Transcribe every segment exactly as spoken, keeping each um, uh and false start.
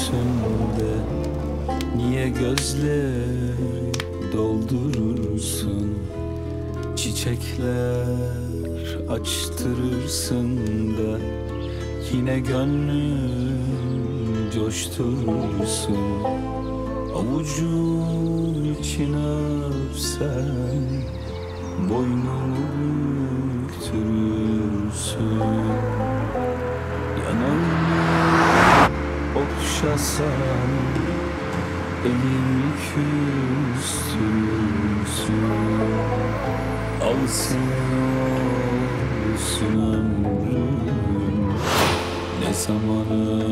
de niye gözleri doldurursun? Çiçekler açtırırsın da yine gönlüm coşturursun. Avucun içine öpsen boynumu büktürürsün. Yanağımı okşasan elimi küstürürsün. Al seni olsun ömrüm, ne zaman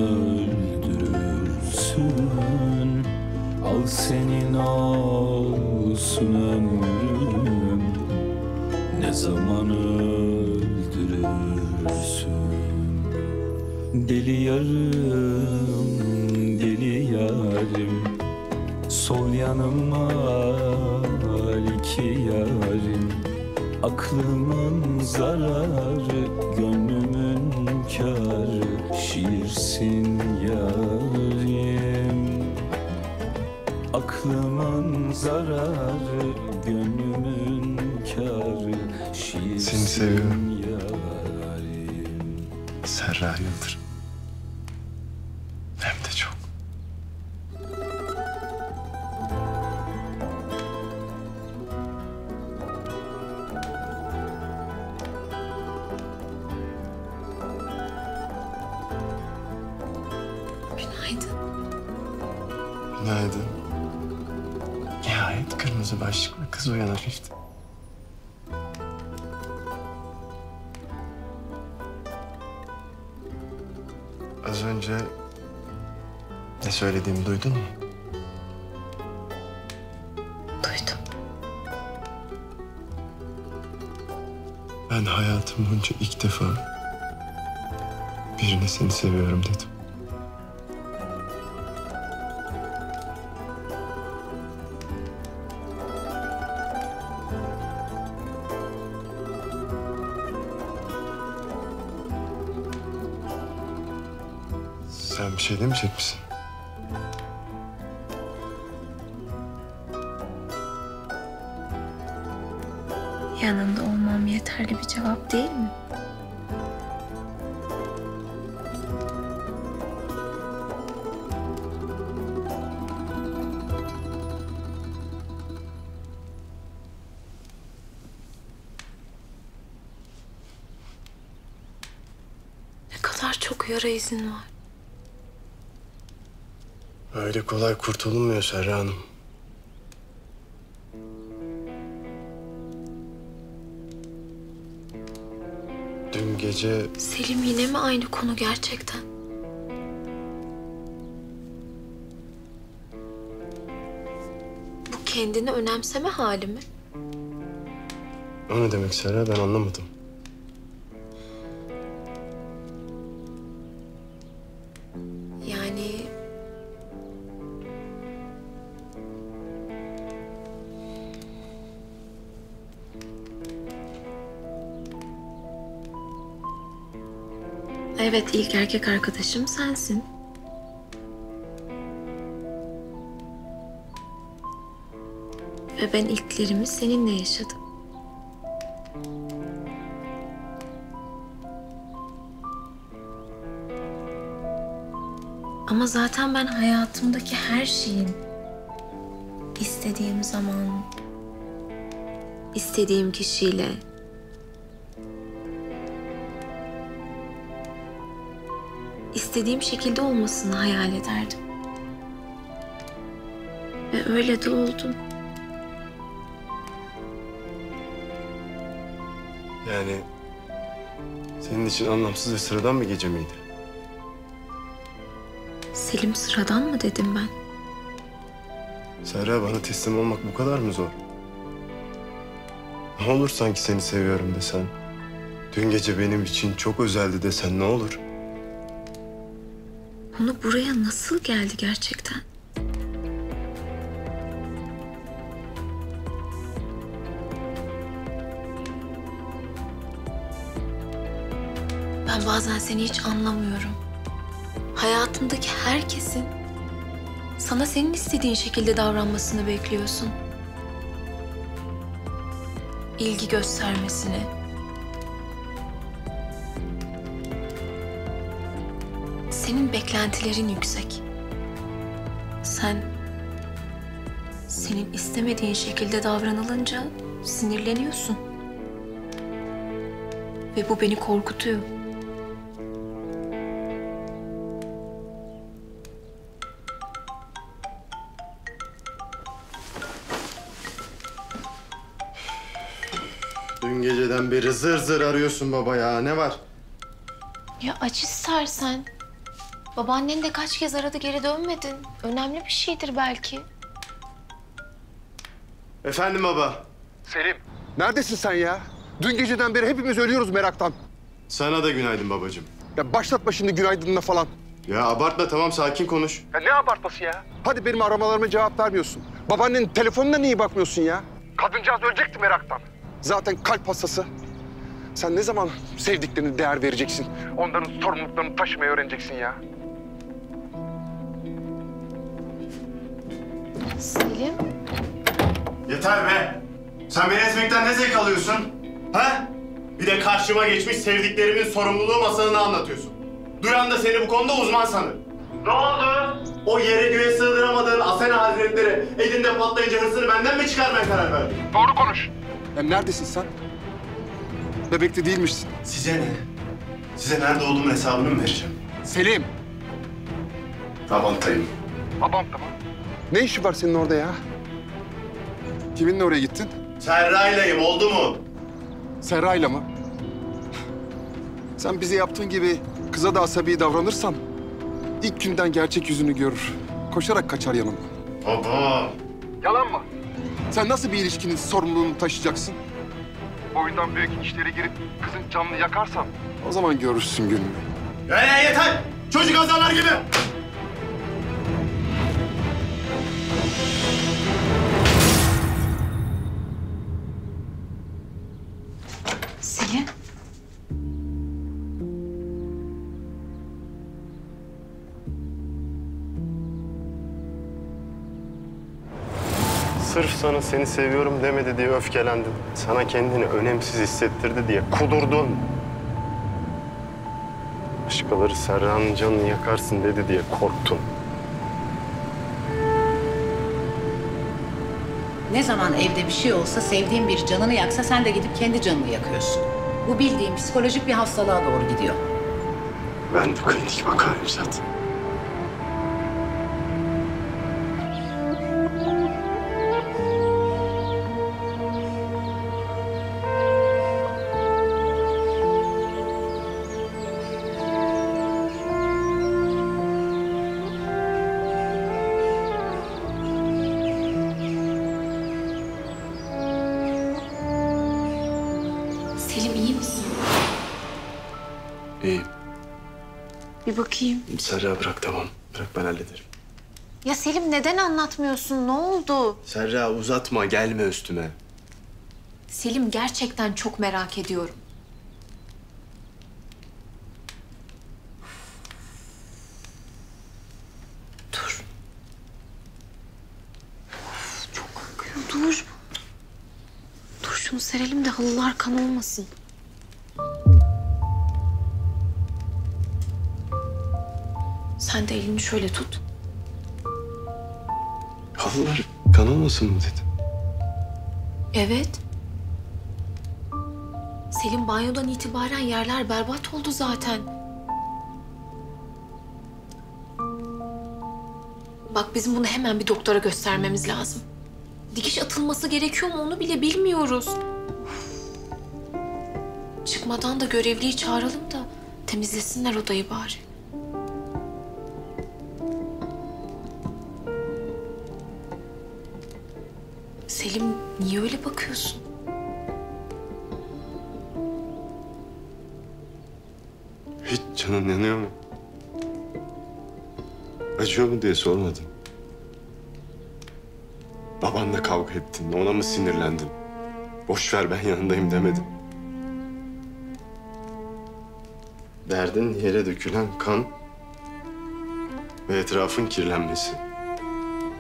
öldürürsün. Al senin olsun ömrüm, ne zaman öldürürsün. Deli yarım, deli yarim, sol yanıma iki yarim. Aklımın zararı, gönlümün kârı, şiirsin yarim. Aklımın zararı, gönlümün kârı, şiirsin seni seviyorum yarim. Serra Yıldırım. Hem de çok. Günaydın. Günaydın. Nihayet kırmızı başlıklı kız uyanır işte. Az önce ne söylediğimi duydun mu? Duydum. Ben hayatım boyunca ilk defa birine seni seviyorum dedim. Sen bir şey demeyecek misin? Yanında olmam yeterli bir cevap değil mi? Ne kadar çok yara izin var. Öyle kolay kurtulunmuyor Serra Hanım. Dün gece... Selim, yine mi aynı konu gerçekten? Bu kendini önemseme hali mi? O ne demek Serra? Ben anlamadım. Yani... Evet, ilk erkek arkadaşım sensin. Ve ben ilklerimi seninle yaşadım. Ama zaten ben hayatımdaki her şeyin istediğim zaman, istediğim kişiyle, istediğim şekilde olmasını hayal ederdim. Ve öyle de oldum. Yani senin için anlamsız ve sıradan bir gece miydi? Selim, sıradan mı dedim ben? Serra, bana teslim olmak bu kadar mı zor? Ne olur sanki seni seviyorum desen. Dün gece benim için çok özeldi desen ne olur? Konu buraya nasıl geldi gerçekten? Ben bazen seni hiç anlamıyorum. Hayatımdaki herkesin Sana senin istediğin şekilde davranmasını bekliyorsun. İlgi göstermesini. Senin beklentilerin yüksek. Sen senin istemediğin şekilde davranılınca sinirleniyorsun. Ve bu beni korkutuyor. Dün geceden beri zır zır arıyorsun baba ya. Ne var? Ya aç istersen. Babaannen de kaç kez aradı, geri dönmedin. Önemli bir şeydir belki. Efendim baba. Selim. Neredesin sen ya? Dün geceden beri hepimiz ölüyoruz meraktan. Sana da günaydın babacığım. Ya başlatma şimdi günaydınla falan. Ya abartma, tamam, sakin konuş. Ya ne abartması ya? Hadi benim aramalarıma cevap vermiyorsun. Babaannenin telefonuna niye bakmıyorsun ya? Kadıncağız ölecekti meraktan. Zaten kalp hastası. Sen ne zaman sevdiklerine değer vereceksin? Onların sorumluluklarını taşımayı öğreneceksin ya. Selim. Yeter be! Sen beni ezmekten ne zevk alıyorsun? Ha? Bir de karşıma geçmiş sevdiklerimin sorumluluğu masalını anlatıyorsun. Duyan da seni bu konuda uzman sanır. Ne oldu? O yere göğe sığdıramadığın Asena Hazretleri elinde patlayınca hırsını benden mi çıkarmaya karar verdin? Doğru konuş. Ya neredesin sen? Bebekte değilmişsin. Size ne? Size nerede olduğumun hesabını mı vereceğim? Selim. Abantayım. Babam tamam. Ne işi var senin orada ya? Kiminle oraya gittin? Serra'ylayım, oldu mu? Serra'yla mı? Sen bize yaptığın gibi kıza da asabi davranırsan ilk günden gerçek yüzünü görür. Koşarak kaçar yanından. Baba! Yalan mı? Sen nasıl bir ilişkinin sorumluluğunu taşıyacaksın? Boyundan büyük işlere girip kızın canını yakarsan o zaman görürsün gününü. Ee, yeter! Çocuk azarlar gibi! Selim. Sırf sana seni seviyorum demedi diye öfkelendin. Sana kendini önemsiz hissettirdi diye kudurdun. Başkaları Serra'nın canını yakarsın dedi diye korktun. Ne zaman evde bir şey olsa, sevdiğin bir canını yaksa sen de gidip kendi canını yakıyorsun. Bu bildiğin psikolojik bir hastalığa doğru gidiyor. Ben bu klinik vakayım zaten. Selim, iyi misin? İyi. Bir bakayım. Serra bırak, tamam. Bırak, ben hallederim. Ya Selim, neden anlatmıyorsun? Ne oldu? Serra uzatma, gelme üstüme. Selim, gerçekten çok merak ediyorum. Dur. Of, çok akıyor. Dur. Dur, şunu serelim de halılar kan olmasın. Sen de elini şöyle tut. Halılar kan olmasın mı dedin? Evet. Selim, banyodan itibaren yerler berbat oldu zaten. Bak, bizim bunu hemen bir doktora göstermemiz lazım. Dikiş atılması gerekiyor mu onu bile bilmiyoruz. Çıkmadan da görevliyi çağıralım da temizlesinler odayı bari. Selim, niye öyle bakıyorsun? Hiç canın yanıyor mu? Acıyor mu diye sormadım. Babanla kavga ettin, ona mı sinirlendin? Boş ver, ben yanındayım demedim. Derdin yere dökülen kan ve etrafın kirlenmesi.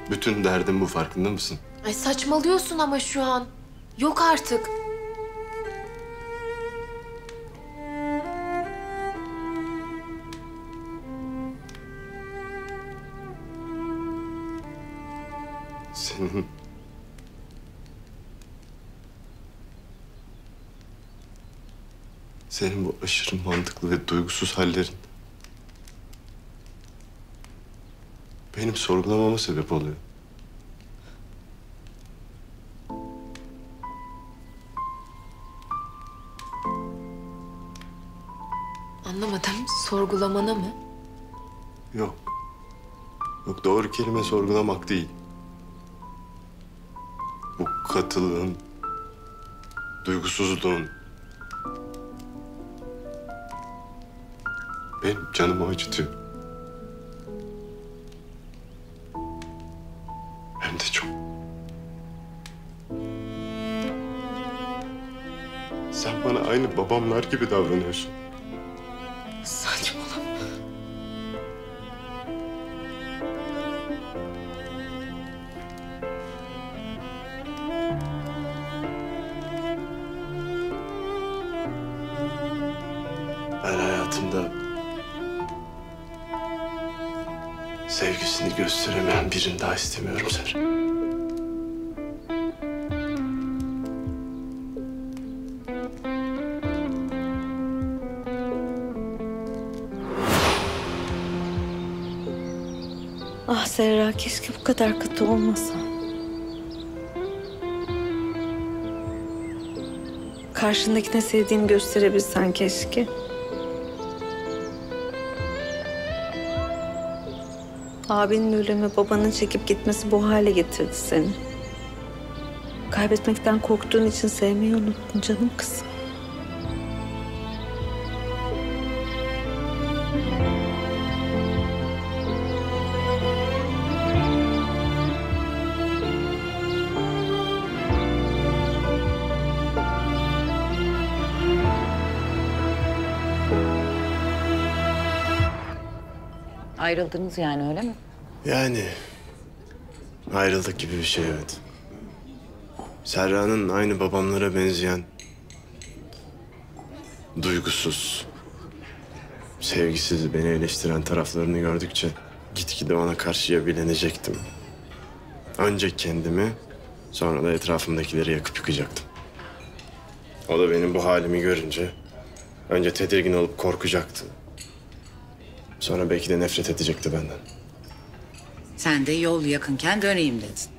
Bütün derdim bu, farkında mısın? Ay saçmalıyorsun ama şu an. Yok artık. Senin... Senin bu aşırı mantıklı ve duygusuz hallerin... benim sorgulamama sebep oluyor. Anlamadım. Sorgulamana mı? Yok. Yok, doğru kelime sorgulamak değil. Bu katılığın, duygusuzluğun... benim canımı acıtıyor. Hem de çok. Sen bana aynı babamlar gibi davranıyorsun. Saçmalama. Ben hayatımda sevgisini gösteremeyen birini daha istemiyorum Serra. Ah Serra, keşke bu kadar katı olmasa. Karşındakine sevdiğini gösterebilsen keşke. Abinin ölümü, babanın çekip gitmesi bu hale getirdi seni. Kaybetmekten korktuğun için sevmeyi unuttun canım kızım. Ayrıldınız yani, öyle mi? Yani ayrıldık gibi bir şey, evet. Serra'nın aynı babamlara benzeyen duygusuz, sevgisiz, beni eleştiren taraflarını gördükçe gitgide ona karşıya bilenecektim. Önce kendimi, sonra da etrafımdakileri yakıp yıkacaktım. O da benim bu halimi görünce önce tedirgin olup korkacaktı. Sonra belki de nefret edecekti benden. Sen de yol yakınken döneyim dedin.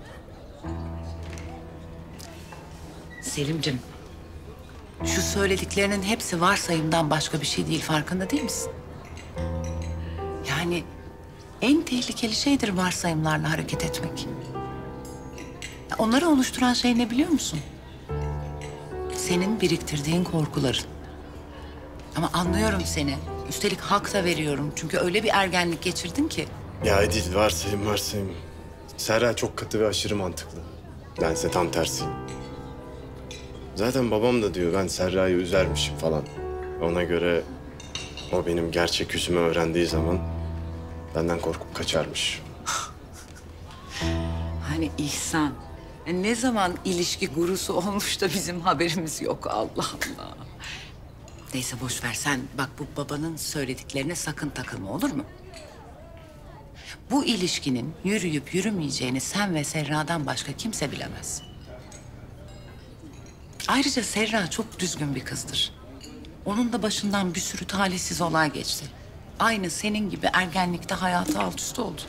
Selimcim, şu söylediklerinin hepsi varsayımdan başka bir şey değil, farkında değil misin? Yani en tehlikeli şeydir varsayımlarla hareket etmek. Onları oluşturan şey ne biliyor musun? Senin biriktirdiğin korkuların. Ama anlıyorum seni. Üstelik hak da veriyorum. Çünkü öyle bir ergenlik geçirdin ki. Ya Edil, varsayım varsayım. Serra çok katı ve aşırı mantıklı. Bense tam tersiyim. Zaten babam da diyor ben Serra'yı üzermişim falan. Ona göre o benim gerçek yüzümü öğrendiği zaman benden korkup kaçarmış. Hani İhsan, ne zaman ilişki gurusu olmuş da bizim haberimiz yok, Allah Allah. Neyse boş ver, sen bak bu babanın söylediklerine sakın takılma, olur mu? Bu ilişkinin yürüyüp yürümeyeceğini sen ve Serra'dan başka kimse bilemez. Ayrıca Serra çok düzgün bir kızdır. Onun da başından bir sürü talihsiz olay geçti. Aynı senin gibi ergenlikte hayatı alt üst oldu.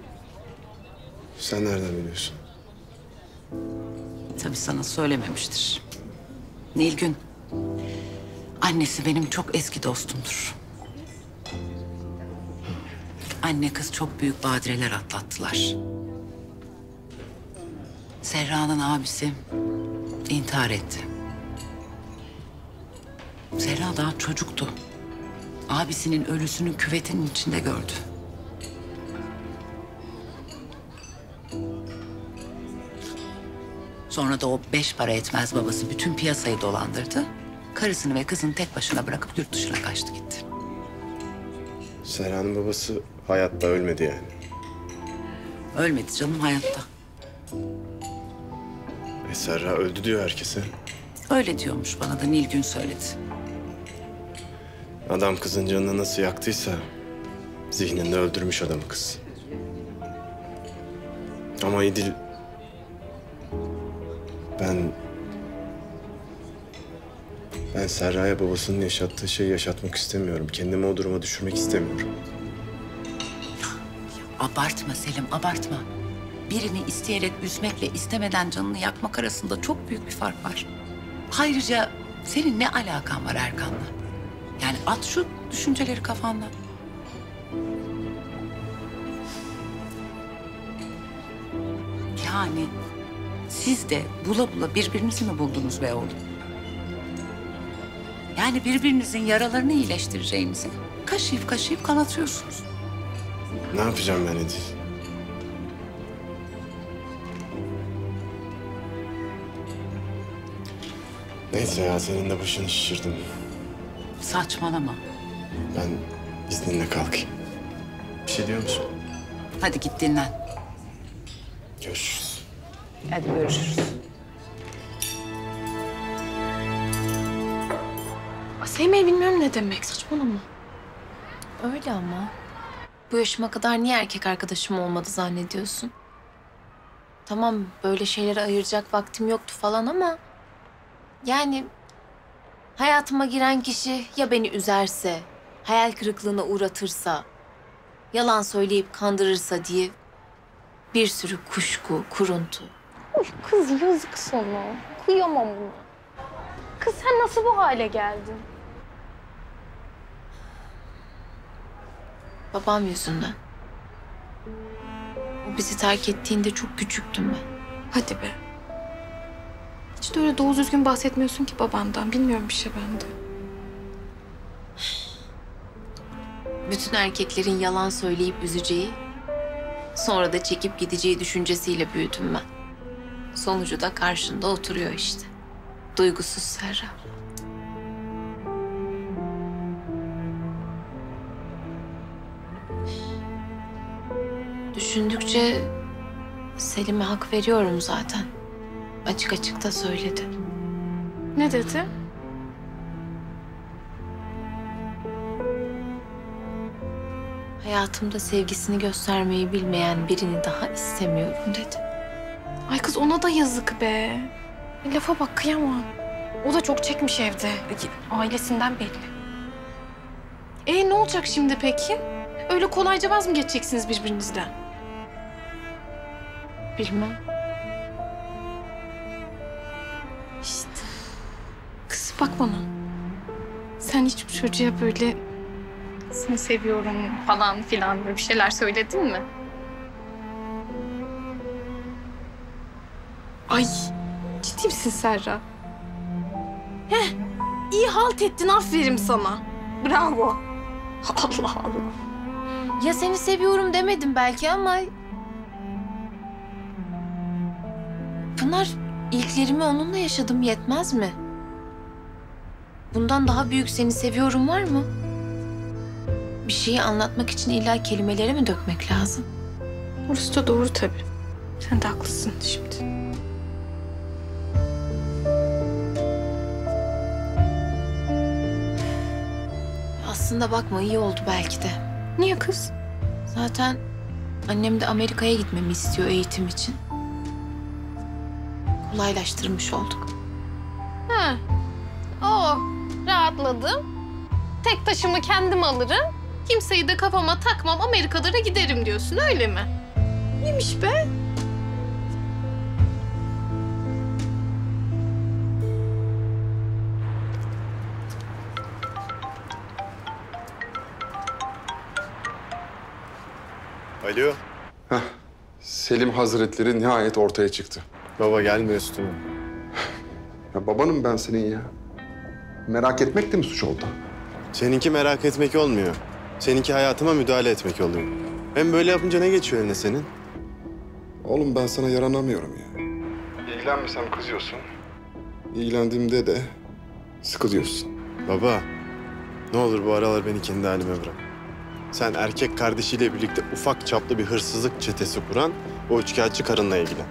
Sen nereden biliyorsun? Tabii sana söylememiştir. Nilgün, annesi benim çok eski dostumdur. Anne kız çok büyük badireler atlattılar. Serra'nın abisi intihar etti. Serra daha çocuktu. Abisinin ölüsünü küvetin içinde gördü. Sonra da o beş para etmez babası bütün piyasayı dolandırdı. Karısını ve kızını tek başına bırakıp yurt dışına kaçtı gitti. Serra'nın babası hayatta ölmedi yani. Ölmedi canım, hayatta. E Serra öldü diyor herkese. Öyle diyormuş, bana da Nilgün söyledi. Adam kızın canını nasıl yaktıysa zihninde öldürmüş adamı kız. Ama İdil... Ben... Ben Serra'ya babasının yaşattığı şeyi yaşatmak istemiyorum. Kendimi o duruma düşürmek istemiyorum. Abartma Selim, abartma. Birini isteyerek üzmekle istemeden canını yakmak arasında çok büyük bir fark var. Ayrıca senin ne alakan var Erkan'la? Yani at şu düşünceleri kafandan. Yani siz de bula bula birbirinizi mi buldunuz be oğlum? Yani birbirinizin yaralarını iyileştireceğinizi kaşıyıp kaşıyıp kanatıyorsunuz. Ne yapacağım ben İdil? Neyse ya, senin de başını şişirdim. Saçmalama. Ben izninle kalkayım. Bir şey diyor musun? Hadi git dinlen. Görüşürüz. Hadi görüşürüz. Sevmeyi bilmiyorum ne demek, saçmalama. Öyle ama. Bu yaşıma kadar niye erkek arkadaşım olmadı zannediyorsun? Tamam, böyle şeylere ayıracak vaktim yoktu falan ama... Yani hayatıma giren kişi ya beni üzerse, hayal kırıklığına uğratırsa, yalan söyleyip kandırırsa diye bir sürü kuşku, kuruntu. Kız yazık sana. Kıyamam buna. Kız sen nasıl bu hale geldin? Babam yüzünden. O bizi terk ettiğinde çok küçüktüm ben. Hadi be. Hiç de öyle doğru düzgün bahsetmiyorsun ki babandan. Bilmiyorum bir şey bende. Bütün erkeklerin yalan söyleyip üzeceği, sonra da çekip gideceği düşüncesiyle büyüdüm ben. Sonucu da karşında oturuyor işte. Duygusuz Serra. Düşündükçe Selim'e hak veriyorum zaten. Açık açık da söyledi. Ne dedi? Hayatımda sevgisini göstermeyi bilmeyen birini daha istemiyorum dedi. Ay kız ona da yazık be. E, lafa bak kıyamam. O da çok çekmiş evde. Ailesinden belli. E ne olacak şimdi peki? Öyle kolayca vaz mı geçeceksiniz birbirinizden? Bilmem. İşte. Kız bak bana. Sen hiç bu çocuğa böyle seni seviyorum falan filan böyle bir şeyler söyledin mi? Ay ciddi misin Serra? Heh iyi halt ettin, aferin sana. Bravo. Allah Allah. Ya seni seviyorum demedim belki ama... Pınar, ilklerimi onunla yaşadım, yetmez mi? Bundan daha büyük seni seviyorum var mı? Bir şeyi anlatmak için illa kelimeleri mi dökmek lazım? Orası da doğru tabii. Sen de haklısın şimdi. Aslında bakma, iyi oldu belki de. Niye kız? Zaten annem de Amerika'ya gitmemi istiyor eğitim için. Kolaylaştırmış olduk. Ha. Oo, rahatladım. Tek taşımı kendim alırım. Kimseyi de kafama takmam, Amerikalara giderim diyorsun, öyle mi? İyiymiş be. Alo. Heh, Selim Hazretleri nihayet ortaya çıktı. Baba gelme üstüme. Ya babanım ben senin ya. Merak etmek de mi suç oldu? Seninki merak etmek olmuyor. Seninki hayatıma müdahale etmek oluyor. Hem böyle yapınca ne geçiyor eline senin? Oğlum ben sana yaranamıyorum ya. İlgilenmesem kızıyorsun. İlgilendiğimde de sıkılıyorsun. Baba, ne olur bu aralar beni kendi halime bırak. Sen erkek kardeşiyle birlikte ufak çaplı bir hırsızlık çetesi kuran o üçkağıtçı karınla ilgilen.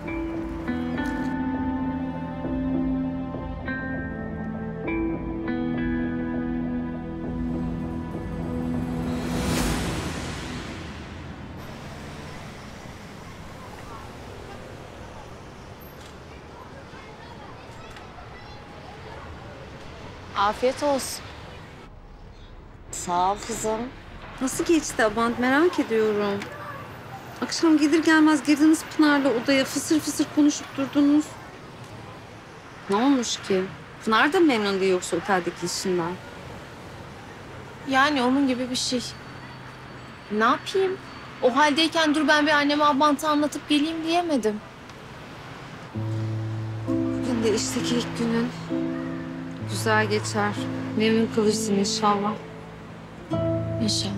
Afiyet olsun. Sağ ol kızım. Nasıl geçti Abant merak ediyorum. Akşam gelir gelmez girdiniz Pınar'la odaya fısır fısır konuşup durdunuz. Ne olmuş ki? Pınar da memnun değil yoksa oteldeki işinden. Yani onun gibi bir şey. Ne yapayım? O haldeyken dur ben bir anneme Abant'ı anlatıp geleyim diyemedim. Bugün de işteki ilk günün. Güzel geçer. Memnun kalırsın inşallah. İnşallah.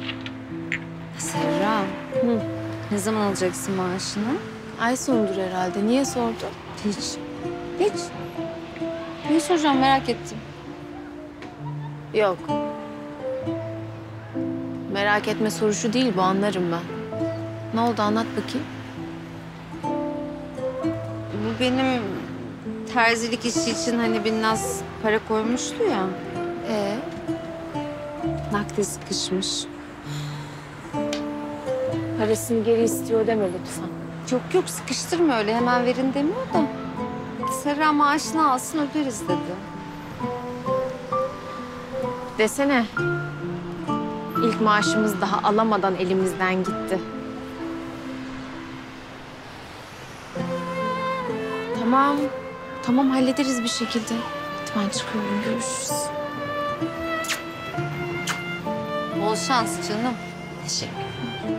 Serra. Hı. Ne zaman alacaksın maaşını? Ay sondur herhalde. Niye sordun? Hiç. Hiç. Ne soracağım merak ettim. Yok. Merak etme soru şu değil bu, anlarım ben. Ne oldu anlat bakayım. Bu benim terzilik işi için hani bir naz para koymuştu ya. Ee, Nakde sıkışmış. parasını geri istiyor deme lütfen. Yok yok sıkıştırma öyle hemen verin demiyor da. Serra maaşını alsın öderiz dedi. Desene. İlk maaşımız daha alamadan elimizden gitti. Tamam. Tamam hallederiz bir şekilde. Hadi ben çıkıyorum. Görüşürüz. Bol şans canım. Teşekkür ederim.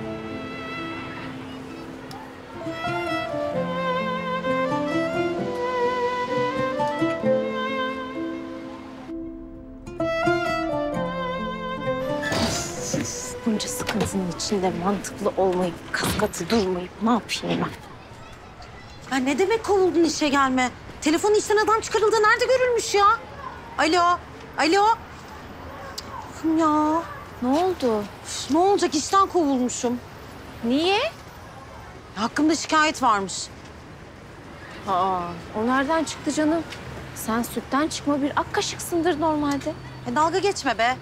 Bunca sıkıntının içinde mantıklı olmayıp, kaskatı durmayıp ne yapayım ben? Ya ne demek kovuldun işe gelme? Telefonu işten adam çıkarıldı. Nerede görülmüş ya? Alo, alo. Cık, ya Ne oldu? üf, ne olacak işten kovulmuşum. Niye? Hakkımda şikayet varmış. Aa, o nereden çıktı canım? Sen sütten çıkma bir ak kaşıksındır normalde. E, dalga geçme be.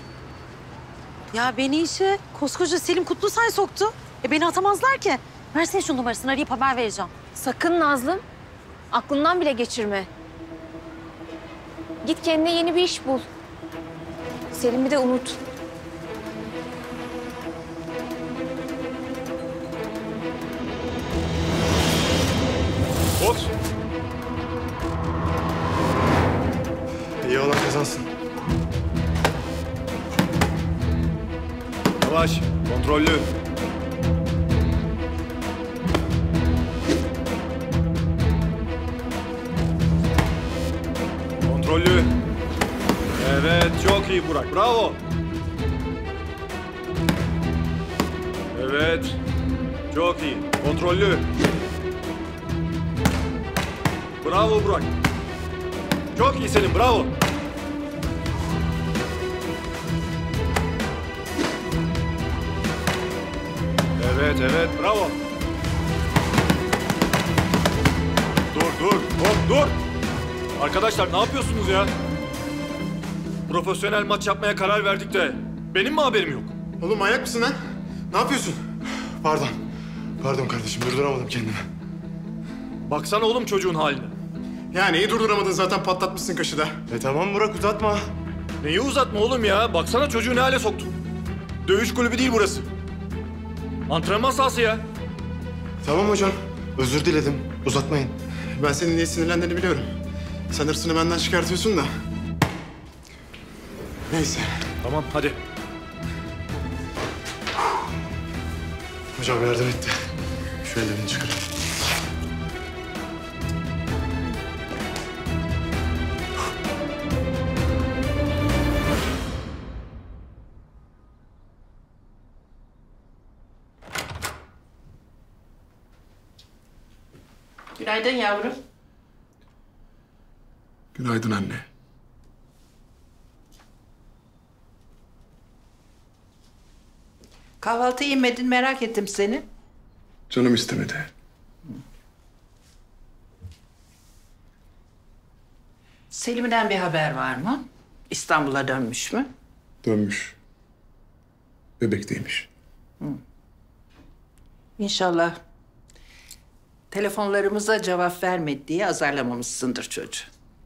Ya beni işe koskoca Selim Kutlusay soktu. E beni atamazlar ki. Versene şu numarasını arayıp haber vereceğim. Sakın Nazlım. Aklından bile geçirme. Git kendine yeni bir iş bul. Selim'i de unut. Boks. İyi olan kazansın. Yavaş, kontrollü. Kontrollü. Evet, çok iyi Burak. Bravo. Evet, çok iyi. Kontrollü. Bravo Burak. Çok iyi Selim, bravo. Evet, evet, bravo. Dur, dur, hop, dur. Arkadaşlar ne yapıyorsunuz ya? Profesyonel maç yapmaya karar verdik de benim mi haberim yok? Oğlum manyak mısın lan? Ne yapıyorsun? Pardon. Pardon kardeşim durduramadım kendimi. Baksana oğlum çocuğun haline. Ya neyi durduramadın zaten patlatmışsın kaşıda. E tamam Burak uzatma. Neyi uzatma oğlum ya? Baksana çocuğu ne hale soktun. Dövüş kulübü değil burası. Antrenman sahası ya. Tamam hocam. Özür diledim. Uzatmayın. Ben senin niye sinirlendiğini biliyorum. Sen hırsını benden çıkartıyorsun da. Neyse. Tamam hadi. Hocam yardım etti. Şu ellerini çıkarın. Günaydın yavrum. Günaydın anne. Kahvaltı yemedin, merak ettim seni. Canım istemedi. Selim'den bir haber var mı? İstanbul'a dönmüş mü? Dönmüş. Bebekteymiş. İnşallah telefonlarımıza cevap vermedi diye azarlamamışsındır çocuğu.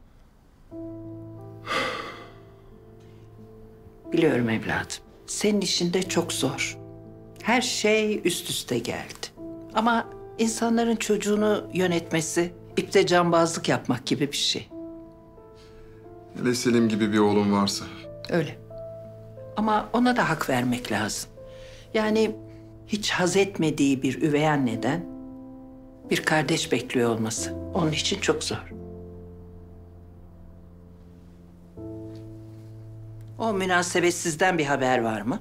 Biliyorum evladım. Senin işin de çok zor. Her şey üst üste geldi. Ama insanların çocuğunu yönetmesi ipte cambazlık yapmak gibi bir şey. Hele Selim gibi bir oğlum varsa. Öyle. Ama ona da hak vermek lazım. Yani hiç haz etmediği bir üvey anneden bir kardeş bekliyor olması onun için çok zor. O münasebetsizden bir haber var mı?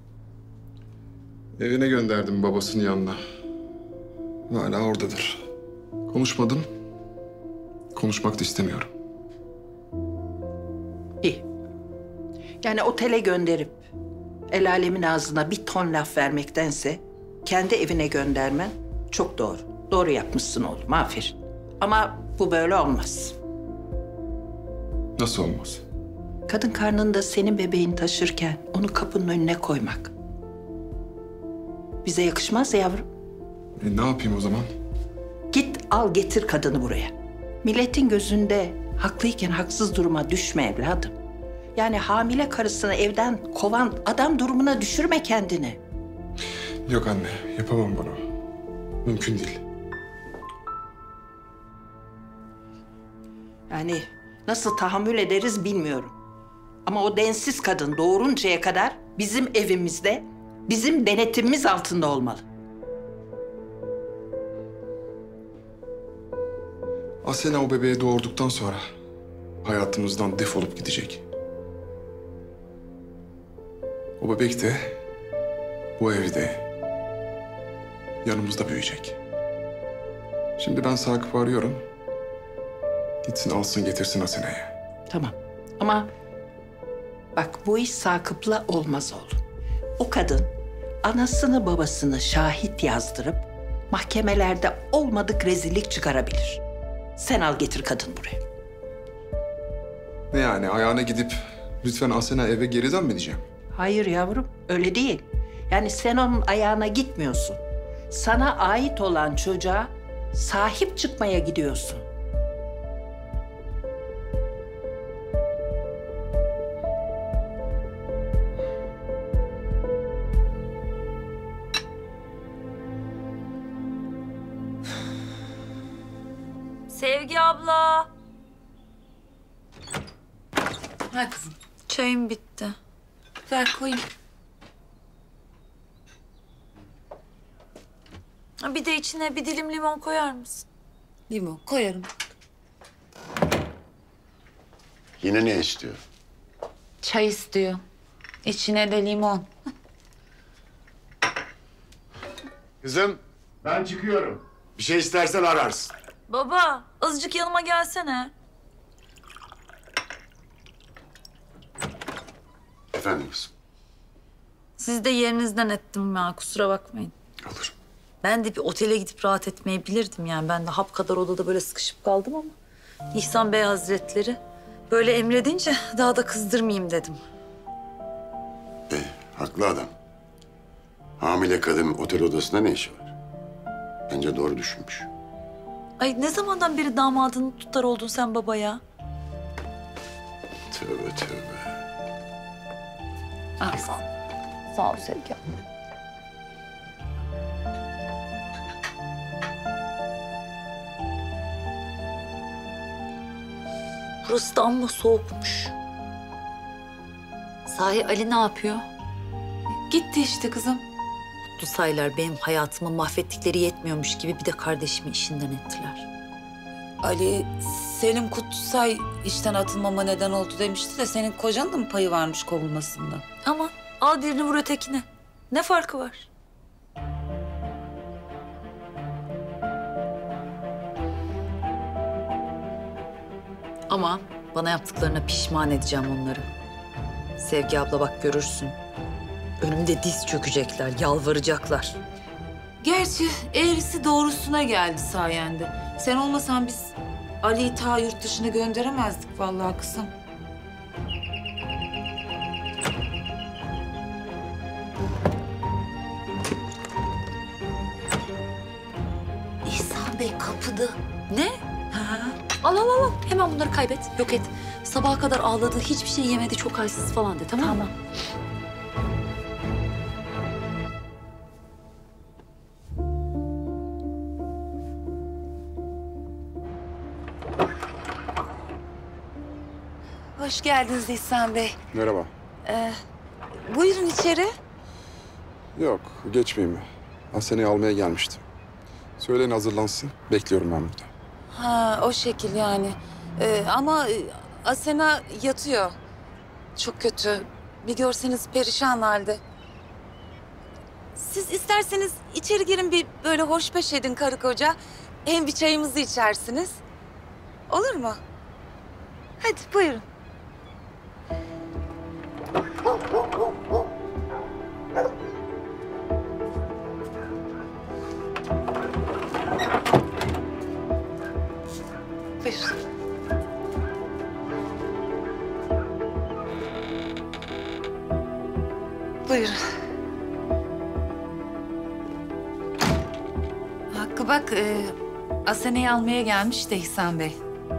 Evine gönderdim babasının yanına. Hala oradadır. Konuşmadım. Konuşmak da istemiyorum. İyi. Yani otele gönderip el alemin ağzına bir ton laf vermektense kendi evine göndermen çok doğru. Doğru yapmışsın oğlum, aferin. Ama bu böyle olmaz. Nasıl olmaz? Kadın karnında senin bebeğini taşırken onu kapının önüne koymak bize yakışmaz yavrum. E, ne yapayım o zaman? Git al getir kadını buraya. Milletin gözünde haklıyken haksız duruma düşme evladım. Yani hamile karısını evden kovan adam durumuna düşürme kendini. Yok anne, yapamam bunu. Mümkün değil. Yani nasıl tahammül ederiz bilmiyorum. Ama o densiz kadın doğuruncaya kadar bizim evimizde, bizim denetimimiz altında olmalı. Asena o bebeği doğurduktan sonra hayatımızdan defolup gidecek. O bebek de bu evde yanımızda büyüyecek. Şimdi ben Sakıp'ı arıyorum. Gitsin alsın getirsin Asena'yı. Tamam ama bak bu iş Sakıp'la olmaz oğlum. O kadın anasını babasını şahit yazdırıp mahkemelerde olmadık rezillik çıkarabilir. Sen al getir kadın buraya. Ne yani ayağına gidip lütfen Asena eve geri dön mü diyeceğim? Hayır yavrum, öyle değil. Yani sen onun ayağına gitmiyorsun. Sana ait olan çocuğa sahip çıkmaya gidiyorsun. Sevgi abla. Ha kızım. Çayım bitti. Ver koyayım. Ha, bir de içine bir dilim limon koyar mısın? Limon koyarım. Yine ne istiyor? Çay istiyor. İçine de limon. Kızım ben çıkıyorum. Bir şey istersen ararsın. Baba, azıcık yanıma gelsene. Efendim kızım. Siz de yerinizden ettim ya, kusura bakmayın. Olur. Ben de bir otele gidip rahat etmeyebilirdim yani. Ben de hap kadar odada böyle sıkışıp kaldım ama İhsan Bey Hazretleri böyle emredince daha da kızdırmayayım dedim. E, haklı adam. Hamile kadının otel odasında ne işi var? Bence doğru düşünmüş. Ay ne zamandan beri damadını tutar oldun sen baba ya? Tövbe tövbe. Ah, sağ ol. Sağ ol Sevgi. Burası da amma soğukmuş. Sahi Ali ne yapıyor? Gitti işte kızım. Mutlu saylar benim hayatımı mahvettikleri yetmiyormuş gibi bir de kardeşimi işinden ettiler. Ali, Selim Kutsay işten atılmama neden oldu demişti de senin kocanın da mı payı varmış kovulmasında? Ama al birini vur ötekine. Ne farkı var? Ama bana yaptıklarına pişman edeceğim onları. Sevgi abla bak görürsün. Önümde diz çökecekler, yalvaracaklar. Gerçi eğrisi doğrusuna geldi sayende. Sen olmasan biz Ali'yi ta yurt dışına gönderemezdik vallahi kızım. İhsan Bey kapıda. Ne? Ha. Al al al. Hemen bunları kaybet, yok et. Sabaha kadar ağladı, hiçbir şey yemedi, çok halsiz falan de, tamam mı? Tamam. Hoş geldiniz İhsan Bey. Merhaba. Ee, buyurun içeri. Yok, geçmeyeyim mi? Asena'yı almaya gelmiştim. Söyleyin hazırlansın. Bekliyorum ben burada. Ha, o şekil yani. Ee, ama Asena yatıyor. Çok kötü. Bir görseniz perişan halde. Siz isterseniz içeri girin, bir böyle hoşbeş edin karı koca. Hem bir çayımızı içersiniz. Olur mu? Hadi buyurun. Buyurun. Buyurun. Hakkı bak, e, Asena'yı almaya gelmiş de İhsan Bey.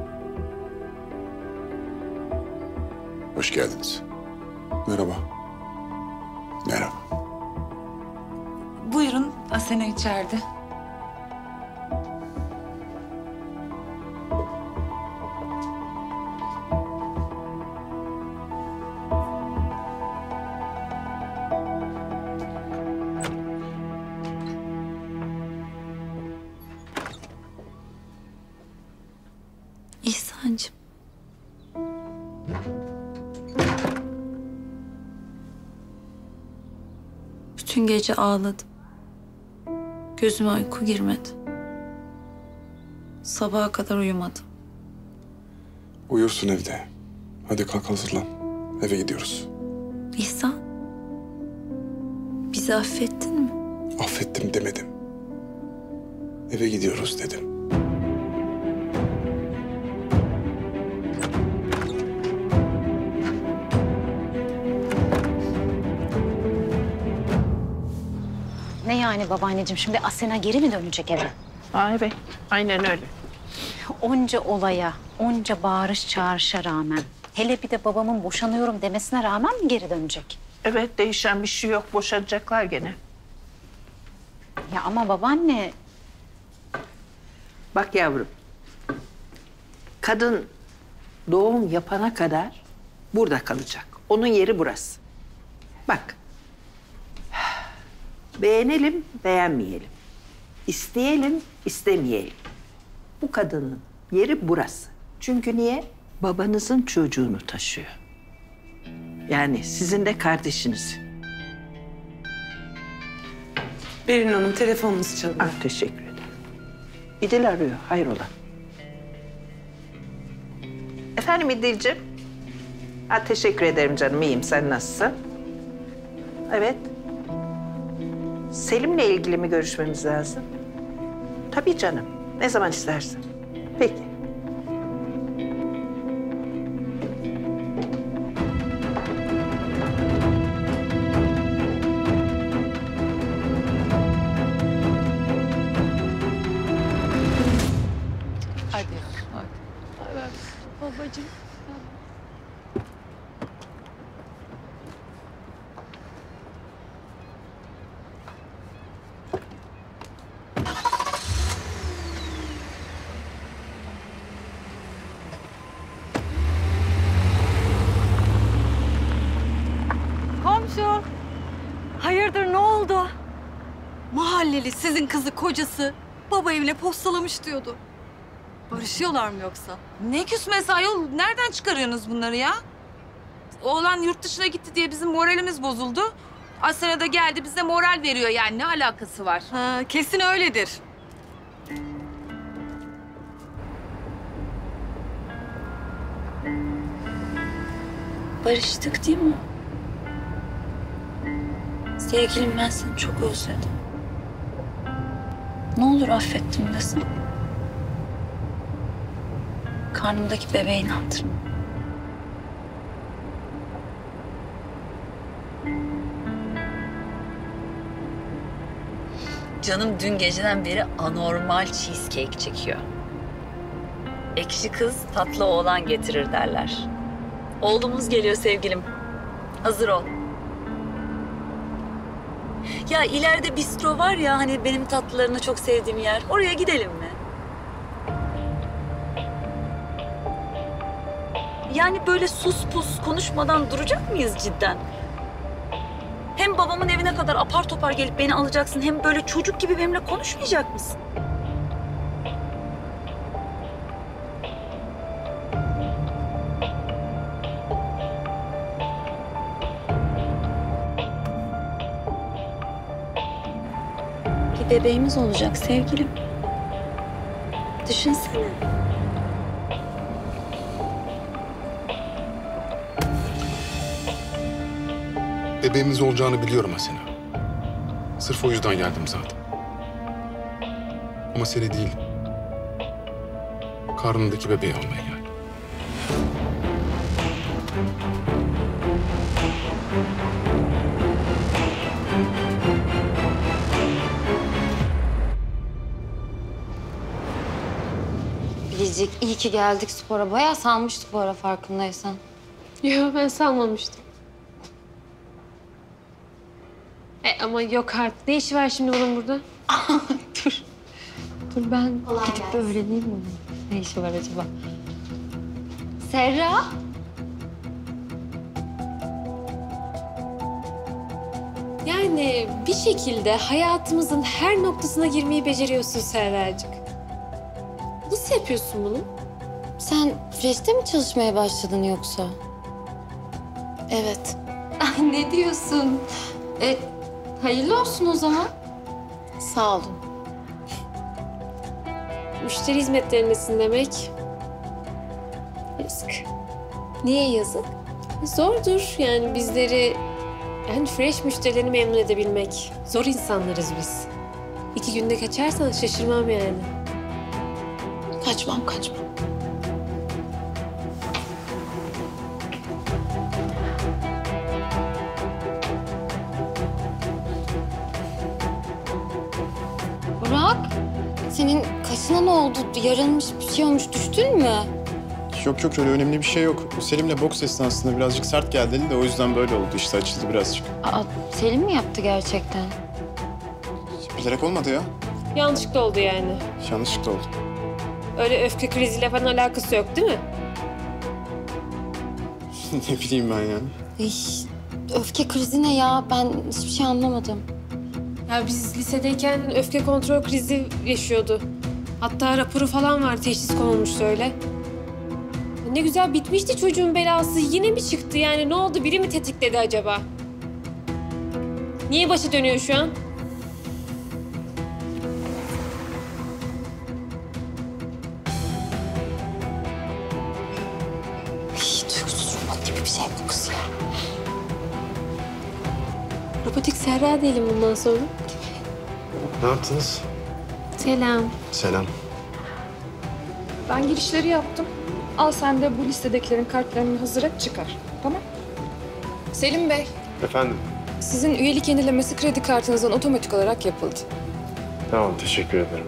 Hoş geldiniz. Merhaba. Merhaba. Buyurun, Asena içeride. İhsancığım. Bütün gece ağladım. Gözüme uyku girmedi. Sabaha kadar uyumadım. Uyursun evde. Hadi kalk hazırlan. Eve gidiyoruz. İhsan, bizi affettin mi? Affettim demedim. Eve gidiyoruz dedim. Ne yani babaanneciğim, şimdi Asena geri mi dönecek eve? Aa, evet, aynen öyle. Onca olaya, onca bağırış çağrışa rağmen, hele bir de babamın boşanıyorum demesine rağmen mi geri dönecek? Evet, değişen bir şey yok. Boşanacaklar gene. Ya ama babaanne... Bak yavrum, kadın doğum yapana kadar burada kalacak. Onun yeri burası. Bak, beğenelim, beğenmeyelim. İsteyelim, istemeyelim. Bu kadının yeri burası. Çünkü niye? Babanızın çocuğunu taşıyor. Yani sizin de kardeşiniz. Berin Hanım, telefonunuz çalıyor. Ah, teşekkür ederim. İdil arıyor, hayrola? Efendim İdil'ciğim? Ha, teşekkür ederim canım, iyiyim. Sen nasılsın? Evet. Selim'le ilgili mi görüşmemiz lazım? Tabii canım. Ne zaman istersen. Peki. Hadi. Hadi. Babacığım. Komşu. Hayırdır, ne oldu? Mahalleli sizin kızı kocası baba evine postalamış diyordu. Barışıyorlar mı yoksa? Ne küsmesi ayol? Nereden çıkarıyorsunuz bunları ya? Oğlan yurt dışına gitti diye bizim moralimiz bozuldu. Asena da geldi bize moral veriyor yani. Ne alakası var? Ha, kesin öyledir. Barıştık değil mi? Sevgilim ben seni çok özledim. Ne olur affettim desem. Karnımdaki bebeğin hatırına. Canım dün geceden beri anormal cheesecake çekiyor. Ekşi kız tatlı oğlan getirir derler. Oğlumuz geliyor sevgilim. Hazır ol. Ya ileride bistro var ya hani benim tatlılarını çok sevdiğim yer. Oraya gidelim mi? Yani böyle sus pus konuşmadan duracak mıyız cidden? Hem babamın evine kadar apar topar gelip beni alacaksın, hem böyle çocuk gibi benimle konuşmayacak mısın? Bir bebeğimiz olacak sevgilim. Düşünsene. Bebeğimiz olacağını biliyorum Asena. Sırf o yüzden geldim zaten. Ama seni değil, karnındaki bebeği almaya geldim. Biricik iyi ki geldik spora. Bayağı salmıştık bu ara farkındaysan. Yok ben salmamıştım. E ama yok artık. Ne işi var şimdi bunun burada? Dur. Dur ben gidip öğreneyim onu. Ne işi var acaba? Serra. Yani bir şekilde hayatımızın her noktasına girmeyi beceriyorsun Serracık. Nasıl yapıyorsun bunu? Sen Fresh'te mi çalışmaya başladın yoksa? Evet. Ay ne diyorsun? E, hayırlı olsun o zaman. Sağ olun. Müşteri hizmetlerindesin demek. Yazık. Niye yazık? Zordur yani bizleri, yani fresh müşterilerini memnun edebilmek. Zor insanlarız biz. İki günde kaçarsan şaşırmam yani. Kaçmam kaçmam. Burak, senin kaşına ne oldu? Yarılmış bir şey olmuş. Düştün mü? Yok yok öyle önemli bir şey yok. Selim'le boks esnasında birazcık sert geldi eli de o yüzden böyle oldu. İşte açıldı birazcık. Aa, Selim mi yaptı gerçekten? Bilerek olmadı ya. Yanlışlıkla oldu yani. Yanlışlıkla oldu. Öyle öfke kriziyle falan alakası yok değil mi? Ne bileyim ben yani. Ay, öfke krizi ne ya? Ben hiçbir şey anlamadım. Ya biz lisedeyken öfke kontrol krizi yaşıyordu. Hatta raporu falan var, teşhis konulmuştu öyle. Ne güzel bitmişti çocuğun belası. Yine mi çıktı yani? Ne oldu? Biri mi tetikledi acaba? Niye başı dönüyor şu an? Duygusuz robot gibi bir şey bu kız ya. Robotik Serra diyelim bundan sonra. Ne yaptınız? Selam. Selam. Ben girişleri yaptım. Al sen de bu listedekilerin kartlarını hazır et çıkar. Tamam? Selim Bey, Efendim? sizin üyelik yenilemesi kredi kartınızdan otomatik olarak yapıldı. Tamam teşekkür ederim.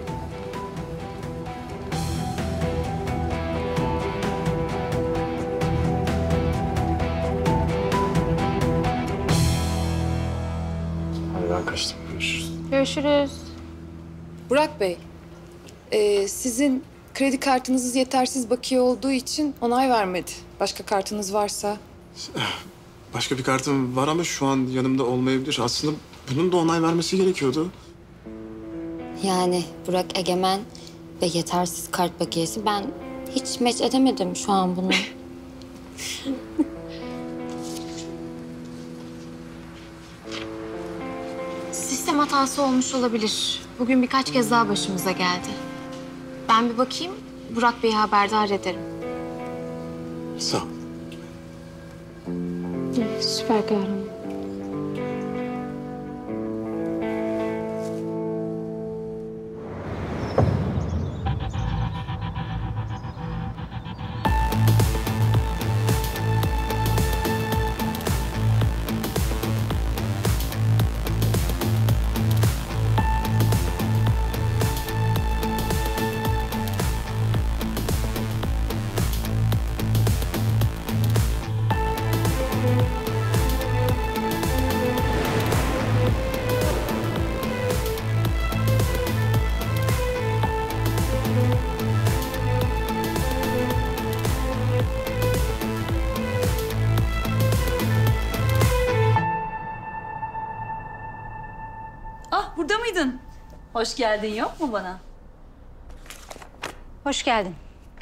Hadi ben kaçtım. Görüşürüz. Görüşürüz. Burak Bey, e, sizin kredi kartınız yetersiz bakiye olduğu için onay vermedi. Başka kartınız varsa... Başka bir kartım var ama şu an yanımda olmayabilir. Aslında bunun da onay vermesi gerekiyordu. Yani Burak Egemen ve yetersiz kart bakiyesi. Ben hiç meç edemedim şu an bunu. Sistem hatası olmuş olabilir. Bugün birkaç kez daha başımıza geldi. Ben bir bakayım, Burak Bey'i haberdar ederim. Sağ ol. Süper kahraman. Hoş geldin yok mu bana? Hoş geldin.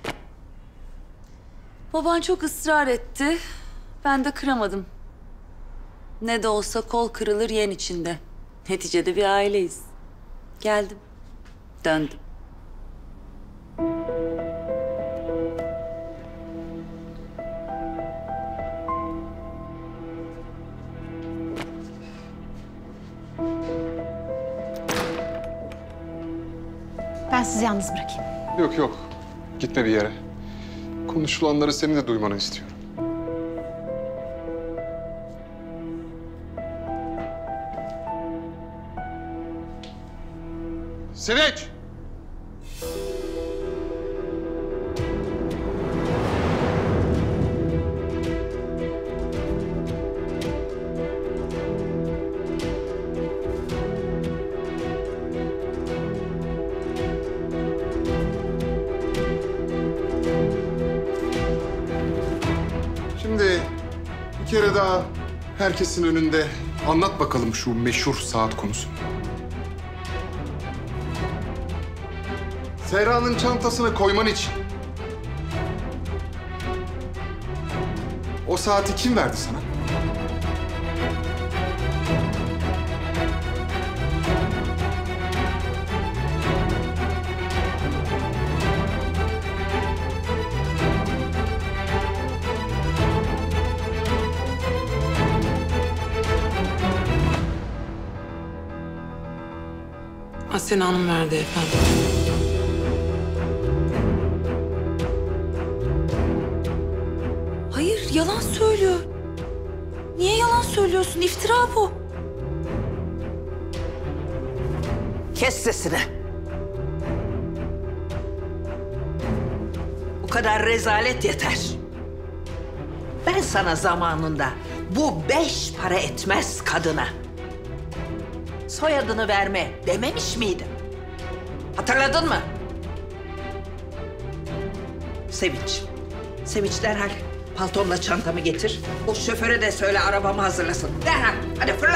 Baban çok ısrar etti. Ben de kıramadım. Ne de olsa kol kırılır yen içinde. Neticede bir aileyiz. Geldim. Döndüm. Ben sizi yalnız bırakayım. Yok yok. Gitme bir yere. Konuşulanları senin de duymanı istiyorum. Sevinç! Şimdi bir kere daha herkesin önünde anlat bakalım şu meşhur saat konusunu. Serra'nın çantasına koyman için o saati kim verdi sana? Asena Hanım verdi efendim. Hayır, yalan söylüyor. Niye yalan söylüyorsun? İftira bu. Kes sesini. Bu kadar rezalet yeter. Ben sana zamanında bu beş para etmez kadına soyadını verme dememiş miydim? Hatırladın mı? Sevinç. Sevinç derhal paltomla çantamı getir. O şoföre de söyle arabamı hazırlasın. Derhal. Hadi fırla.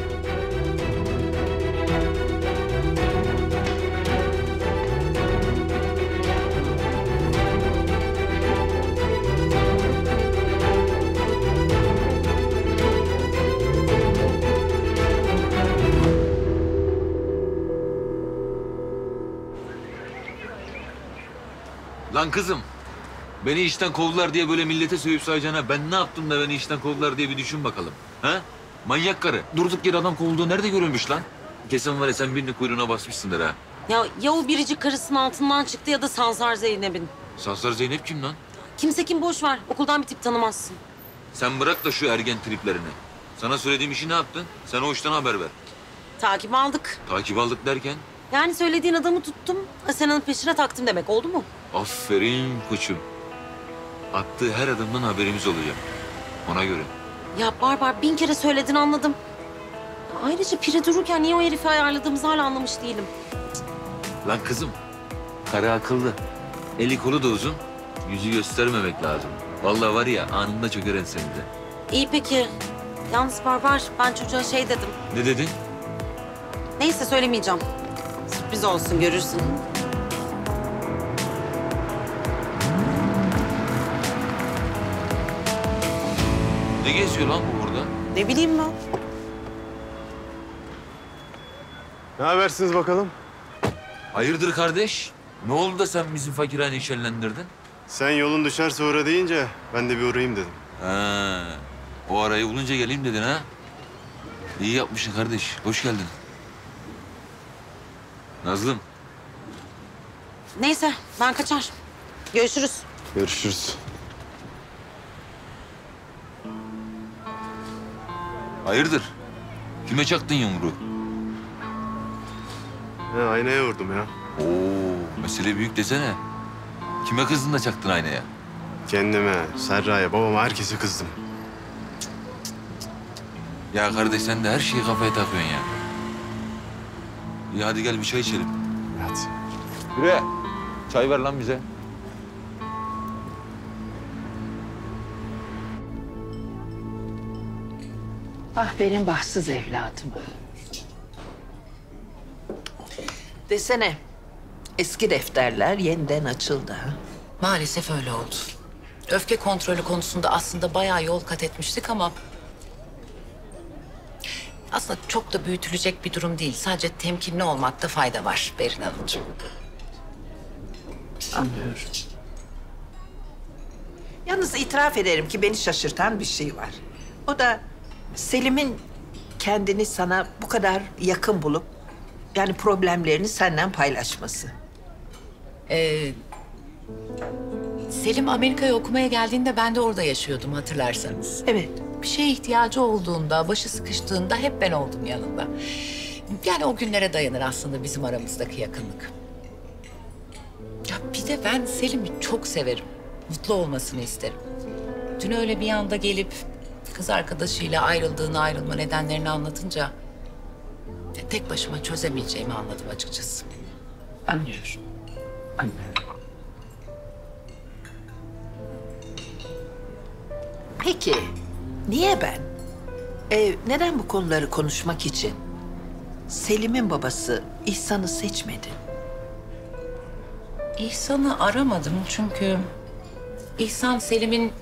Lan kızım, beni işten kovdular diye böyle millete sövüp sayacağına ben ne yaptım da beni işten kovdular diye bir düşün bakalım. Ha? Manyak karı. Durduk yere adam kovulduğu nerede görülmüş lan? Kesin var ya sen birini kuyruğuna basmışsındır ha. Ya ya o biricik karısının altından çıktı ya da Sansar Zeynep'in. Sansar Zeynep kim lan? Kimse kim boş ver. Okuldan bir tip tanımazsın. Sen bırak da şu ergen triplerini. Sana söylediğim işi ne yaptın? Sen o işten haber ver. Takip aldık. Takip aldık derken? Yani söylediğin adamı tuttum. Asena'nın peşine taktım demek oldu mu? Aferin koçum. Attığı her adımdan haberimiz olacak. Ona göre. Ya Barbar bin kere söyledin anladım. Ayrıca pire dururken niye o herifi ayarladığımızı hala anlamış değilim. Lan kızım, karı akıllı. Eli kolu da uzun, yüzü göstermemek lazım. Vallahi var ya anında çöker ensenize. İyi peki. Yalnız Barbar ben çocuğa şey dedim. Ne dedin? Neyse söylemeyeceğim. Sürpriz olsun görürsün. Ne geziyor lan bu burada? Ne bileyim ben. Ne habersiniz bakalım? Hayırdır kardeş? Ne oldu da sen bizim fakirhaneyi şenlendirdin? Sen yolun düşerse uğra deyince ben de bir uğrayayım dedim. Ha, o arayı bulunca geleyim dedin ha? İyi yapmışsın kardeş, hoş geldin. Nazlım. Neyse ben kaçar. Görüşürüz. Görüşürüz. Hayırdır? Kime çaktın yumruğu? He, aynaya vurdum ya. Oo, mesele büyük desene. Kime kızdın da çaktın aynaya? Kendime, Serra'ya, babama, herkese kızdım. Ya kardeş sen de her şeyi kafaya takıyorsun ya. İyi hadi gel bir çay içelim. Hadi. Yürü. Çay ver lan bize. Ah benim bahtsız evladım. Desene, eski defterler yeniden açıldı ha? Maalesef öyle oldu. Öfke kontrolü konusunda aslında bayağı yol kat etmiştik ama... aslında çok da büyütülecek bir durum değil. Sadece temkinli olmakta fayda var Berin Hanımcığım. Anlıyorum. Yalnız itiraf ederim ki beni şaşırtan bir şey var. O da Selim'in kendini sana bu kadar yakın bulup... yani problemlerini senden paylaşması. Ee, Selim Amerika'ya okumaya geldiğinde ben de orada yaşıyordum hatırlarsanız. Evet. Bir şeye ihtiyacı olduğunda, başı sıkıştığında hep ben oldum yanında. Yani o günlere dayanır aslında bizim aramızdaki yakınlık. Ya bir de ben Selim'i çok severim. Mutlu olmasını isterim. Dün öyle bir anda gelip kız arkadaşıyla ayrıldığını, ayrılma nedenlerini anlatınca... tek başıma çözemeyeceğimi anladım açıkçası. Anlıyorum. Anlıyorum. Peki, niye ben? Ee, neden bu konuları konuşmak için Selim'in babası İhsan'ı seçmedi? İhsan'ı aramadım çünkü İhsan Selim'in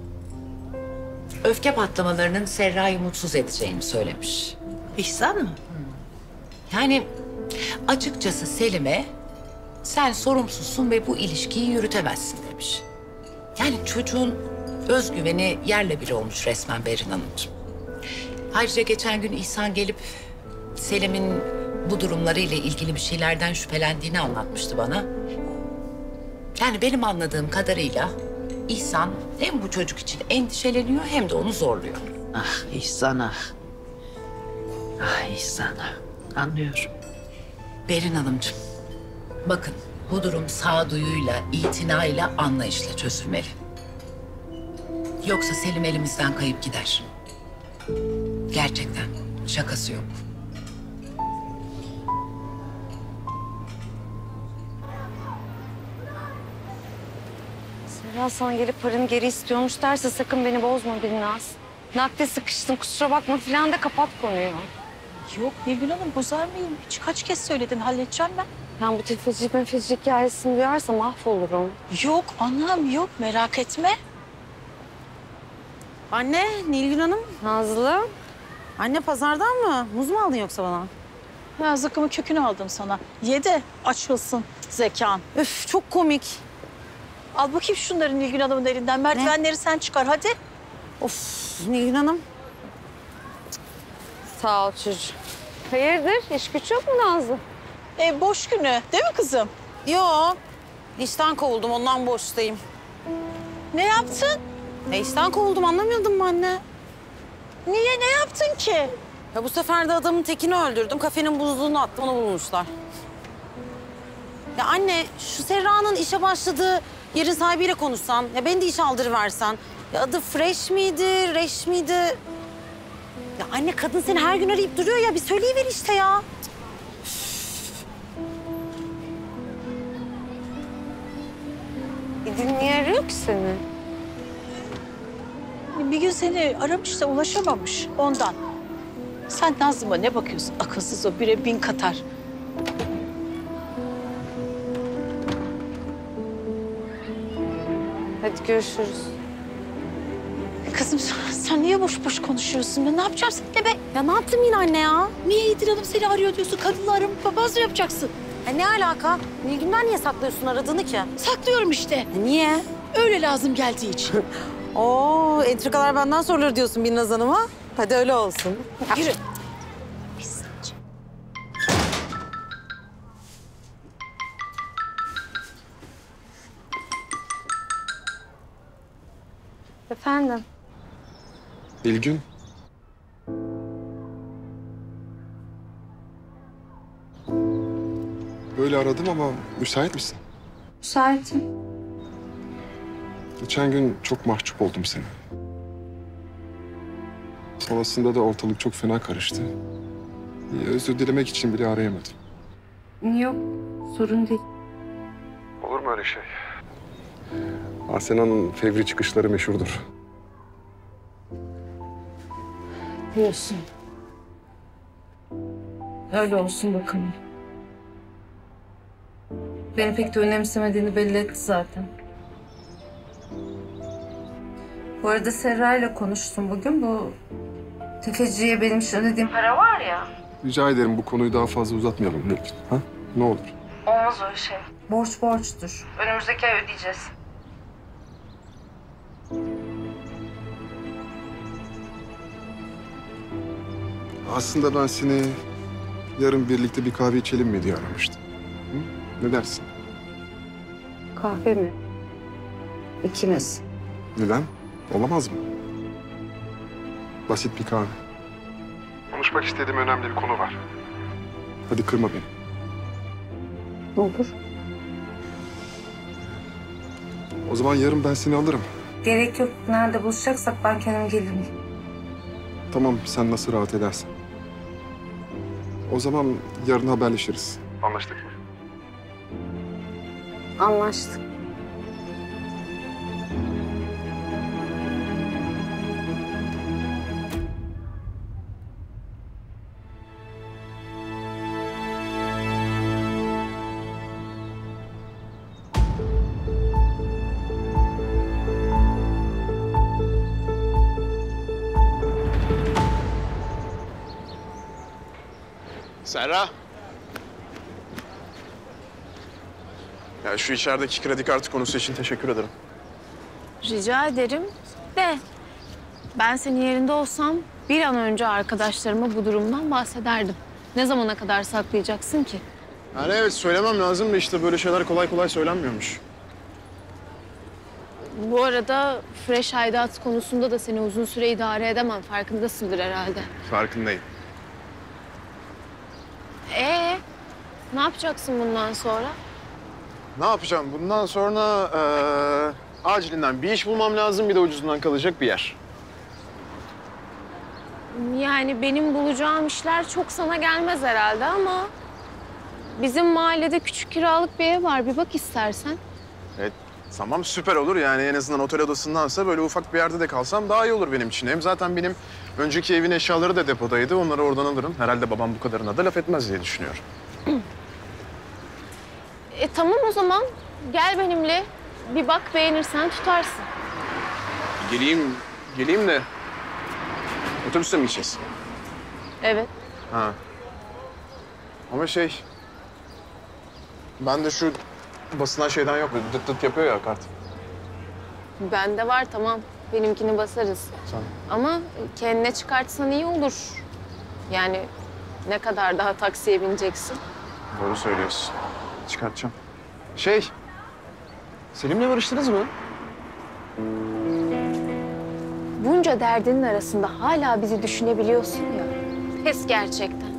öfke patlamalarının Serra'yı mutsuz edeceğini söylemiş. İhsan mı? Yani açıkçası Selim'e sen sorumsuzsun ve bu ilişkiyi yürütemezsin demiş. Yani çocuğun özgüveni yerle bir olmuş resmen Berin Hanımcığım. Ayrıca geçen gün İhsan gelip Selim'in bu durumlarıyla ilgili bir şeylerden şüphelendiğini anlatmıştı bana. Yani benim anladığım kadarıyla İhsan hem bu çocuk için endişeleniyor hem de onu zorluyor. Ah İhsan ah. Ah İhsan ah. Anlıyorum. Berin Hanımcığım, bakın bu durum sağduyuyla, itinayla, anlayışla çözülmeli. Yoksa Selim elimizden kayıp gider. Gerçekten şakası yok. Serra sana gelip paranı geri istiyormuş derse sakın beni bozma Binnaz. Nakde sıkıştım kusura bakma falan da kapat konuyu. Yok Nilgün Hanım bozar mıyım? Hiç kaç kez söyledin halledeceğim ben. Ben bu tefeci mefeci hikayesini duyarsam mahvolurum. Yok anam yok merak etme. Anne, Nilgün Hanım. Nazlı. Anne pazardan mı? Muz mu aldın yoksa bana? Ha, zıkkımın kökünü aldım sana. Ye de açılsın zekan. Üf çok komik. Al bakayım şunları Nilgün Hanım'ın elinden. Merdivenleri sen çıkar hadi. Of Nilgün Hanım. Sağ ol çocuğum. Hayırdır? İş güç yok mu Nazlı? E, boş günü değil mi kızım? Yok. İşten kovuldum ondan boştayım. Ne yaptın? E işten kovuldum anlamıyordun mu anne? Niye ne yaptın ki? Ya bu sefer de adamın tekini öldürdüm. Kafenin buzluğunu attım onu bulmuşlar. Ya anne şu Serra'nın işe başladığı yerin sahibiyle konuşsan. Ya beni de iş aldırıversen. Ya adı Fresh miydi, Reş miydi? Ya anne kadın seni her gün arayıp duruyor ya. Bir söyleyiver işte ya. İdil niye arıyor ki seni? Bir gün seni aramış da ulaşamamış ondan. Sen Nazlı'ma ne bakıyorsun? Akılsız o bire bin katar. Hadi görüşürüz. Kızım sen niye boş boş konuşuyorsun? Ya ne yapacağım seninle be? Ya ne yaptım yine anne ya? Niye İdil Hanım seni arıyor diyorsun? Kadınla aramı papaz mı yapacaksın? Ya ne alaka? Nilgün'den niye saklıyorsun aradığını ki? Saklıyorum işte. Ya niye? Öyle lazım geldiği için. Oo, entrikalar benden sorulur diyorsun Binnaz Hanım'a. Hadi öyle olsun. Yürü. Efendim? Nilgün. Böyle aradım ama müsait misin? Müsaitim. Geçen gün çok mahcup oldum seni. Sonrasında da ortalık çok fena karıştı. Özür dilemek için bile arayamadım. Yok, sorun değil. Olur mu öyle şey? Arsena'nın fevri çıkışları meşhurdur. Diyorsun. Öyle olsun bakalım. Beni pek de önemsemediğini belli etti zaten. Bu arada Serra ile konuştum bugün. Bu tefeciye benim için ödediğim para var ya. Rica ederim bu konuyu daha fazla uzatmayalım lütfen. Ha? Ne olur. Olmaz öyle şey. Borç borçtur. Önümüzdeki ay ödeyeceğiz. Aslında ben seni yarın birlikte bir kahve içelim mi diye aramıştım. Hı? Ne dersin? Kahve mi? İkimiz. Neden? Olamaz mı? Basit bir kahve. Konuşmak istediğim önemli bir konu var. Hadi kırma beni. Olur. O zaman yarın ben seni alırım. Gerek yok. Nerede buluşacaksak ben kendim gelirim. Tamam, sen nasıl rahat edersen. O zaman yarın haberleşiriz. Anlaştık mı? Anlaştık. Serra. Ya şu içerideki kredi kartı konusu için teşekkür ederim. Rica ederim de ben senin yerinde olsam bir an önce arkadaşlarıma bu durumdan bahsederdim. Ne zamana kadar saklayacaksın ki? Yani evet söylemem lazım da işte böyle şeyler kolay kolay söylenmiyormuş. Bu arada fresh aidat konusunda da seni uzun süre idare edemem. Farkındasındır herhalde. Farkındayım. Ee, ne yapacaksın bundan sonra? Ne yapacağım? Bundan sonra eee acilinden bir iş bulmam lazım. Bir de ucuzundan kalacak bir yer. Yani benim bulacağım işler çok sana gelmez herhalde ama... bizim mahallede küçük kiralık bir ev var. Bir bak istersen. Evet, tamam süper olur. Yani en azından otel odasındansa böyle ufak bir yerde de kalsam daha iyi olur benim için. Hem zaten benim önceki evin eşyaları da depodaydı. Onları oradan alırım. Herhalde babam bu kadarına da laf etmez diye düşünüyorum. E tamam o zaman. Gel benimle. Bir bak, beğenirsen tutarsın. Geleyim, geleyim de otobüste mi gideceğiz? Evet. Ha. Ama şey... Ben de şu basılan şeyden yok. Dıt dıt yapıyor ya kart. Bende var, tamam. Benimkini basarız. Tamam. Ama kendine çıkartsan iyi olur. Yani ne kadar daha taksiye bineceksin? Doğru söylüyorsun. Çıkartacağım. Şey... Selim'le barıştınız mı? Bunca derdinin arasında hala bizi düşünebiliyorsun ya. Pes gerçekten.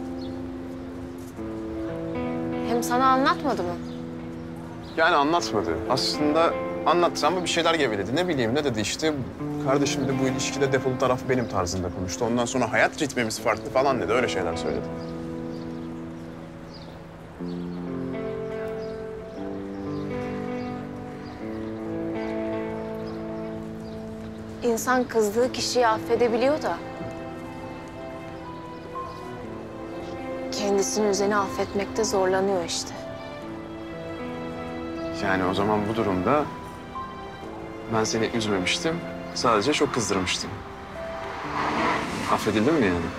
Hem sana anlatmadı mı? Yani anlatmadı. Aslında anlattı ama bir şeyler geveledi. Ne bileyim ne dedi işte. Kardeşim de bu ilişkide defolu taraf benim tarzında konuştu. Ondan sonra hayat ritmimiz farklı falan dedi. Öyle şeyler söyledi. İnsan kızdığı kişiyi affedebiliyor da... kendisini üzerine affetmekte zorlanıyor işte. Yani o zaman bu durumda ben seni üzmemiştim. Sadece çok kızdırmıştım. Affedildin mi yani?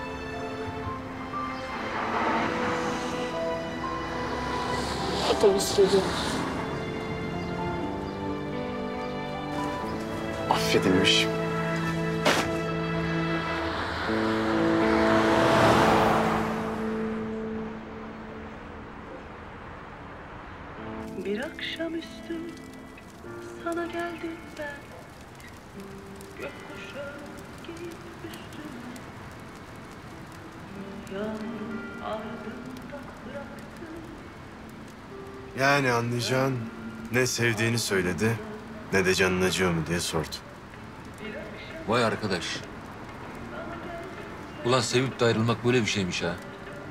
Otobüs geliyor. Affedilmiş. Bir akşamüstü sana geldim ben, gökkuşağı giyip üstüme, yağmurun ardında bıraktım. Yani anlayacağın ne sevdiğini söyledi ne de canın acıyor mu diye sordu. Vay arkadaş. Ulan sevip de ayrılmak böyle bir şeymiş ha.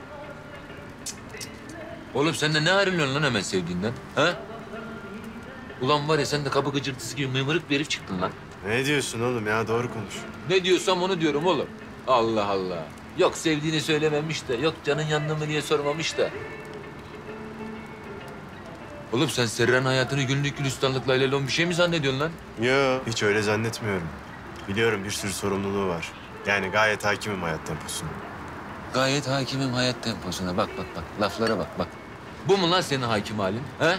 Oğlum sen de ne ayrılıyorsun lan hemen sevdiğinden? Ha? Ulan var ya sen de kapı gıcırtısı gibi mıymırık bir herif çıktın lan. Ne diyorsun oğlum ya? Doğru konuş. Ne diyorsam onu diyorum oğlum. Allah Allah. Yok sevdiğini söylememiş de, yok canın yandı mı niye sormamış da. Oğlum sen Serra'nın hayatını günlük gülistanlıkla alelon bir şey mi zannediyorsun lan? Yo, hiç öyle zannetmiyorum. Biliyorum bir sürü sorumluluğu var. Yani gayet hakimim hayat temposuna. Gayet hakimim hayat temposuna. Bak bak bak, laflara bak bak. Bu mu lan senin hakim halin, he?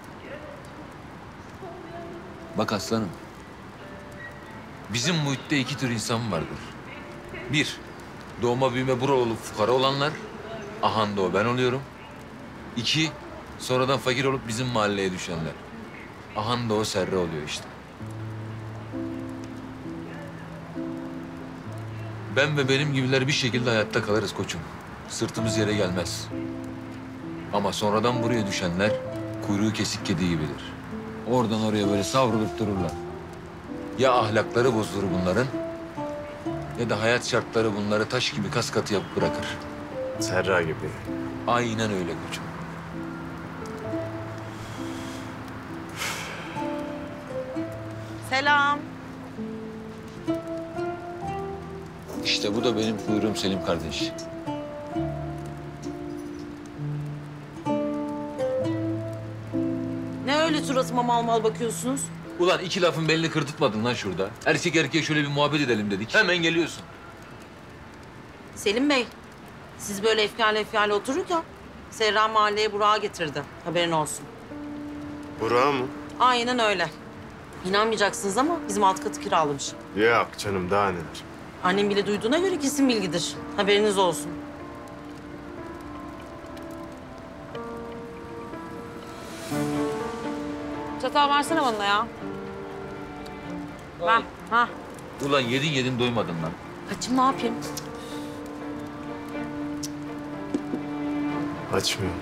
Bak aslanım. Bizim muhitte iki tür insan vardır. Bir, doğma büyüme buralı olup fukara olanlar. Ahanda o ben oluyorum. İki, sonradan fakir olup bizim mahalleye düşenler. Ahanda o Serra oluyor işte. Ben ve benim gibiler bir şekilde hayatta kalırız koçum. Sırtımız yere gelmez. Ama sonradan buraya düşenler kuyruğu kesik kedi gibidir. Oradan oraya böyle savrulup dururlar. Ya ahlakları bozulur bunların ya da hayat şartları bunları taş gibi kas katı yapıp bırakır. Serra gibi. Aynen öyle koçum. Selam. İşte bu da benim kuyruğum Selim kardeş. Ne öyle suratıma mal mal bakıyorsunuz? Ulan iki lafın belini kırtıtmadın lan şurada. Erkek erkeğe şöyle bir muhabbet edelim dedik. Hemen geliyorsun. Selim Bey, siz böyle efkâle efkâle otururken Serra mahalleye Burak'ı getirdi. Haberin olsun. Burak mı? Aynen öyle. İnanmayacaksınız ama bizim alt katı kiralamış. Yok canım, daha neler. Annem bile duyduğuna göre kesin bilgidir. Haberiniz olsun. Çatal versene bana ya. Ha, ha. Ulan yedin yedin doymadın lan. Açım ne yapayım? Açmıyor.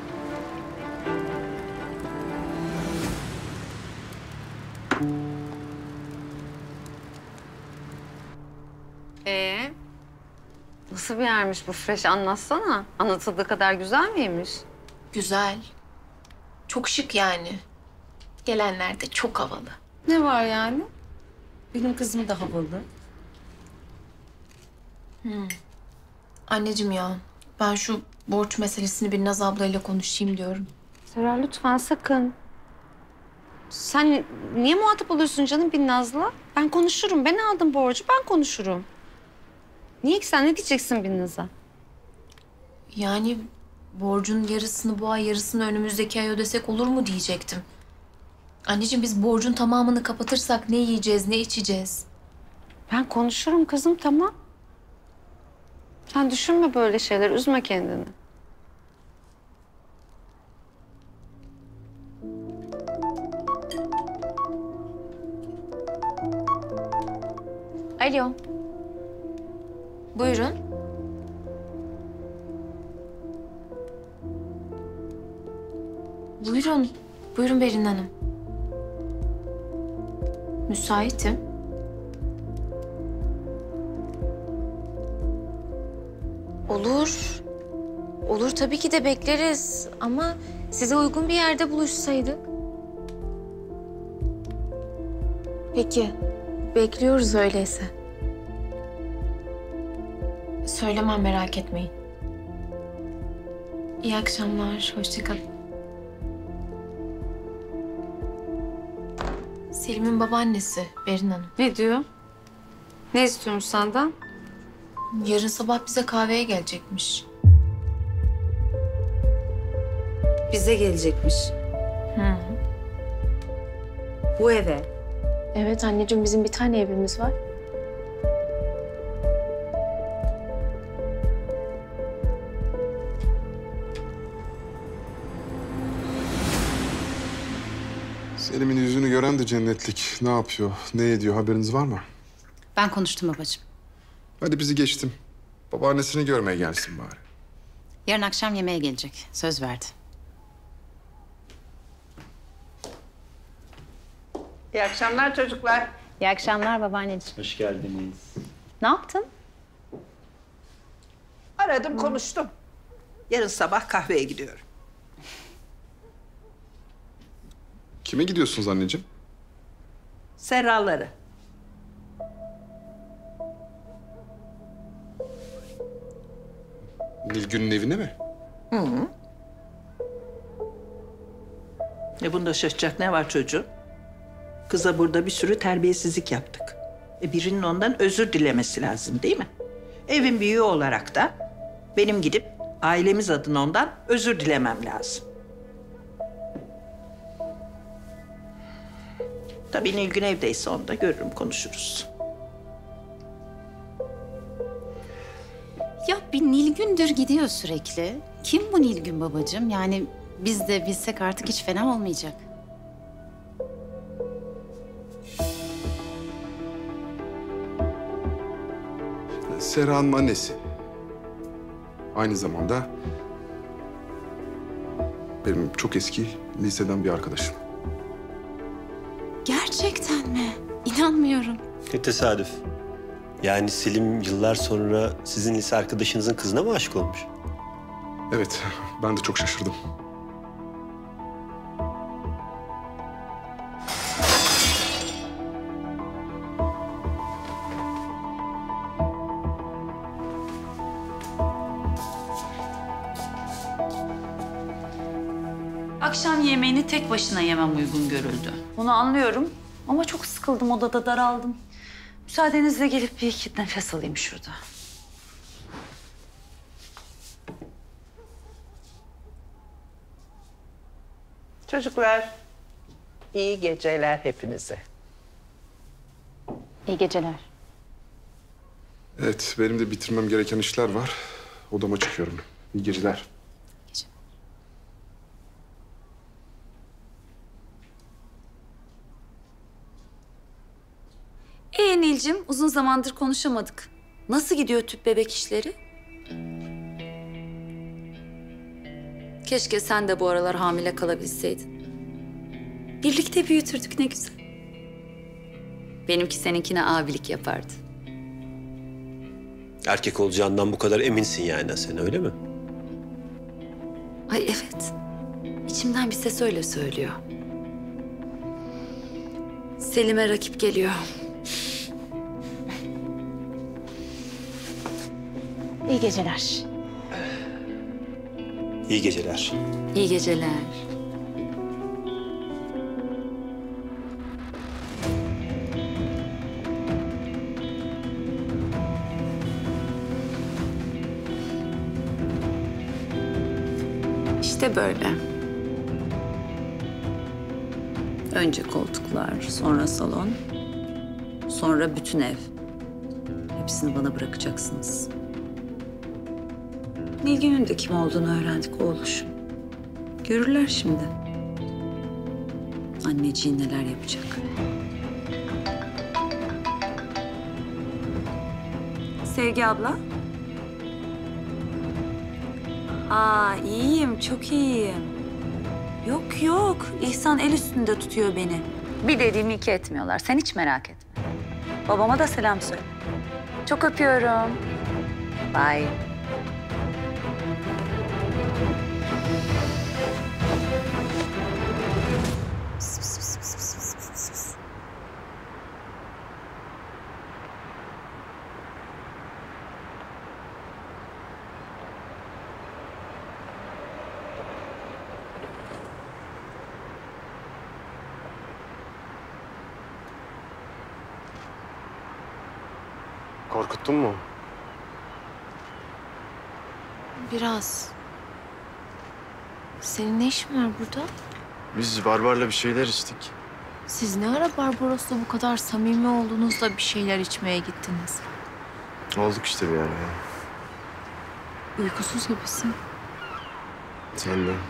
Ee, nasıl bir yermiş bu fresh? Anlatsana. Anlatıldığı kadar güzel miymiş? Güzel. Çok şık yani. Gelenler de çok havalı. Ne var yani? Benim kızım da havalı. Hmm. Anneciğim ya, ben şu borç meselesini bir Naz ablayla konuşayım diyorum. Serra lütfen sakın. Sen niye muhatap oluyorsun canım Binnaz'la? Ben konuşurum. Ben aldım borcu. Ben konuşurum. Niye ki sen ne diyeceksin Binnaz'a? Yani borcun yarısını bu ay, yarısını önümüzdeki ay ödesek olur mu diyecektim. Anneciğim biz borcun tamamını kapatırsak ne yiyeceğiz, ne içeceğiz? Ben konuşurum kızım, tamam. Sen düşünme böyle şeyler. Üzme kendini. Alo. Buyurun. Buyurun. Buyurun Berin Hanım. Müsaitim. Olur. Olur tabii ki de bekleriz ama size uygun bir yerde buluşsaydık. Peki. Bekliyoruz öyleyse. Söylemem, merak etmeyin. İyi akşamlar, hoşça kalın. Selim'in babaannesi Berin Hanım. Ne diyor? Ne istiyormuş senden? Yarın sabah bize kahveye gelecekmiş. Bize gelecekmiş. Hı. Bu eve. Evet anneciğim, bizim bir tane evimiz var. Selim'in yüzünü gören de cennetlik. Ne yapıyor, ne ediyor haberiniz var mı? Ben konuştum babacığım. Hadi bizi geçtim. Babaannesini görmeye gelsin bari. Yarın akşam yemeğe gelecek. Söz verdi. İyi akşamlar çocuklar. İyi akşamlar babaanneciğim. Hoş geldiniz. Ne yaptın? Aradım, konuştum. Yarın sabah kahveye gidiyorum. Kime gidiyorsunuz anneciğim? Serraları. Nilgün'ün evine mi? Hı hı. E bunda şaşacak ne var çocuğum? Kıza burada bir sürü terbiyesizlik yaptık. E birinin ondan özür dilemesi lazım değil mi? Evin büyüğü olarak da benim gidip ailemiz adına ondan özür dilemem lazım. Tabii Nilgün evdeyse onu da görürüm, konuşuruz. Ya bir Nilgün'dür gidiyor sürekli. Kim bu Nilgün babacığım? Yani biz de bilsek artık hiç fena olmayacak. Serra'nın annesi. Aynı zamanda benim çok eski liseden bir arkadaşım. Gerçekten mi? İnanmıyorum. Ne tesadüf. Yani Selim yıllar sonra sizin lise arkadaşınızın kızına mı aşık olmuş? Evet, ben de çok şaşırdım. Akşam yemeğini tek başına yemem uygun görüldü. Bunu anlıyorum ama çok sıkıldım, odada daraldım. Müsaadenizle gelip bir iki nefes alayım şurada. Çocuklar, iyi geceler hepinize. İyi geceler. Evet, benim de bitirmem gereken işler var. Odama çıkıyorum. İyi geceler. Ee Nilcim, uzun zamandır konuşamadık. Nasıl gidiyor tüp bebek işleri? Keşke sen de bu aralar hamile kalabilseydin. Birlikte büyütürdük ne güzel. Benimki seninkine abilik yapardı. Erkek olacağından bu kadar eminsin yani sen, öyle mi? Ay evet. İçimden bir ses öyle söylüyor. Selim'e rakip geliyor. İyi geceler. İyi geceler. İyi geceler. İşte böyle. Önce koltuklar, sonra salon, sonra bütün ev. Hepsini bana bırakacaksınız. Nilgün'ün de kim olduğunu öğrendik oğluşum. Görürler şimdi. Anneciğin neler yapacak. Sevgi abla. Aa iyiyim, çok iyiyim. Yok yok, İhsan el üstünde tutuyor beni. Bir dediğimi iki etmiyorlar, sen hiç merak etme. Babama da selam söyle. Çok öpüyorum. Bye. Korkuttun mu? Biraz. Senin ne işin var burada? Biz Barbar'la bir şeyler içtik. Siz ne ara Barbaros'la bu kadar samimi olduğunuzda bir şeyler içmeye gittiniz? Olduk işte bir ara ya. Uykusuz gibisin. Sen de.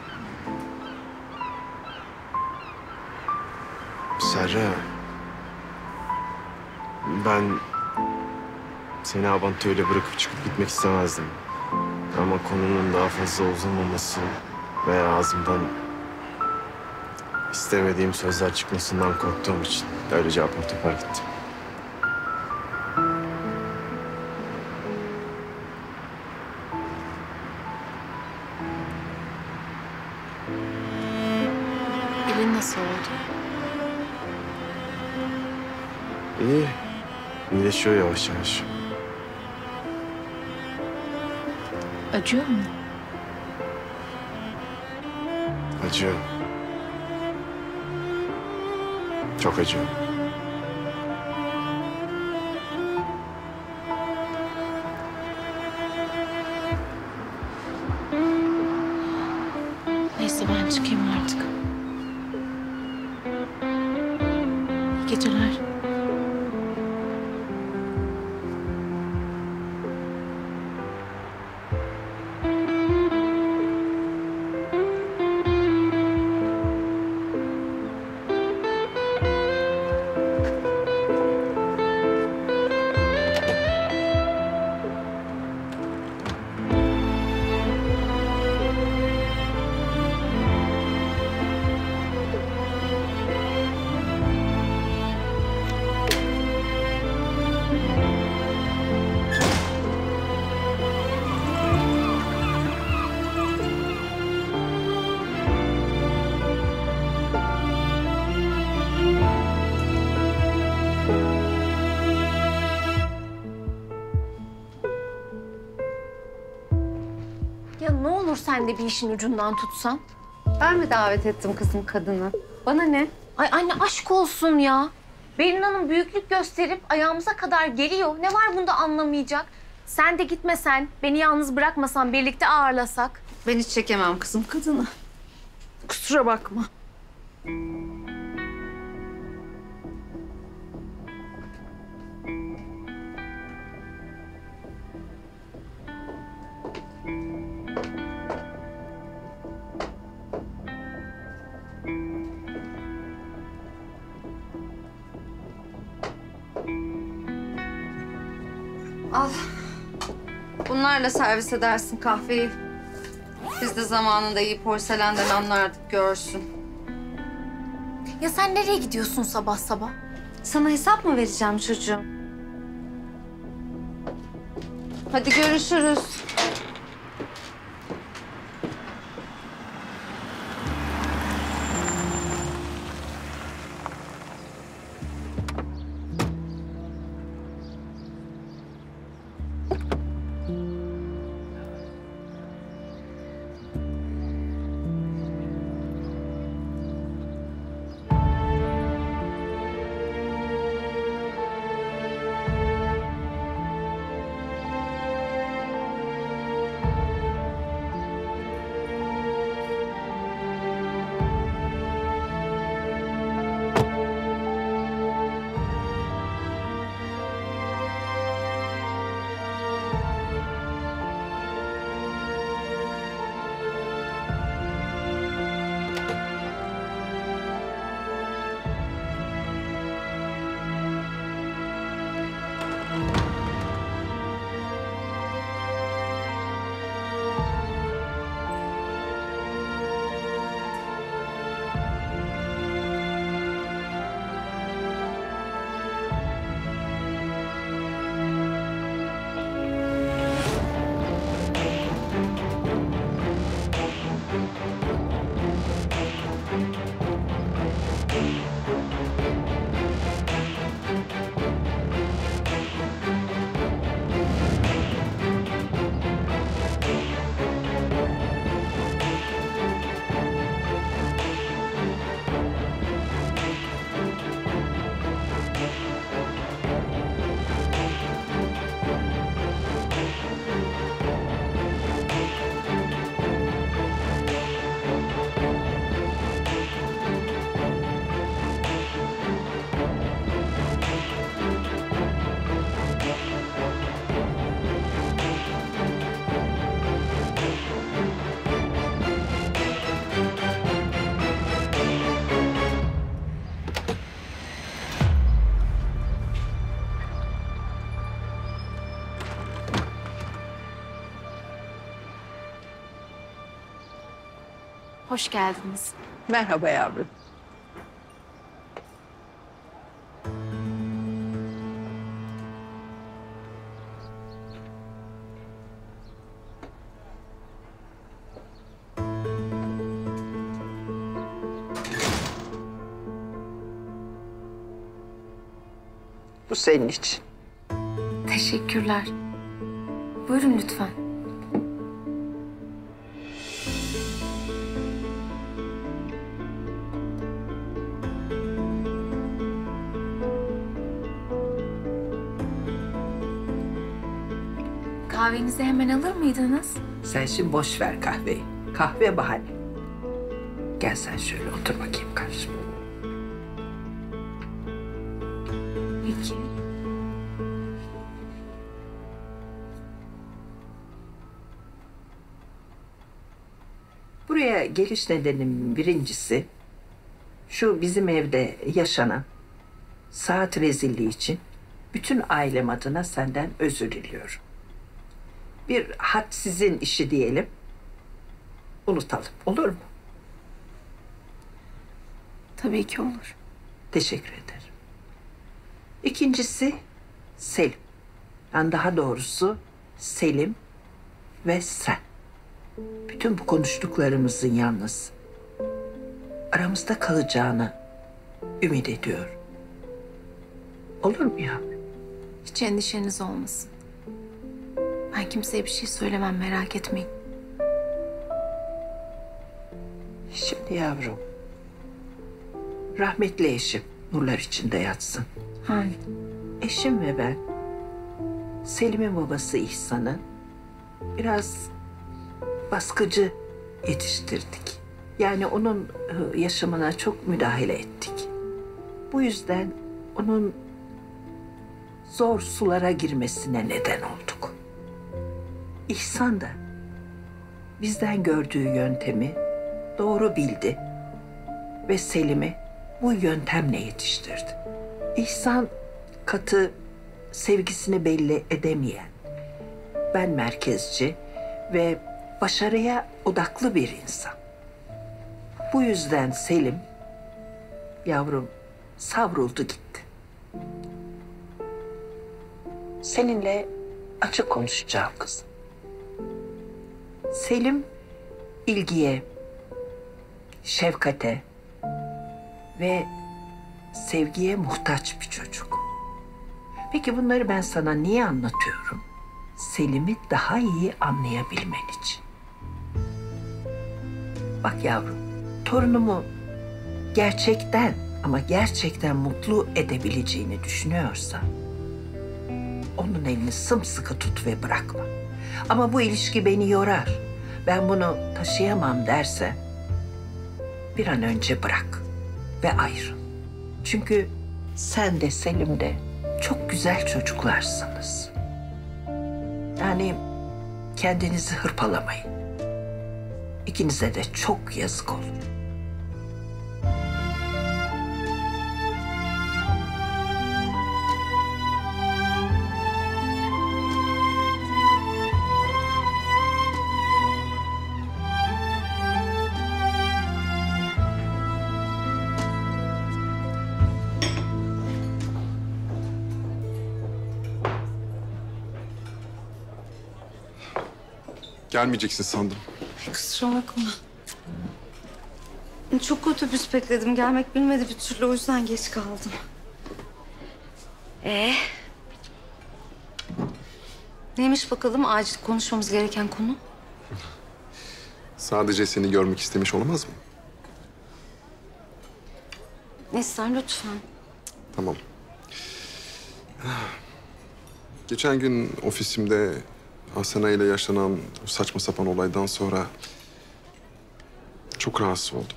Serra. Ben seni Abant'ı öyle bırakıp çıkıp gitmek istemezdim. Ama konunun daha fazla uzamaması veya ağzımdan istemediğim sözler çıkmasından korktuğum için öylece apar topar gittim. Elin nasıl oldu? İyi. İyileşiyor yavaş yavaş. Acıyor mu? Acıyor. Çok acıyor. Neyse ben çıkayım artık. İyi geceler. Ya ne olur sen de bir işin ucundan tutsan. Ben mi davet ettim kızım kadını? Bana ne? Ay anne aşk olsun ya. Berin Hanım büyüklük gösterip ayağımıza kadar geliyor. Ne var bunda anlamayacak? Sen de gitmesen, beni yalnız bırakmasan, birlikte ağırlasak. Ben hiç çekemem kızım kadını. Kusura bakma. Al. Bunlarla servis edersin kahveyi. Biz de zamanında iyi porselenden anlardık, görsün. Ya sen nereye gidiyorsun sabah sabah? Sana hesap mı vereceğim çocuğum? Hadi görüşürüz. Hoş geldiniz. Merhaba yavrum. Bu senin için. Teşekkürler. Buyurun lütfen. Kahvenizi hemen alır mıydınız? Sen şimdi boş ver kahveyi. Kahve bahane. Gel sen şöyle otur bakayım karşıma. Peki. Buraya geliş nedenimin birincisi şu bizim evde yaşanan saat rezilliği için bütün ailem adına senden özür diliyorum. Bir hadsizin işi diyelim. Unutalım. Olur mu? Tabii ki olur. Teşekkür ederim. İkincisi Selim. Yani daha doğrusu Selim ve sen. Bütün bu konuştuklarımızın yalnız aramızda kalacağını ümit ediyorum. Olur mu ya? Hiç endişeniz olmasın. Ben kimseye bir şey söylemem, merak etmeyin. Şimdi yavrum, rahmetli eşim nurlar içinde yatsın. Hayır. Eşim ve ben Selim'in babası İhsan'ı biraz baskıcı yetiştirdik. Yani onun e, yaşamına çok müdahale ettik. Bu yüzden onun zor sulara girmesine neden olduk. İhsan da bizden gördüğü yöntemi doğru bildi ve Selim'i bu yöntemle yetiştirdi. İhsan katı, sevgisini belli edemeyen, ben merkezci ve başarıya odaklı bir insan. Bu yüzden Selim, yavrum, savruldu gitti. Seninle açık konuşacağım kızım. Selim ilgiye, şefkate ve sevgiye muhtaç bir çocuk. Peki bunları ben sana niye anlatıyorum? Selim'i daha iyi anlayabilmen için. Bak yavrum, torunumu gerçekten ama gerçekten mutlu edebileceğini düşünüyorsan onun elini sımsıkı tut ve bırakma. Ama bu ilişki beni yorar, ben bunu taşıyamam dersen bir an önce bırak ve ayrıl. Çünkü sen de Selim de çok güzel çocuklarsınız. Yani kendinizi hırpalamayın. İkinize de çok yazık olur. Gelmeyeceksin sandım. Kusura bakma. Çok otobüs bekledim. Gelmek bilmedi bir türlü. O yüzden geç kaldım. Ee? Neymiş bakalım acil konuşmamız gereken konu? Sadece seni görmek istemiş olamaz mı? Neslihan lütfen. Tamam. Geçen gün ofisimde Asena ile yaşanan o saçma sapan olaydan sonra çok rahatsız oldum.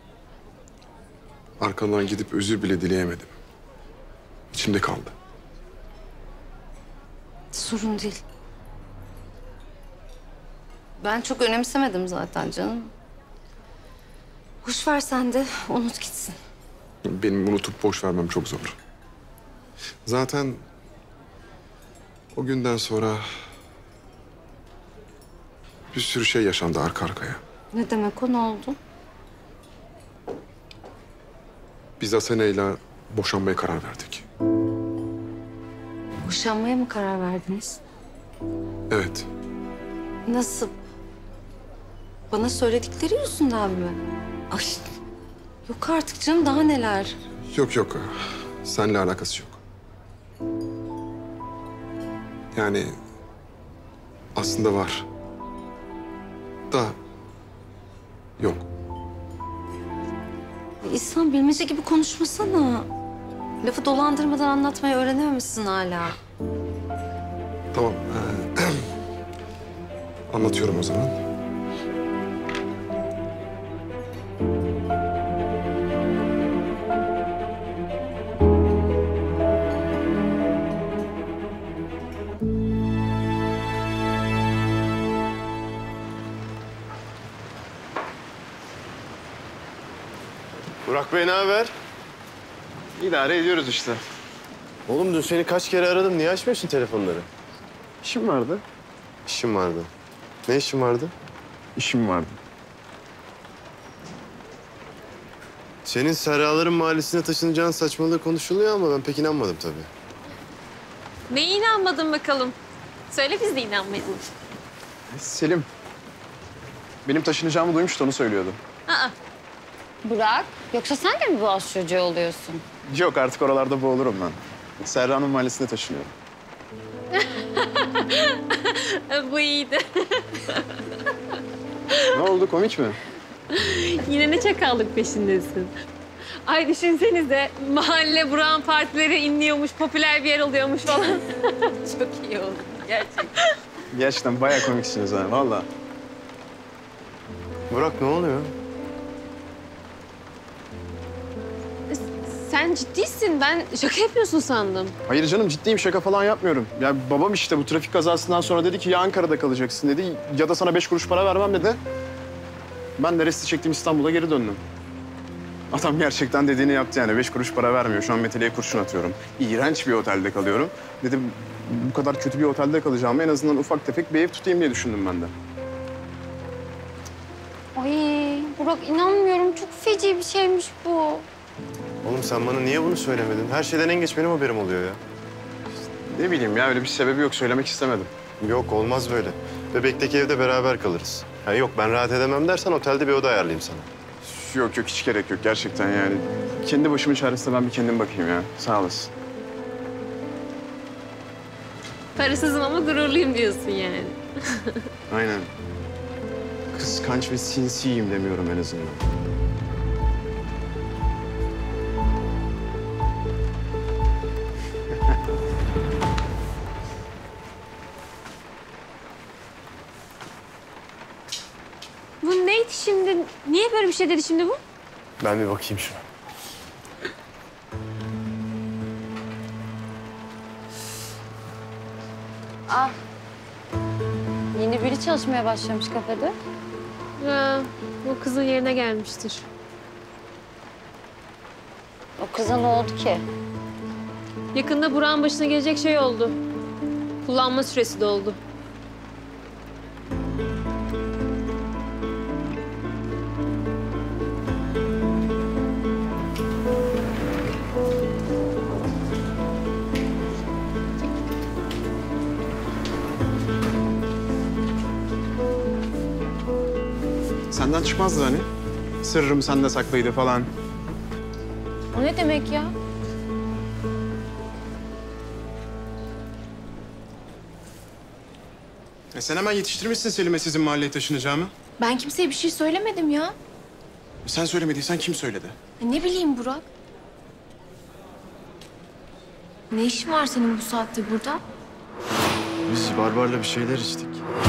Arkandan gidip özür bile dileyemedim. İçimde kaldı. Sorun değil. Ben çok önemsemedim zaten canım. Boş ver sen de unut gitsin. Benim unutup boş vermem çok zor. Zaten o günden sonra bir sürü şey yaşandı arka arkaya. Ne demek o, ne oldu? Biz Asena ile boşanmaya karar verdik. Boşanmaya mı karar verdiniz? Evet. Nasıl? Bana söyledikleri yüzünden mi? Ay, yok artık canım, daha neler? Yok yok. Seninle alakası yok. Yani aslında var. Da yok. İhsan, bilmece gibi konuşmasana. Lafı dolandırmadan anlatmayı öğrenememişsin hala. Tamam. ee, Anlatıyorum o zaman. Burak Bey ne haber? İdare ediyoruz işte. Oğlum dün seni kaç kere aradım. Niye açmıyorsun telefonları? İşim vardı. İşim vardı. Ne işin vardı? İşim vardı. Senin Serraların mahallesine taşınacağın saçmalığı konuşuluyor ama ben pek inanmadım tabii. Neye inanmadın bakalım? Söyle biz de inanmayalım. Selim. Benim taşınacağımı duymuştu, onu söylüyordu. Aa. Burak, yoksa sen de mi Boğaz çocuğu oluyorsun? Yok, artık oralarda boğulurum ben. Serra'nın mahallesine taşınıyorum. Bu iyiydi. Ne oldu, komik mi? Yine ne çakallık peşindesin. Ay düşünsenize mahalle Burak'ın partileri inliyormuş, popüler bir yer oluyormuş falan. Çok iyi oldu gerçekten. Gerçekten bayağı komiksiniz ha, vallahi. Burak ne oluyor? Sen ciddisin. Ben şaka yapıyorsun sandım. Hayır canım, ciddiyim, şaka falan yapmıyorum. Ya babam işte bu trafik kazasından sonra dedi ki ya Ankara'da kalacaksın dedi ya da sana beş kuruş para vermem dedi. Ben de resti çektim, İstanbul'a geri döndüm. Adam gerçekten dediğini yaptı yani. Beş kuruş para vermiyor. Şu an Meteli'ye kurşun atıyorum. İğrenç bir otelde kalıyorum. Dedim bu kadar kötü bir otelde kalacağımı en azından ufak tefek bir ev tutayım diye düşündüm ben de. Ay Burak inanmıyorum. Çok feci bir şeymiş bu. Oğlum sen bana niye bunu söylemedin? Her şeyden en geç benim haberim oluyor ya. Ne bileyim ya, öyle bir sebebi yok. Söylemek istemedim. Yok, olmaz böyle. Bebekteki evde beraber kalırız. Ha yok, ben rahat edemem dersen otelde bir oda ayarlayayım sana. Yok yok, hiç gerek yok gerçekten yani. Kendi başımın çaresine ben bir kendim bakayım ya. Sağ olasın. Parasızım ama gururluyum diyorsun yani. Aynen. Kıskanç ve sinsiyim demiyorum en azından. Bu neydi şimdi? Niye böyle bir şey dedi şimdi bu? Ben bir bakayım şuna. Ah. Yeni biri çalışmaya başlamış kafede. Ha, o kızın yerine gelmiştir. O kıza ne oldu ki? Yakında Burak'ın başına gelecek şey oldu. Kullanma süresi doldu. Senden çıkmazdı hani. Sırrım sende saklıydı falan. O ne demek ya? E sen hemen yetiştirmişsin Selim'e sizin mahalleye taşınacağımı. Ben kimseye bir şey söylemedim ya. E sen söylemediysen kim söyledi? Ya ne bileyim Burak. Ne işin var senin bu saatte burada? Biz Barbar'la bir şeyler içtik.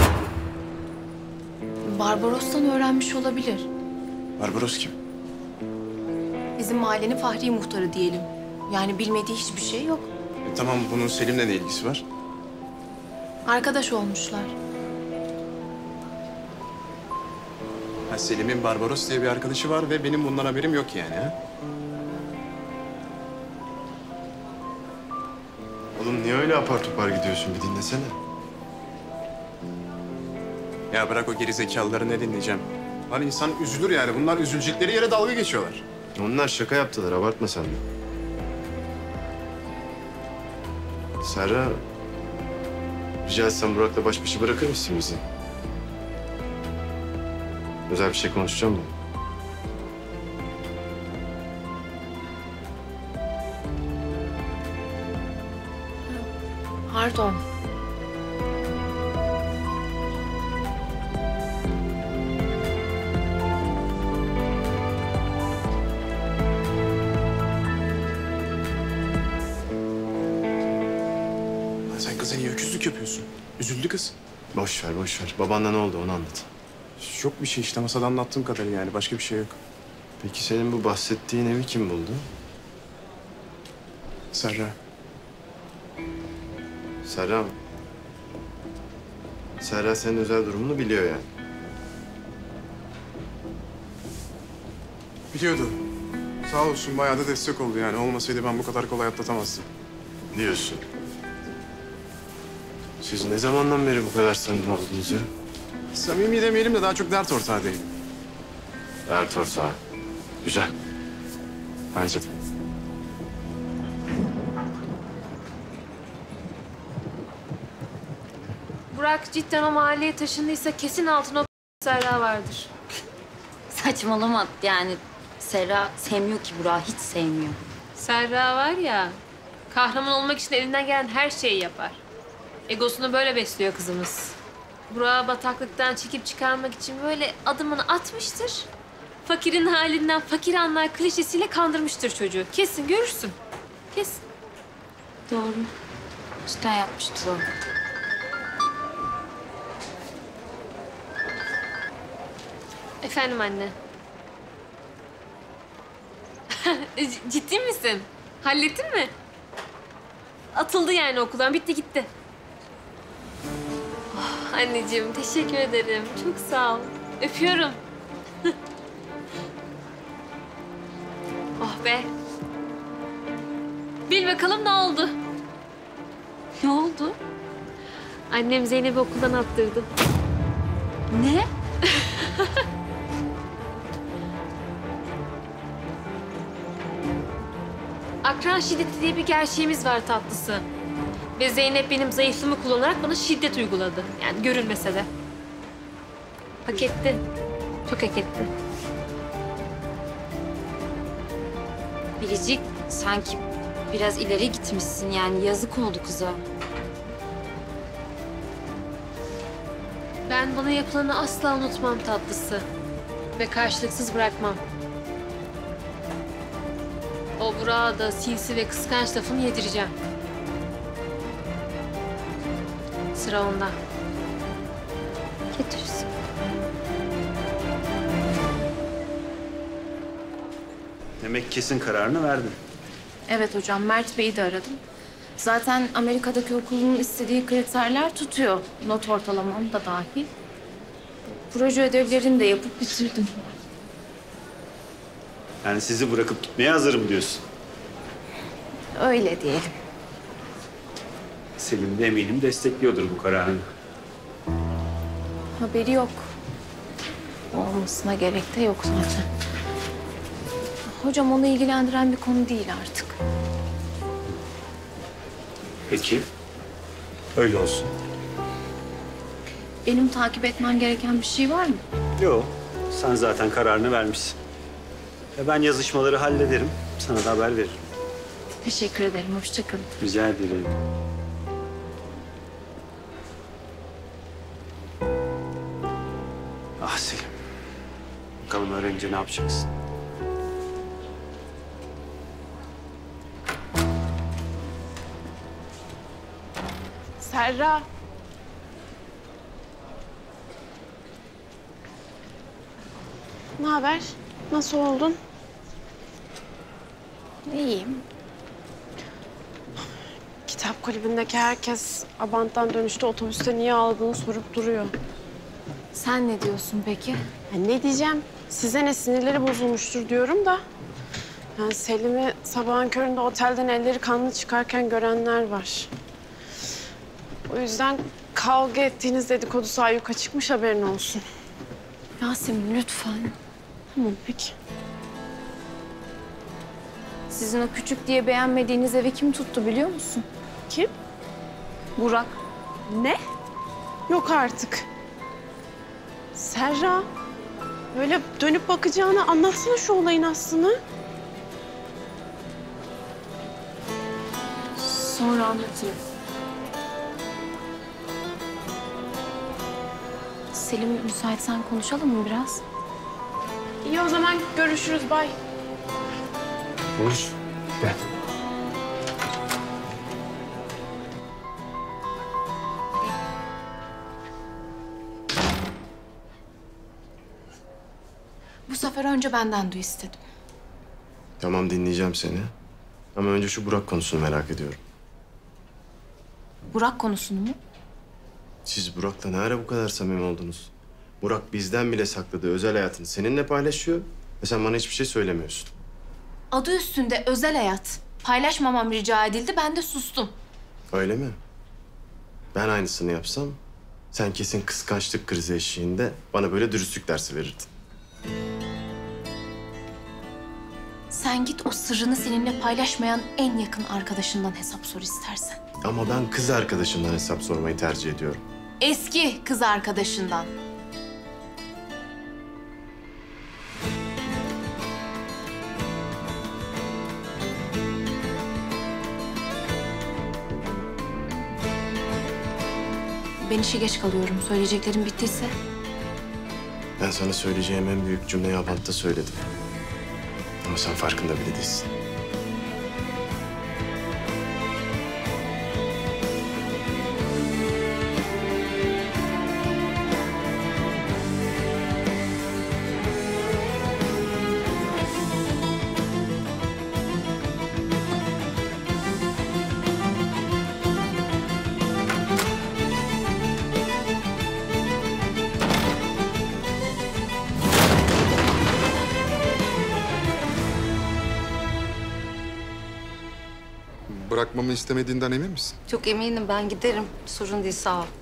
Barbaros'tan öğrenmiş olabilir. Barbaros kim? Bizim mahallenin Fahri muhtarı diyelim. Yani bilmediği hiçbir şey yok. E tamam, bunun Selim'le ne ilgisi var? Arkadaş olmuşlar. Ha, Selim'in Barbaros diye bir arkadaşı var ve benim bundan haberim yok yani ha? Oğlum niye öyle apar topar gidiyorsun? Bir dinlesene. Ya bırak o gerizekalıları, ne dinleyeceğim? Lan insan üzülür yani. Bunlar üzülecekleri yere dalga geçiyorlar. Onlar şaka yaptılar, abartma sen de. Serra, rica etsem Burak'la baş başa bırakır mısın bizi? Özel bir şey konuşacağım da. Pardon. Lan sen kıza niye öküzlük yapıyorsun? Üzüldü kız. Boş ver, boş ver. Babanla ne oldu onu anlat. Yok bir şey işte masada anlattığım kadar yani başka bir şey yok. Peki senin bu bahsettiğin evi kim buldu? Serra. Serra mı? Serra senin özel durumunu biliyor yani. Biliyordu. Sağ olsun bayağı da destek oldu yani. Olmasaydı ben bu kadar kolay atlatamazdım. Diyorsun. Siz ne zamandan beri bu kadar samimi oldunuz ya? Samimi demeyelim de daha çok dert ortağı değil. Dert ortağı. Güzel. Bence de. Burak cidden o mahalleye taşındıysa kesin altına o Serra vardır. Saçmalama yani. Serra sevmiyor ki Burak'ı, hiç sevmiyor. Serra var ya, kahraman olmak için elinden gelen her şeyi yapar. Egosunu böyle besliyor kızımız. Burak'ı bataklıktan çekip çıkarmak için böyle adımını atmıştır. Fakirin halinden fakir anlar klişesiyle kandırmıştır çocuğu. Kesin görürsün. Kesin. Doğru. Cidden yapmıştır o. Efendim anne. C- Ciddi misin? Hallettin mi? Atıldı yani okuldan. Bitti gitti. Oh, anneciğim teşekkür ederim. Çok sağ ol. Öpüyorum. Oh be. Bil bakalım ne oldu? Ne oldu? Annem Zeynep'i okuldan attırdı. Ne? Akran şiddeti diye bir gerçeğimiz var tatlısı. Ve Zeynep benim zayıflığımı kullanarak bana şiddet uyguladı. Yani görülmese de. Hak etti. Çok hak etti. Biricik sanki biraz ileri gitmişsin yani yazık oldu kıza. Ben bana yapılanı asla unutmam tatlısı. Ve karşılıksız bırakmam. O Burak'a da sinsi ve kıskanç lafını yedireceğim. Sıra onda. Getirsin. Demek kesin kararını verdin. Evet hocam, Mert Bey'i de aradım. Zaten Amerika'daki okulun istediği kriterler tutuyor. Not ortalamam da dahil. Proje ödevlerini de yapıp bitirdim. Yani sizi bırakıp gitmeye hazırım diyorsun. Öyle diyelim. Selim de eminim destekliyordur bu kararını. Haberi yok. Olmasına gerek de yok zaten. Hocam onu ilgilendiren bir konu değil artık. Peki. Öyle olsun. Benim takip etmem gereken bir şey var mı? Yok. Sen zaten kararını vermişsin. E ben yazışmaları hallederim. Sana da haber veririm. Teşekkür ederim. Hoşça kalın. Rica ederim. Ah Selim. Bakalım öğrenince ne yapacaksın? Serra. Ne haber? Nasıl oldun? İyiyim. Kitap kulübündeki herkes Abant'tan dönüşte otobüste niye aldığını sorup duruyor. Sen ne diyorsun peki? Ya ne diyeceğim? Size ne sinirleri bozulmuştur diyorum da. Yani Selim'i sabahın köründe otelden elleri kanlı çıkarken görenler var. O yüzden kavga ettiğiniz dedikodusu ayyuka çıkmış, haberin olsun. Yasemin lütfen. Tamam peki. Sizin o küçük diye beğenmediğiniz evi kim tuttu biliyor musun? Kim? Burak. Ne? Yok artık. Serra, böyle dönüp bakacağını anlatsana şu olayın aslını. Sonra anlatayım. Selim, müsaitsen konuşalım mı biraz? İyi o zaman görüşürüz, bay. Olur. Gel. sefer önce benden duy istedim. Tamam, dinleyeceğim seni. Ama önce şu Burak konusunu merak ediyorum. Burak konusunu mu? Siz Burak'la ne ara bu kadar samimi oldunuz? Burak bizden bile sakladığı özel hayatını seninle paylaşıyor ve sen bana hiçbir şey söylemiyorsun. Adı üstünde özel hayat. Paylaşmamam rica edildi, ben de sustum. Öyle mi? Ben aynısını yapsam sen kesin kıskançlık krizi eşiğinde bana böyle dürüstlük dersi verirdin. Sen git o sırrını seninle paylaşmayan en yakın arkadaşından hesap sor istersen. Ama ben kız arkadaşımdan hesap sormayı tercih ediyorum. Eski kız arkadaşından. Ben işe geç kalıyorum. Söyleyeceklerim bittiyse. Ben sana söyleyeceğim en büyük cümleyi Abant'ta söyledim. Ama sen farkında bile değilsin. Bırakmamı istemediğinden emin misin? Çok eminim, ben giderim. Sorun değil, sağ ol.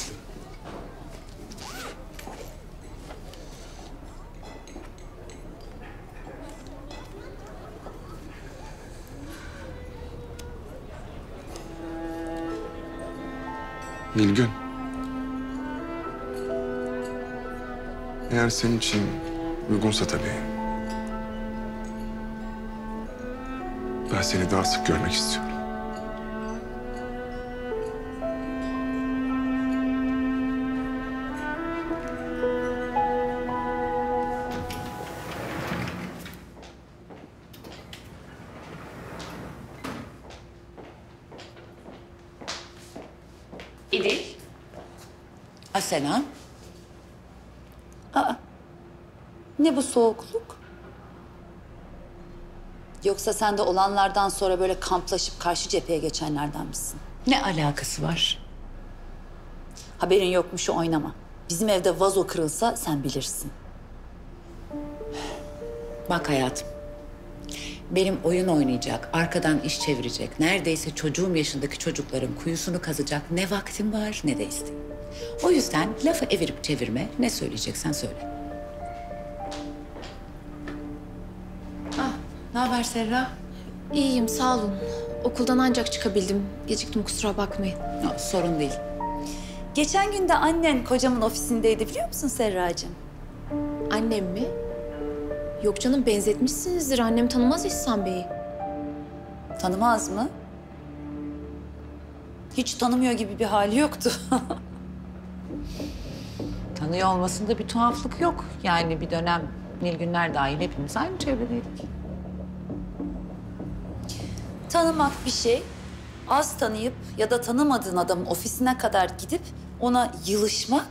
Nilgün. Eğer senin için uygunsa tabii. Ben seni daha sık görmek istiyorum. İdil. Asena. Aa, ne bu soğukluk? Yoksa sen de olanlardan sonra böyle kamplaşıp karşı cepheye geçenlerden misin? Ne alakası var? Haberin yokmuş, oynama. Bizim evde vazo kırılsa sen bilirsin. Bak hayatım. Benim oyun oynayacak, arkadan iş çevirecek, neredeyse çocuğum yaşındaki çocukların kuyusunu kazacak ne vaktim var ne de isteğim. O yüzden lafı evirip çevirme, ne söyleyeceksen söyle. Ah, ne haber Serra? İyiyim, sağ olun. Okuldan ancak çıkabildim. Geciktim, kusura bakmayın. No, sorun değil. Geçen gün de annen kocamın ofisindeydi, biliyor musun Serracığım? Annem mi? Yok canım, benzetmişsinizdir. Annem tanımaz İhsan Bey'i. Tanımaz mı? Hiç tanımıyor gibi bir hali yoktu. Tanıyor olmasında bir tuhaflık yok. Yani bir dönem Nilgünler dahil hepimiz aynı çevredeydik. Tanımak bir şey. Az tanıyıp ya da tanımadığın adamın ofisine kadar gidip ona yılışmak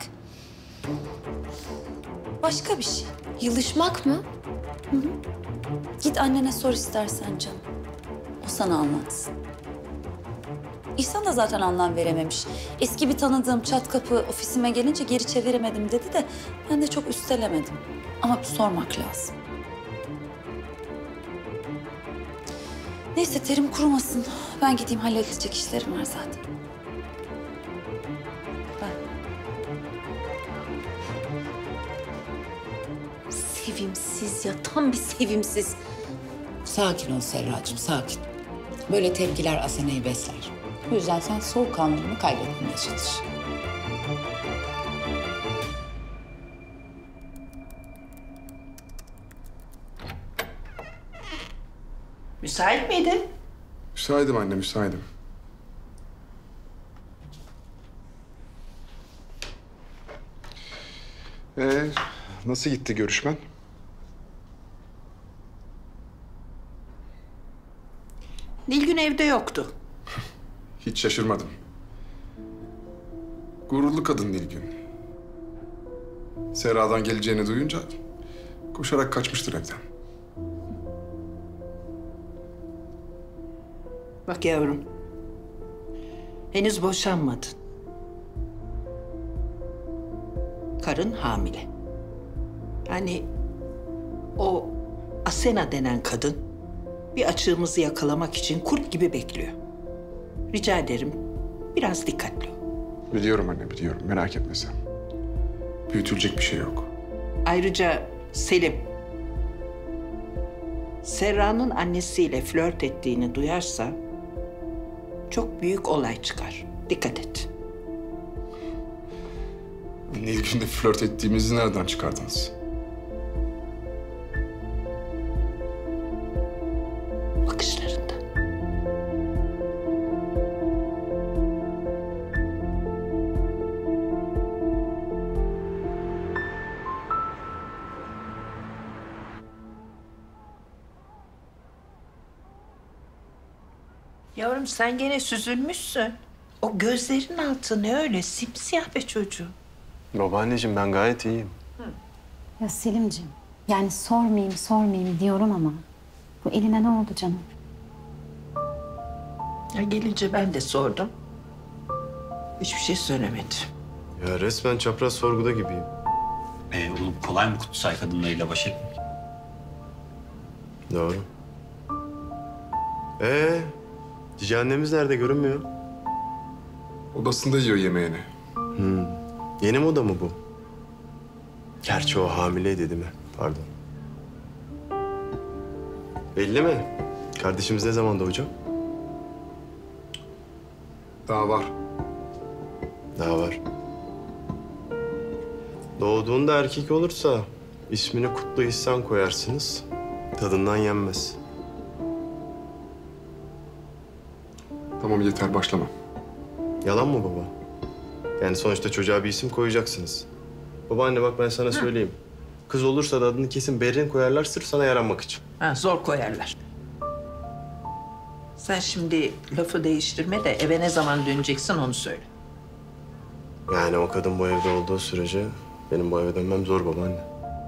başka bir şey. Yılışmak mı? Hı hı. Git annene sor istersen canım. O sana anlatsın. İhsan da zaten anlam verememiş. Eski bir tanıdığım çat kapı ofisime gelince geri çeviremedim dedi de ben de çok üstelemedim. Ama bir sormak lazım. Neyse, terim kurumasın. Ben gideyim, halledecek işlerim var zaten. Ben. Sevimsiz ya, tam bir sevimsiz. Sakin ol Serracığım, sakin. Böyle tepkiler Asena'yı besler. O yüzden sen soğukkanlılığını kaybetmemeye çalış. Müsait miydin? Müsaitim anne, müsaitim. Ee, nasıl gitti görüşmen? Nilgün evde yoktu. Hiç şaşırmadım. Gururlu kadın Nilgün. Serra'dan geleceğini duyunca Koşarak kaçmıştır evden. Bak yavrum, henüz boşanmadın. Karın hamile. Yani o Asena denen kadın bir açığımızı yakalamak için kurt gibi bekliyor. Rica ederim biraz dikkatli ol. Biliyorum anne, biliyorum. Merak etme sen. Büyütülecek bir şey yok. Ayrıca Selim, Serra'nın annesiyle flört ettiğini duyarsa çok büyük olay çıkar. Dikkat et. Nilgün'le flört ettiğimizi nereden çıkardınız? Bakışlarında. Yavrum sen gene süzülmüşsün. O gözlerin altı ne öyle simsiyah be çocuğum. Babaanneciğim ben gayet iyiyim. Ya Selimciğim, yani sormayayım sormayayım diyorum ama bu eline ne oldu canım? Ya gelince ben de sordum. Hiçbir şey söylemedi. Ya resmen çapraz sorguda gibiyim. Ee, oğlum kolay mı Kutsay kadınlarıyla baş etmek? Doğru. Ee, cici annemiz nerede görünmüyor? Odasında yiyor yemeğini. Hmm. Yeni moda mı bu? Gerçi o hamileydi değil mi? Pardon. Belli mi? Kardeşimiz ne zaman doğacak? Daha var. Daha var. Doğduğunda erkek olursa ismini Kutlu İhsan koyarsınız. Tadından yenmez. Tamam yeter, başlama. Yalan mı baba? Yani sonuçta çocuğa bir isim koyacaksınız. Babaanne bak ben sana söyleyeyim. Kız olursa da adını kesin Berrin koyarlar sırf sana yaranmak için. Ha, zor koyarlar. Sen şimdi lafı değiştirme de eve ne zaman döneceksin onu söyle. Yani o kadın bu evde olduğu sürece benim bu eve dönmem zor babaanne.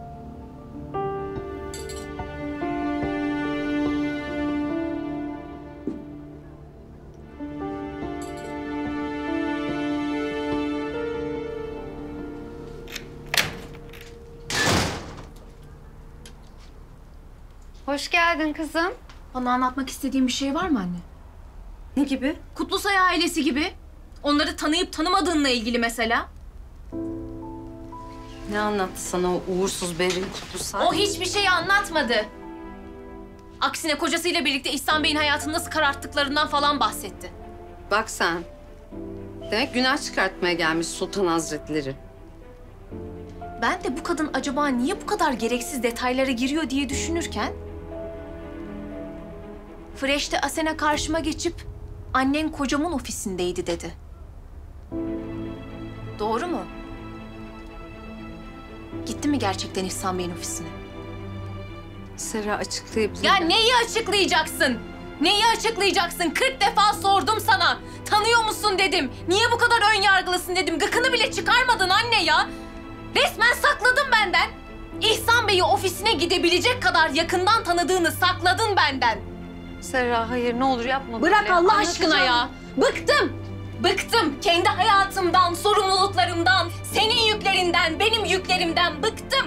Hoş geldin kızım. Bana anlatmak istediğin bir şey var mı anne? Ne gibi? Kutlusay ailesi gibi. Onları tanıyıp tanımadığınla ilgili mesela. Ne anlattı sana o uğursuz Berrin Kutlusay? O hiçbir şey anlatmadı. Aksine kocasıyla birlikte İhsan Bey'in hayatını nasıl kararttıklarından falan bahsetti. Bak sen. Demek günah çıkartmaya gelmiş Sultan Hazretleri. Ben de bu kadın acaba niye bu kadar gereksiz detaylara giriyor diye düşünürken... Fresh'te Asena karşıma geçip annen kocamın ofisindeydi dedi. Doğru mu? Gitti mi gerçekten İhsan Bey'in ofisine? Serra açıklayabilir. Ya neyi açıklayacaksın? Neyi açıklayacaksın? Kırk defa sordum sana. Tanıyor musun dedim. Niye bu kadar ön yargılısın dedim. Gıkını bile çıkarmadın anne ya. Resmen sakladın benden. İhsan Bey'i ofisine gidebilecek kadar yakından tanıdığını sakladın benden. Serra hayır ne olur yapma Bırak böyle. Allah aşkına ya. Bıktım. Bıktım. Kendi hayatımdan, sorumluluklarımdan, senin yüklerinden, benim yüklerimden bıktım.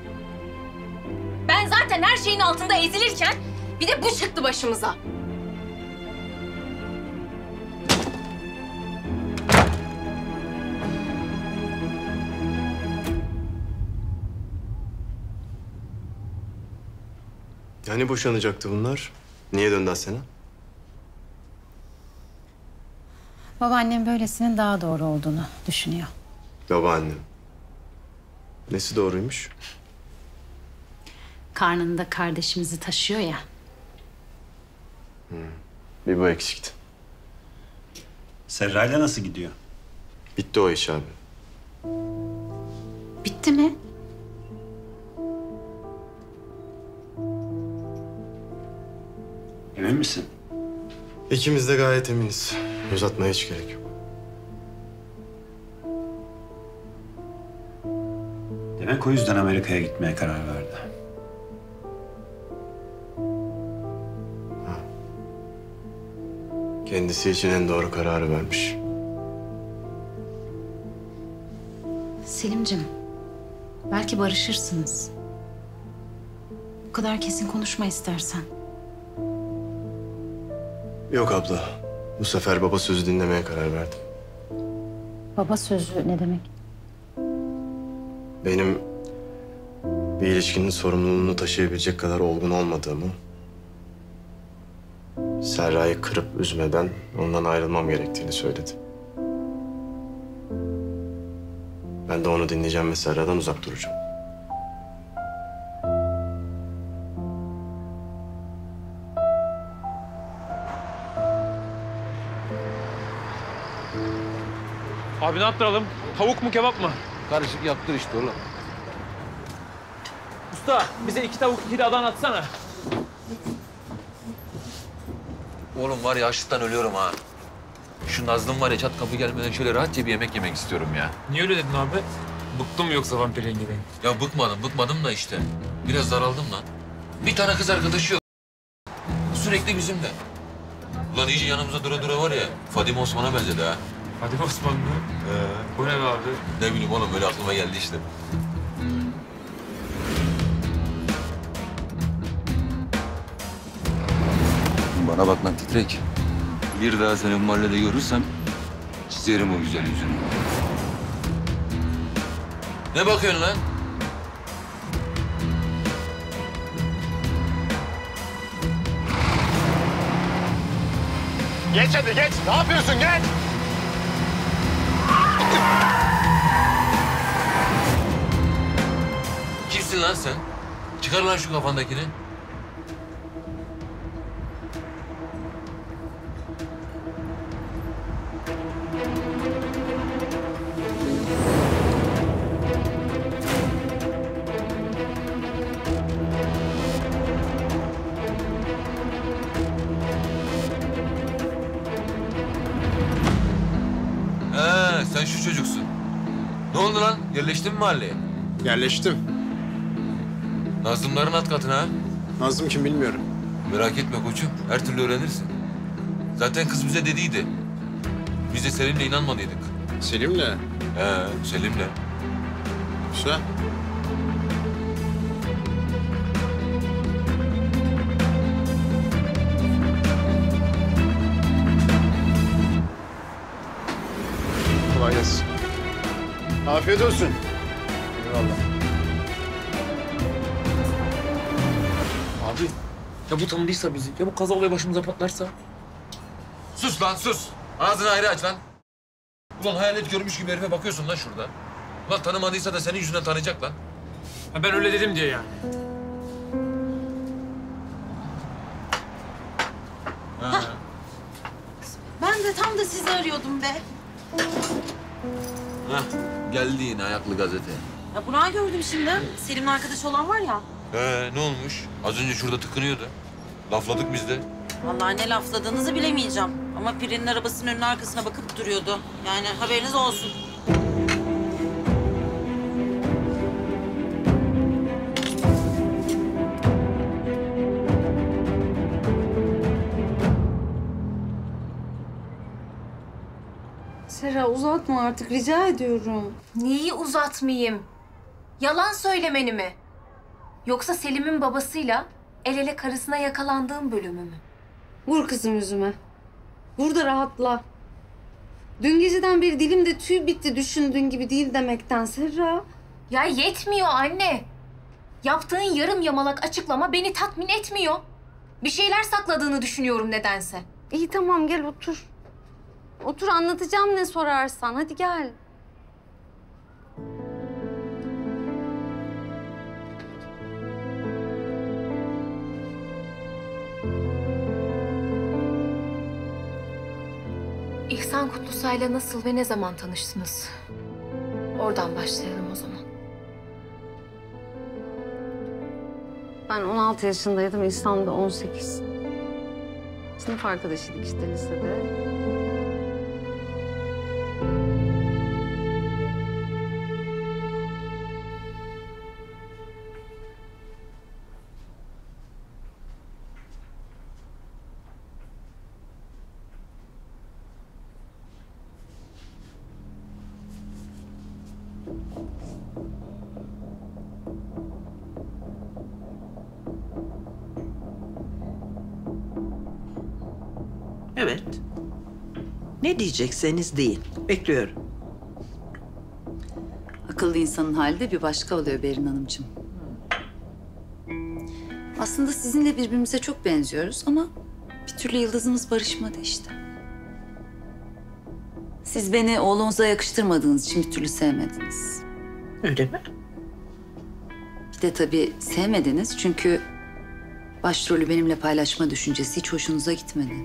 Ben zaten her şeyin altında ezilirken bir de bu çıktı başımıza. Yani boşanacaktı bunlar. Niye döndü Asena? Babaannem böylesinin daha doğru olduğunu düşünüyor. Babaannem. Nesi doğruymuş? Karnında kardeşimizi taşıyor ya. Hmm. Bir bu eksikti. Serra'yla nasıl gidiyor? Bitti o iş abi. Bitti mi? Emin misin? İkimiz de gayet eminiz. Uzatmaya hiç gerek yok. Demek o yüzden Amerika'ya gitmeye karar verdi. Kendisi için en doğru kararı vermiş. Selim'cim, belki barışırsınız. Bu kadar kesin konuşma istersen. Yok abla. Bu sefer baba sözü dinlemeye karar verdim. Baba sözü ne demek? Benim bir ilişkinin sorumluluğunu taşıyabilecek kadar olgun olmadığımı, Serra'yı kırıp üzmeden ondan ayrılmam gerektiğini söyledi. Ben de onu dinleyeceğim ve Serra'dan uzak duracağım. Abi ne yaptıralım? Tavuk mu kebap mı? Karışık yaptır işte oğlum. Usta bize iki tavuk iki de Adana atsana. Oğlum var ya açlıktan ölüyorum ha. Şu Nazlı'm var ya çat kapı gelmeden şöyle rahatça bir yemek yemek istiyorum ya. Niye öyle dedin abi? Bıktın mı yoksa vampir yengeden? Ya bıkmadım, bıkmadım da işte. Biraz daraldım lan. Bir tane kız arkadaşı yok. Sürekli bizimle. Ulan iyice yanımıza dura dura var ya, Fadime Osman'a benzedi ha. Fadime Osman mı? Ee. Bu ne be abi? Ne bileyim oğlum, öyle aklıma geldi işte. Bana bak lan titrek. Bir daha seni mahallede görürsem çizerim o güzel yüzünü. Ne bakıyorsun lan? Geç hadi geç. Ne yapıyorsun? Geç. Kimsin lan sen? Çıkar lan şu kafandakini. He, sen şu çocuksun. Ne oldu lan? Yerleştin mi mahalleye? Yerleştim. Nazlımların alt katına ha? Nazlım kim bilmiyorum. Merak etme koçum, her türlü öğrenirsin. Zaten kız bize dediydi. Biz de Selim'le inanmadıydık. Selim'le? He, Selim'le. Güzel. Kolay gelsin. Afiyet olsun. Eyvallah. Abi ya bu tanıdıysa bizi, ya bu kaza olayı başımıza patlarsa? Sus lan sus. Ağzını ayrı aç lan. Ulan hayalet görmüş gibi herife bakıyorsun lan şurada. Ulan tanımadıysa da senin yüzünden tanıyacak lan. Ha, ben öyle dedim diye yani. Ha. Ben de tam da sizi arıyordum be. Hah, geldi yine ayaklı gazete. Ya Burak'ı gördüm şimdi. Selim'in arkadaşı olan var ya. Ee, ne olmuş? Az önce şurada tıkınıyordu. Lafladık biz de. Vallahi ne lafladığınızı bilemeyeceğim. Ama Pirin'in arabasının önüne arkasına bakıp duruyordu. Yani haberiniz olsun. Serra uzatma artık rica ediyorum. Neyi uzatmayayım? Yalan söylemeni mi? Yoksa Selim'in babasıyla el ele karısına yakalandığım bölümü mü? Vur kızım yüzüme. Vur da rahatla. Dün geceden beri dilimde tüy bitti düşündüğün gibi değil demekten Serra. Ya yetmiyor anne. Yaptığın yarım yamalak açıklama beni tatmin etmiyor. Bir şeyler sakladığını düşünüyorum nedense. İyi tamam gel otur. Otur anlatacağım ne sorarsan hadi gel. İhsan Kutlusay'la nasıl ve ne zaman tanıştınız? Oradan başlayalım o zaman. Ben on altı yaşındaydım, İhsan da on sekiz. Sınıf arkadaşıydık işte lisede. Evet. Ne diyecekseniz deyin. Bekliyorum. Akıllı insanın hali de bir başka oluyor Berin Hanımcığım. Aslında sizinle birbirimize çok benziyoruz ama bir türlü yıldızımız barışmadı işte. Siz beni oğlunuza yakıştırmadığınız için bir türlü sevmediniz. Öyle mi? Bir de tabii sevmediniz çünkü başrolü benimle paylaşma düşüncesi hiç hoşunuza gitmedi.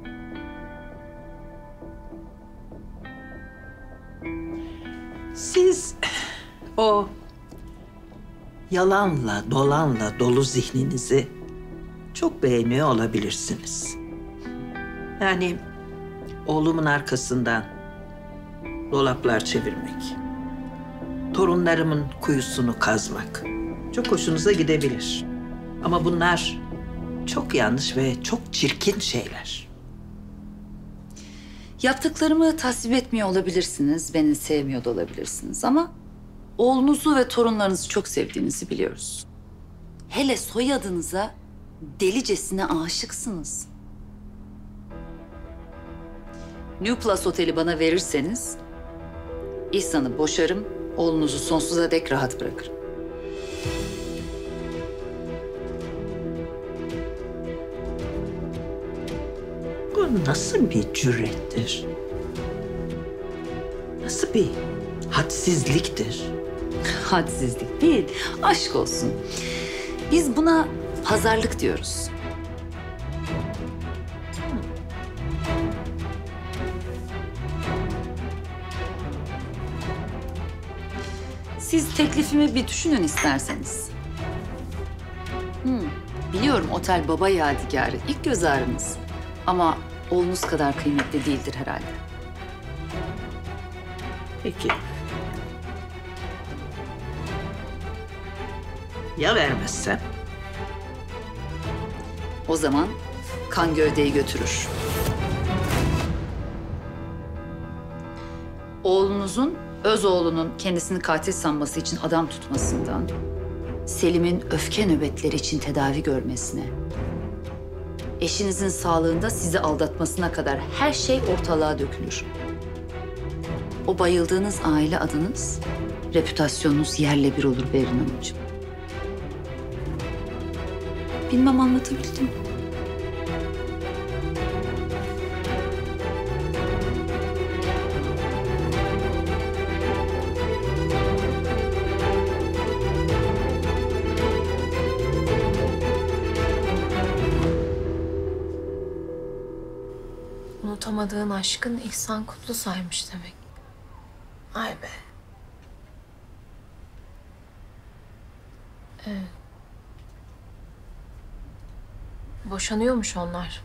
Siz o yalanla, dolanla dolu zihninizi çok beğeniyor olabilirsiniz. Yani oğlumun arkasından dolaplar çevirmek, torunlarımın kuyusunu kazmak çok hoşunuza gidebilir. Ama bunlar çok yanlış ve çok çirkin şeyler. Yaptıklarımı tasvip etmiyor olabilirsiniz, beni sevmiyor da olabilirsiniz ama oğlunuzu ve torunlarınızı çok sevdiğinizi biliyoruz. Hele soyadınıza delicesine aşıksınız. New Plus Oteli bana verirseniz İhsan'ı boşarım, oğlunuzu sonsuza dek rahat bırakırım. Bu nasıl bir cürettir? Nasıl bir hadsizliktir? Hadsizlik değil, aşk olsun. Biz buna pazarlık diyoruz. Siz teklifimi bir düşünün isterseniz. Hmm, biliyorum otel baba yadigarı, ilk göz ağrınız. Ama oğlunuz kadar kıymetli değildir herhalde. Peki. Ya vermezsem? O zaman kan gövdeyi götürür. Oğlunuzun öz oğlunun kendisini katil sanması için adam tutmasından, Selim'in öfke nöbetleri için tedavi görmesine, eşinizin sağlığında sizi aldatmasına kadar her şey ortalığa dökülür. O bayıldığınız aile adınız, reputasyonunuz yerle bir olur Berin Hanımcığım. Bilmem anlatabildim mi? Unutamadığın aşkın İhsan Kutlusay'mış demek. Ay be. Evet. Boşanıyormuş onlar.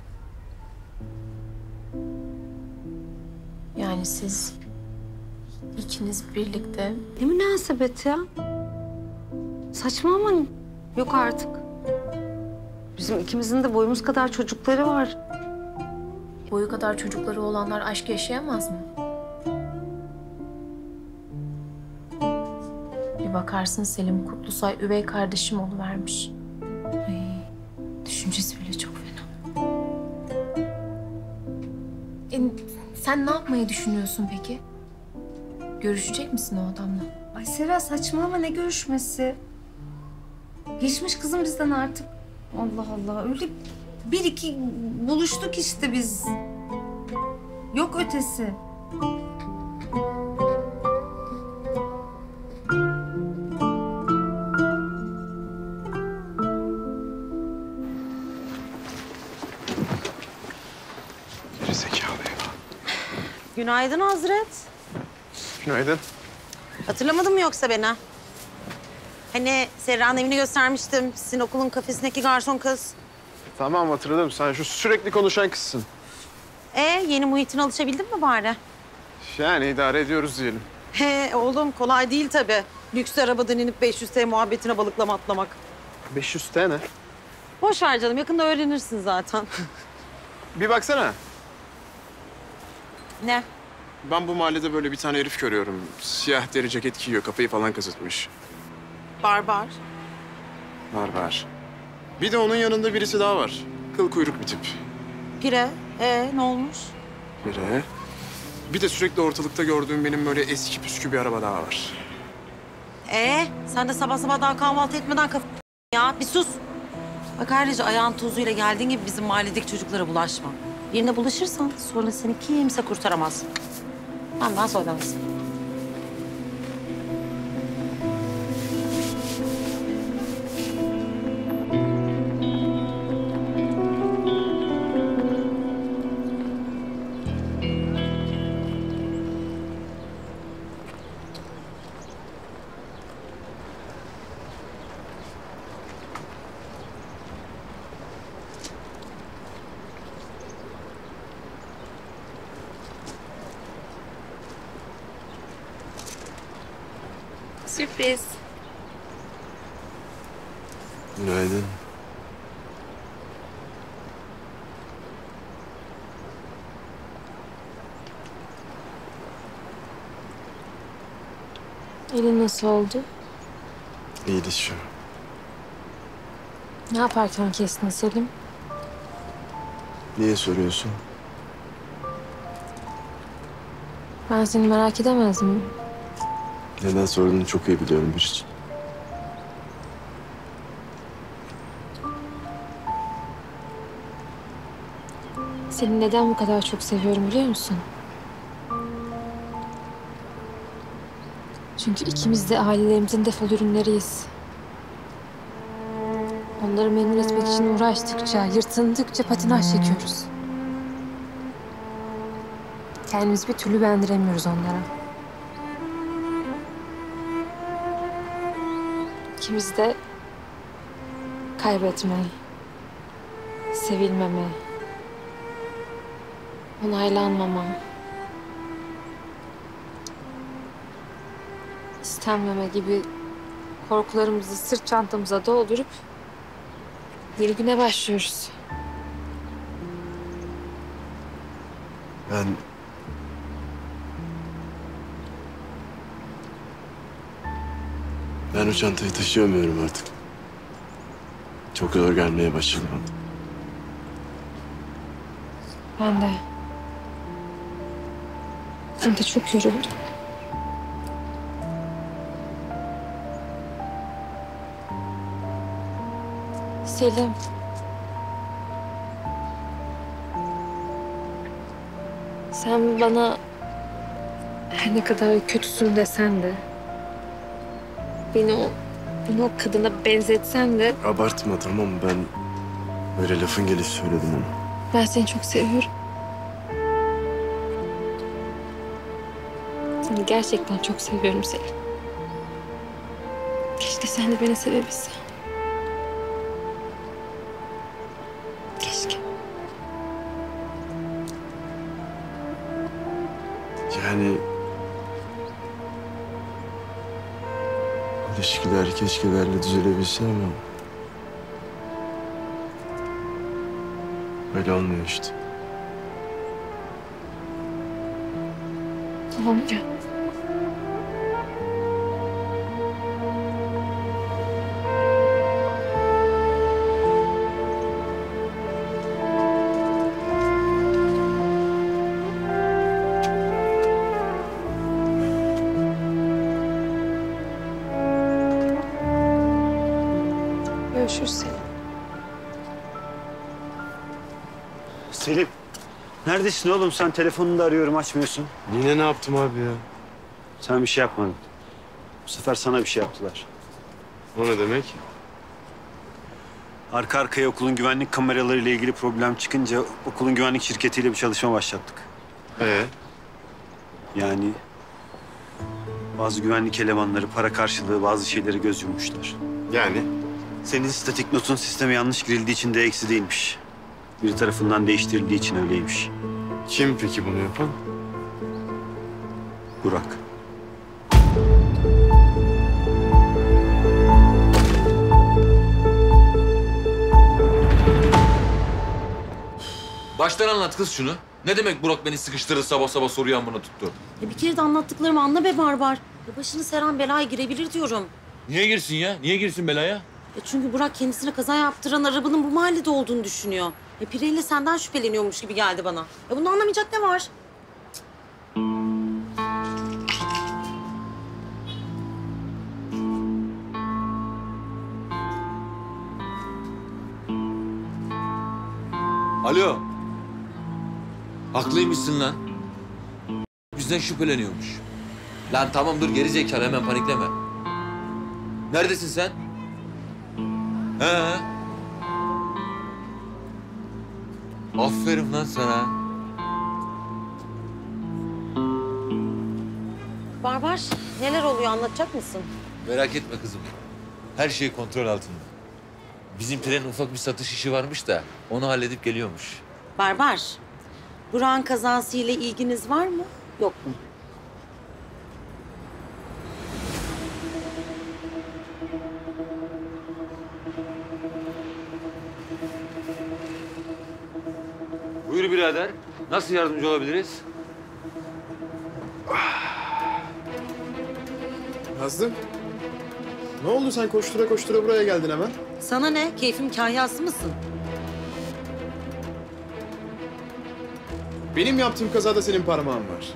Yani siz ikiniz birlikte... Ne münasebet ya? Saçma ama yok artık. Bizim ikimizin de boyumuz kadar çocukları var. Boyu kadar çocukları olanlar aşk yaşayamaz mı? Bir bakarsın Selim Kutlusay üvey kardeşim oluvermiş. Ay, düşüncesi bile çok fena. E, sen ne yapmayı düşünüyorsun peki? Görüşecek misin o adamla? Ay Sera saçmalama, ne görüşmesi? Geçmiş kızım bizden artık. Allah Allah, öyle bir iki buluştuk işte biz. Yok ötesi. Gerizekalı ya. Günaydın Hazret. Günaydın. Hatırlamadın mı yoksa beni? Hani Serra'nın evini göstermiştim. Sizin okulun kafesindeki garson kız. Tamam hatırladım. Sen şu sürekli konuşan kızsın. Ee, yeni muhitine alışabildin mi bari? Yani idare ediyoruz diyelim. He oğlum, kolay değil tabii. Lüks arabadan inip beş yüz T muhabbetine balıklama atlamak. beş yüz T ne? Boş ver canım, yakında öğrenirsin zaten. Bir baksana. Ne? Ben bu mahallede böyle bir tane herif görüyorum. Siyah deri ceket giyiyor, kafayı falan kazıtmış. Barbar. Var var. Bir de onun yanında birisi daha var. Kıl kuyruk bir tip. Pire. Ee ne olmuş? Nereye? Bir de sürekli ortalıkta gördüğüm benim böyle eski püskü bir araba daha var. Ee sen de sabah sabah daha kahvaltı etmeden kaf... Ya bir sus. Bak ayrıca ayağın tozuyla geldiğin gibi bizim mahalledeki çocuklara bulaşma. Birine bulaşırsan sonra seni kimse kurtaramaz. Benden söylemez. Sürpriz. Günaydın. Elin nasıl oldu? İyiydi şu. Ne yaparken kestin Selim? Niye soruyorsun? Ben seni merak edemez miyim? Neden sorduğunu çok iyi biliyorum bir için. Seni neden bu kadar çok seviyorum biliyor musun? Çünkü ikimiz de ailelerimizin defol ürünleriyiz. Onları memnun etmek için uğraştıkça, yırtındıkça patinaj çekiyoruz. Kendimizi bir türlü beğendiremiyoruz onlara. İkimiz de kaybetme, sevilmeme, onaylanmama, istenmeme gibi korkularımızı sırt çantamıza doldurup yeni güne başlıyoruz. Ben... Ben o çantayı taşıyamıyorum artık. Çok zor gelmeye başladı bana. Ben de. Ben de çok yoruldum. Selim. Sen bana her ne kadar kötüsün desen de, beni o, beni o kadına benzetsen de Abartma tamam mı? Ben böyle lafın gelişi söyledim onu. ben seni çok seviyorum. Seni gerçekten çok seviyorum Selim. Keşke sen de beni sevebilsen. Keşke. Yani... İlişkiler keşkelerle düzelebilse ama... Öyle olmuyor işte. Tamam gel. Görüşürüz Selim. Selim, neredesin oğlum? Sen telefonunu da arıyorum, açmıyorsun. Yine ne yaptım abi ya? Sen bir şey yapmadın. Bu sefer sana bir şey yaptılar. O ne demek? Arka arkaya okulun güvenlik kameralarıyla ilgili problem çıkınca okulun güvenlik şirketiyle bir çalışma başlattık. Ee? Yani bazı güvenlik elemanları para karşılığı bazı şeyleri göz yummuşlar. Yani? Senin statik notun sisteme yanlış girildiği için de eksi değilmiş. Biri tarafından değiştirildiği için öyleymiş. Kim peki bunu yapan? Burak. Baştan anlat kız şunu. Ne demek Burak beni sıkıştırdı sabah sabah soru yağmuruna tuttu? Ya bir kere de anlattıklarımı anla be Barbar. Ya başını Seren belaya girebilir diyorum. Niye girsin ya? Niye girsin belaya? Ya çünkü Burak kendisine kaza yaptıran arabanın bu mahallede olduğunu düşünüyor. E Pirelli senden şüpheleniyormuş gibi geldi bana. E bunu anlamayacak ne var? Alo. Haklıymışsın lan. Bizden şüpheleniyormuş. Lan tamam dur geri zekalı hemen panikleme. Neredesin sen? He. Aferin lan sana. Barbar, neler oluyor anlatacak mısın? Merak etme kızım. Her şey kontrol altında. Bizim trenin ufak bir satış işi varmış da onu halledip geliyormuş. Barbar, Burak'ın kazasıyla ilginiz var mı, yok mu? Buyur birader. Nasıl yardımcı olabiliriz? Nazlı. Ne oldu sen koştura koştura buraya geldin hemen? Sana ne? Keyfim kahyası mısın? Benim yaptığım kazada senin parmağın var.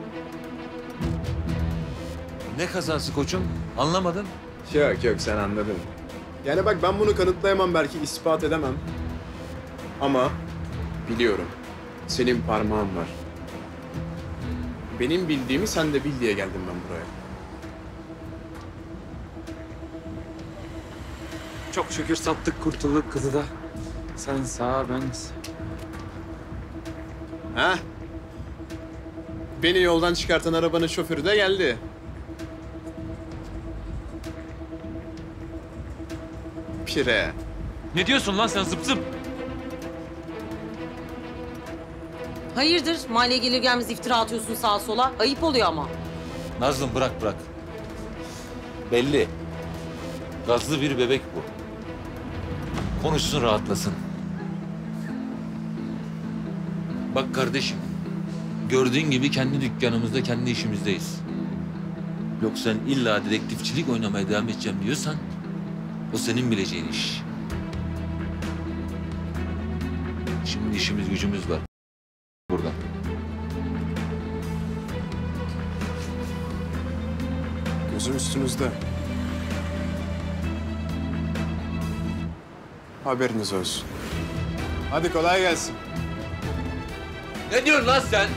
Ne kazası koçum? Anlamadım. Yok yok sen anladın. Yani bak ben bunu kanıtlayamam belki ispat edemem. Ama biliyorum. Senin parmağın var. Benim bildiğimi sen de bil diye geldim ben buraya. Çok şükür sattık kurtulduk kızı da. Sen sağ ben. Ha? Beni yoldan çıkartan arabanın şoförü de geldi. Pire. Ne diyorsun lan sen zıp zıp? Hayırdır? Mahalleye gelir gelmez iftira atıyorsun sağa sola. Ayıp oluyor ama. Nazlım bırak bırak. Belli. Gazlı bir bebek bu. Konuşsun rahatlasın. Bak kardeşim. Gördüğün gibi kendi dükkanımızda kendi işimizdeyiz. Yok sen illa dedektifçilik oynamaya devam edeceğim diyorsan o senin bileceğin iş. Şimdi işimiz gücümüz var. Burada. Gözüm üstünüzde. Haberiniz olsun. Hadi kolay gelsin. Ne diyorsun lan sen?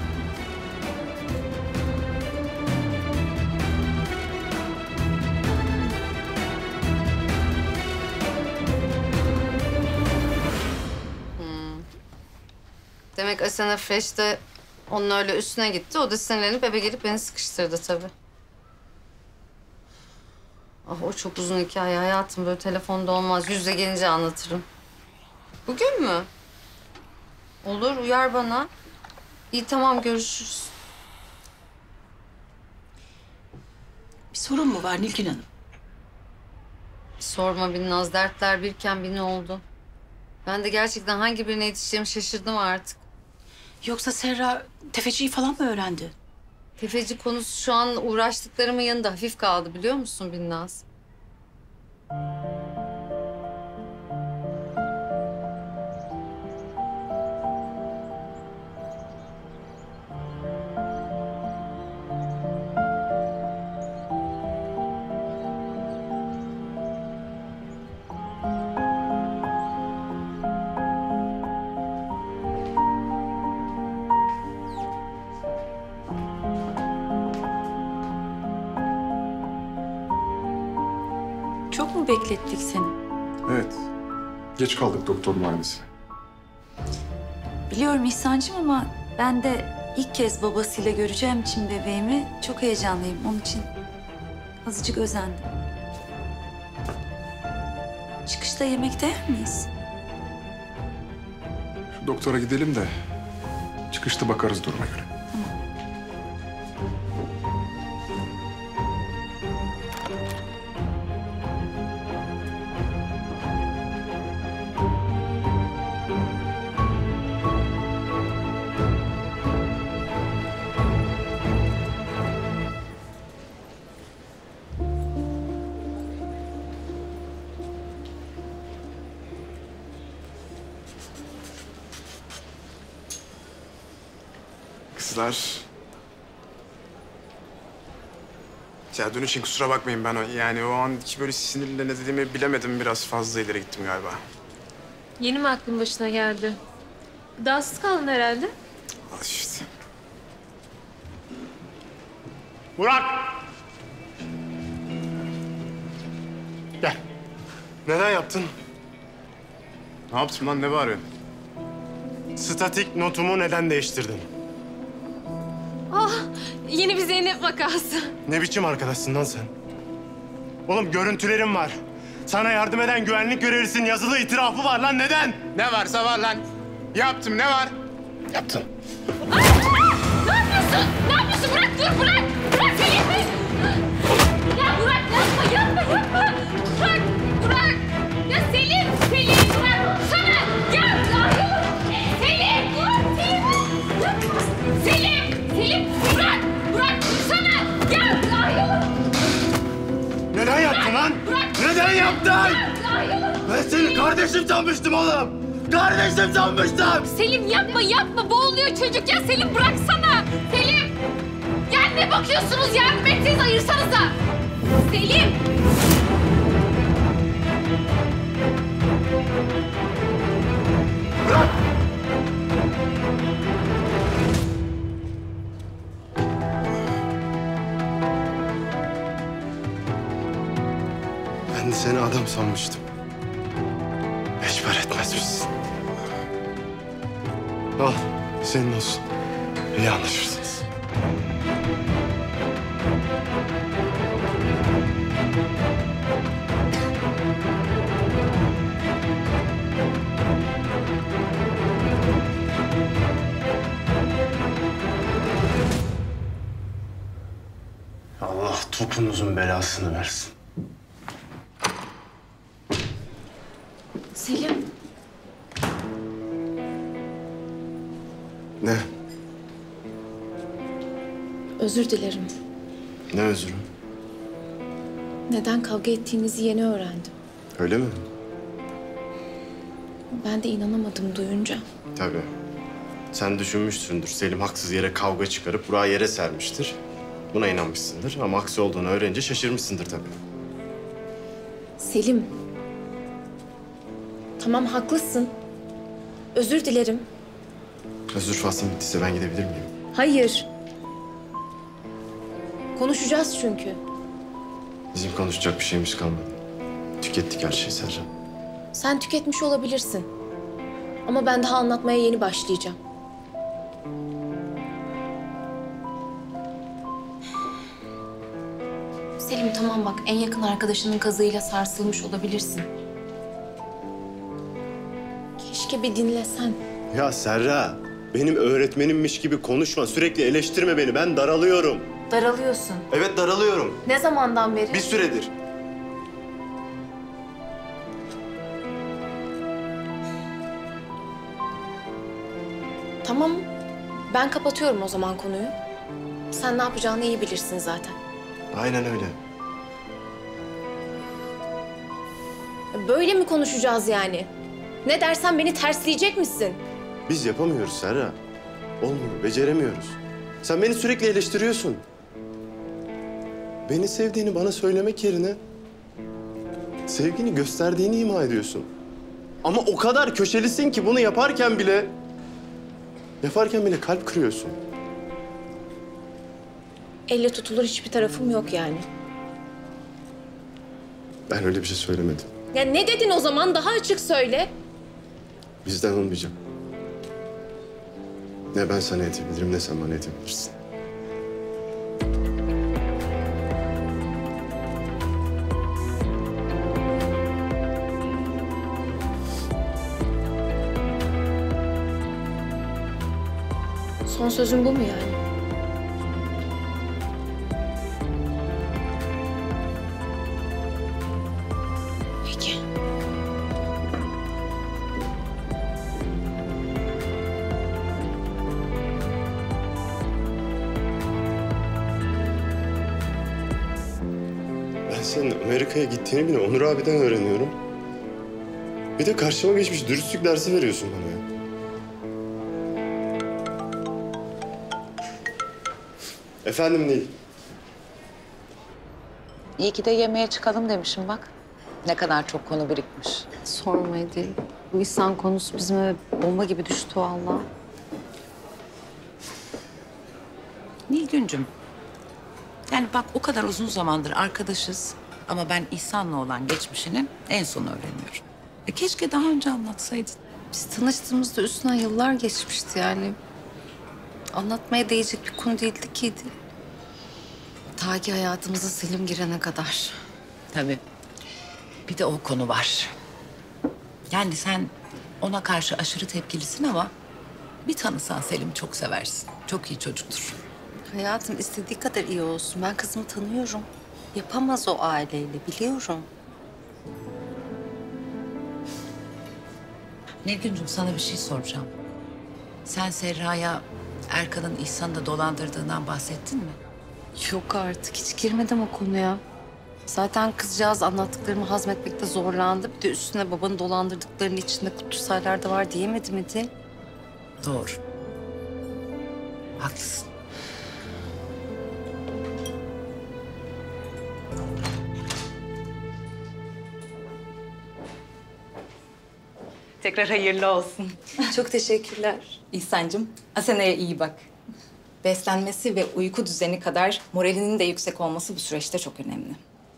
Demek Asena Fresh de onun öyle üstüne gitti. O da sinirlenip eve gelip beni sıkıştırdı tabii. Ah o çok uzun hikaye hayatım. Böyle telefonda olmaz. Yüzle gelince anlatırım. Bugün mü? Olur uyar bana. İyi tamam görüşürüz. Bir sorun mu var Nilgün Hanım? Sorma Binnaz. Dertler birken bir ne oldu? Ben de gerçekten hangi birine yetişeceğimi şaşırdım artık. Yoksa Serra tefeciyi falan mı öğrendi? Tefeci konusu şu an uğraştıklarımın yanında hafif kaldı biliyor musun Binnaz? Çok mu beklettik seni? Evet. Geç kaldık doktor muayenesine. Biliyorum İhsan'cığım ama ben de ilk kez babasıyla göreceğim için bebeğimi çok heyecanlıyım. Onun için azıcık özendim. Çıkışta yemek yer miyiz? Şu doktora gidelim de çıkışta bakarız duruma göre. kızlar. Ya dün için kusura bakmayın ben o, yani o anki böyle sinirle ne dediğimi bilemedim. Biraz fazla ileri gittim galiba. Yeni mi aklın başına geldi? Gıdasız kaldın herhalde. Al işte. Burak! Gel. Neden yaptın? Ne yaptım lan, ne bağırıyorsun? Statik notumu neden değiştirdin? Ah, yeni bir Zeynep vakası. Ne biçim arkadaşsın lan sen? Oğlum görüntülerim var. Sana yardım eden güvenlik görevlisinin yazılı itirafı var lan, neden? Ne varsa var lan. Yaptım, ne var? Yaptın. Ne yapıyorsun? Ne yapıyorsun? Bırak, dur, bırak! Bırak Selim! Ya Burak, yapma, yapma, yapma! Bırak, bırak! Ya Selim, Selim, bırak! Sana! Ya, hayır! Selim, dur, Selim! Yapma! Selim, Selim, bırak! Bırak, sana! Ya, hayır! Neden yaptın lan? Bırak! Neden yaptın? Hayır! Ben seni kardeşim sanmıştım oğlum. Kardeşim sanmıştım. Selim yapma, yapma! Boğuluyor çocuk ya! Selim bıraksana! Selim! Ya ne bakıyorsunuz? Yardım etseniz, ayırsanıza! Selim! Bırak! Ben de seni adam sanmıştım. Eşber etmezmişsin. Al, senin olsun. İyi anlaşırsınız. Allah topunuzun belasını versin. Selim. Ne? Özür dilerim. Ne özürü? Neden kavga ettiğinizi yeni öğrendim. Öyle mi? Ben de inanamadım duyunca. Tabii. Sen düşünmüşsündür. Selim haksız yere kavga çıkarıp Burak'ı yere sermiştir. Buna inanmışsındır ama aksi olduğunu öğrenince şaşırmışsındır tabii. Selim. Tamam haklısın. Özür dilerim. Özür faslım bittiyse ben gidebilir miyim? Hayır. Konuşacağız çünkü. Bizim konuşacak bir şeyimiz kalmadı. Tükettik her şeyi Sercan. Sen tüketmiş olabilirsin. Ama ben daha anlatmaya yeni başlayacağım. Selim tamam bak, en yakın arkadaşının kazığıyla sarsılmış olabilirsin. Keşke bir dinlesen. Ya Serra, benim öğretmenimmiş gibi konuşma. Sürekli eleştirme beni. Ben daralıyorum. Daralıyorsun. Evet daralıyorum. Ne zamandan beri? Bir süredir. Tamam, ben kapatıyorum o zaman konuyu. Sen ne yapacağını iyi bilirsin zaten. Aynen öyle. Böyle mi konuşacağız yani? Ne dersen beni tersleyecek misin? Biz yapamıyoruz Serra. Olmuyor, beceremiyoruz. Sen beni sürekli eleştiriyorsun. Beni sevdiğini bana söylemek yerine sevgini gösterdiğini ima ediyorsun. Ama o kadar köşelisin ki bunu yaparken bile yaparken bile kalp kırıyorsun. Elle tutulur hiçbir tarafım yok yani. Ben öyle bir şey söylemedim. Ya ne dedin o zaman? Daha açık söyle. Bizden olmayacak. Ne ben sana edebilirim ne sen bana edebilirsin. Son sözün bu mu yani? Peki. Ben senin Amerika'ya gittiğini bile Onur abiden öğreniyorum. Bir de karşıma geçmiş dürüstlük dersi veriyorsun bana ya. Efendim Nil. İyi ki de yemeğe çıkalım demişim bak. Ne kadar çok konu birikmiş. Sormaydı. Bu İhsan konusu bizim eve bomba gibi düştü vallahi. Nilgüncüm, yani bak o kadar uzun zamandır arkadaşız ama ben İhsan'la olan geçmişini en son öğreniyorum. E keşke daha önce anlatsaydın. Biz tanıştığımızda üstünden yıllar geçmişti yani. Anlatmaya değecek bir konu değildi ki. Ta ki hayatımıza Selim girene kadar. Tabii. Bir de o konu var. Yani sen ona karşı aşırı tepkilisin ama bir tanısan Selim çok seversin. Çok iyi çocuktur. Hayatım istediği kadar iyi olsun. Ben kızımı tanıyorum. Yapamaz o aileyle, biliyorum. Nilgüncüm sana bir şey soracağım. Sen Serra'ya Erkan'ın İhsan'ı da dolandırdığından bahsettin mi? Yok artık, hiç girmedim o konuya. Zaten kızcağız anlattıklarımı hazmetmekte zorlandı. Bir de üstüne babanı dolandırdıklarının içinde Kutlusaylar da var diyemedi mi de? Doğru. Haklısın. Tekrar hayırlı olsun. Çok teşekkürler. İhsan'cığım, Asena'ya iyi bak. Beslenmesi ve uyku düzeni kadar moralinin de yüksek olması bu süreçte çok önemli.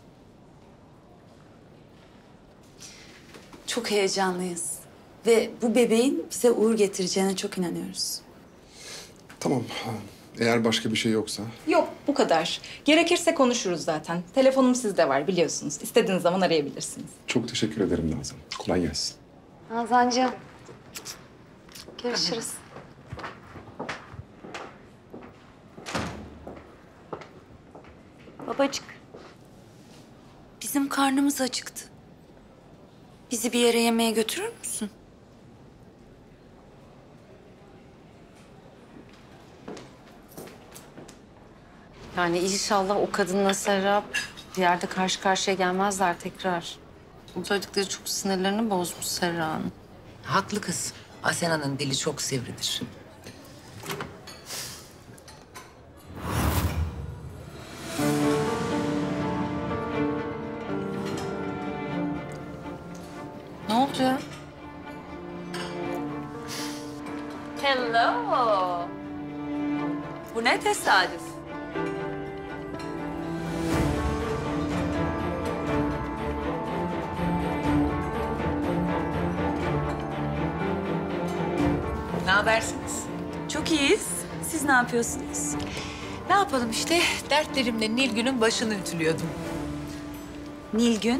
Çok heyecanlıyız. Ve bu bebeğin bize uğur getireceğine çok inanıyoruz. Tamam. Eğer başka bir şey yoksa. Yok, bu kadar. Gerekirse konuşuruz zaten. Telefonum sizde var biliyorsunuz. İstediğiniz zaman arayabilirsiniz. Çok teşekkür ederim Nazan. Kolay gelsin. Nazancığım. Görüşürüz. Babacık, bizim karnımız acıktı. Bizi bir yere yemeğe götürür müsün? Yani inşallah o kadınla Serap bir yerde karşı karşıya gelmezler tekrar. Bu söyledikleri çok sinirlerini bozmuş Serra'nın. Haklı kız. Asena'nın dili çok sivridir. Ne oldu ya? Hello. Bu ne tesadüf? Ne habersiniz? Çok iyiyiz. Siz ne yapıyorsunuz? Ne yapalım işte? Dertlerimle Nilgün'ün başını ütülüyordum. Nilgün.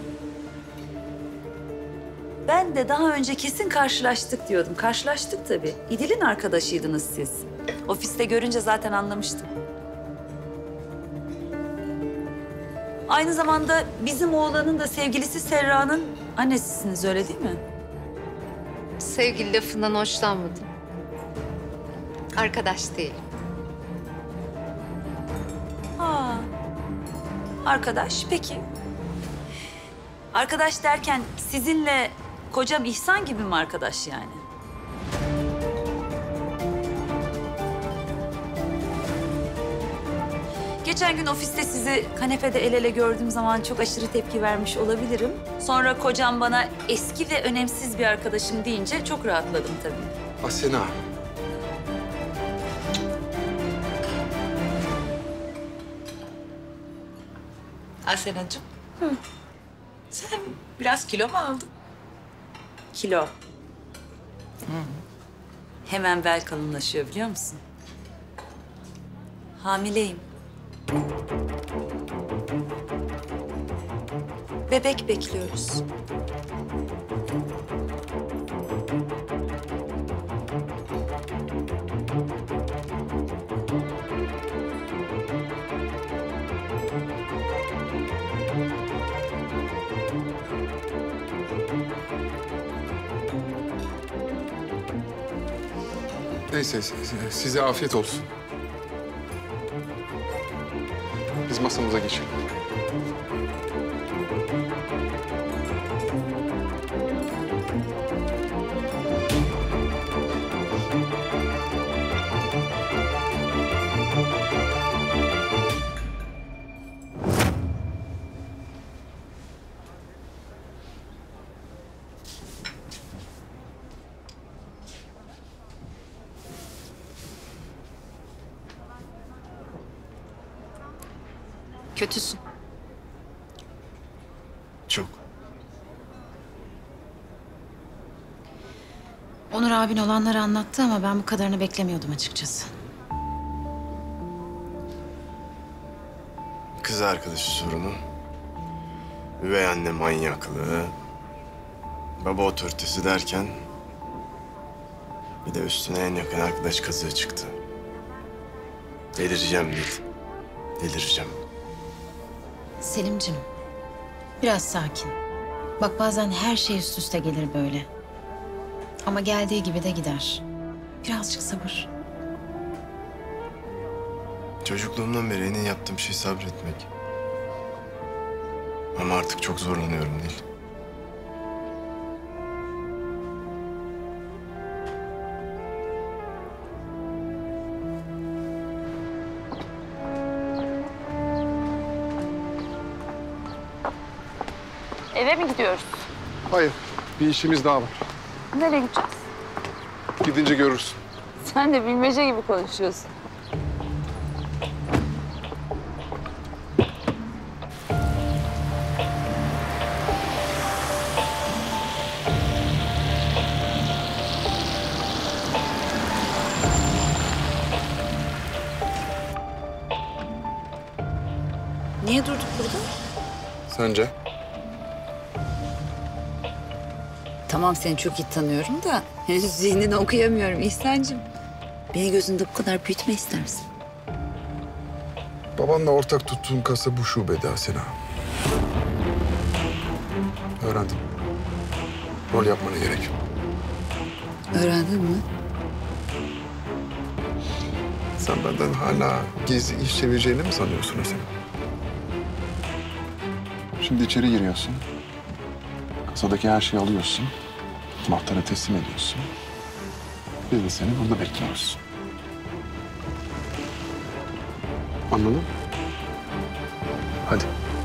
Ben de daha önce kesin karşılaştık diyordum. Karşılaştık tabii. İdil'in arkadaşıydınız siz. Ofiste görünce zaten anlamıştım. Aynı zamanda bizim oğlanın da sevgilisi Serra'nın annesisiniz, öyle değil mi? Sevgili lafından hoşlanmadım. Arkadaş değil. Ha. Arkadaş, peki. Arkadaş derken sizinle kocam İhsan gibi mi arkadaş yani? Geçen gün ofiste sizi kanepede el ele gördüğüm zaman çok aşırı tepki vermiş olabilirim. Sonra kocam bana eski ve önemsiz bir arkadaşım deyince çok rahatladım tabii. Asena. Asena'cığım. Hı. Sen biraz kilo mu aldın? Kilo. Hı. Hemen bel kalınlaşıyor biliyor musun? Hamileyim. Bebek bekliyoruz. Neyse size afiyet olsun. Biz masamıza geçelim. Kötüsün. Çok. Onur abin olanları anlattı ama ben bu kadarını beklemiyordum açıkçası. Kız arkadaşı sorunu. Üvey anne manyaklığı. Baba otoritesi derken... bir de üstüne en yakın arkadaş kazığı çıktı. Delireceğim Nil. Delireceğim. Selimcim, biraz sakin. Bak bazen her şey üst üste gelir böyle. Ama geldiği gibi de gider. Birazcık sabır. Çocukluğumdan beri en iyi yaptığım şey sabretmek. Ama artık çok zorlanıyorum Nil. Eve mi gidiyoruz? Hayır, bir işimiz daha var. Nereye gideceğiz? Gidince görürsün. Sen de bilmece gibi konuşuyorsun. Niye durduk burada? Sence? Tamam seni çok iyi tanıyorum da henüz zihnini okuyamıyorum İhsan'cığım. Beni gözünde bu kadar büyütme ister misin? Babanla ortak tuttuğun kasa bu şubede Asena. Öğrendim. Rol yapmana gerek yok. Öğrendin mi? Sen benden hala gizli iş çevireceğini mi sanıyorsun Asena? Şimdi içeri giriyorsun. Kasadaki her şeyi alıyorsun. Anahtarı teslim ediyorsun. Biz de seni burada bekliyoruz. Anladın? Hadi.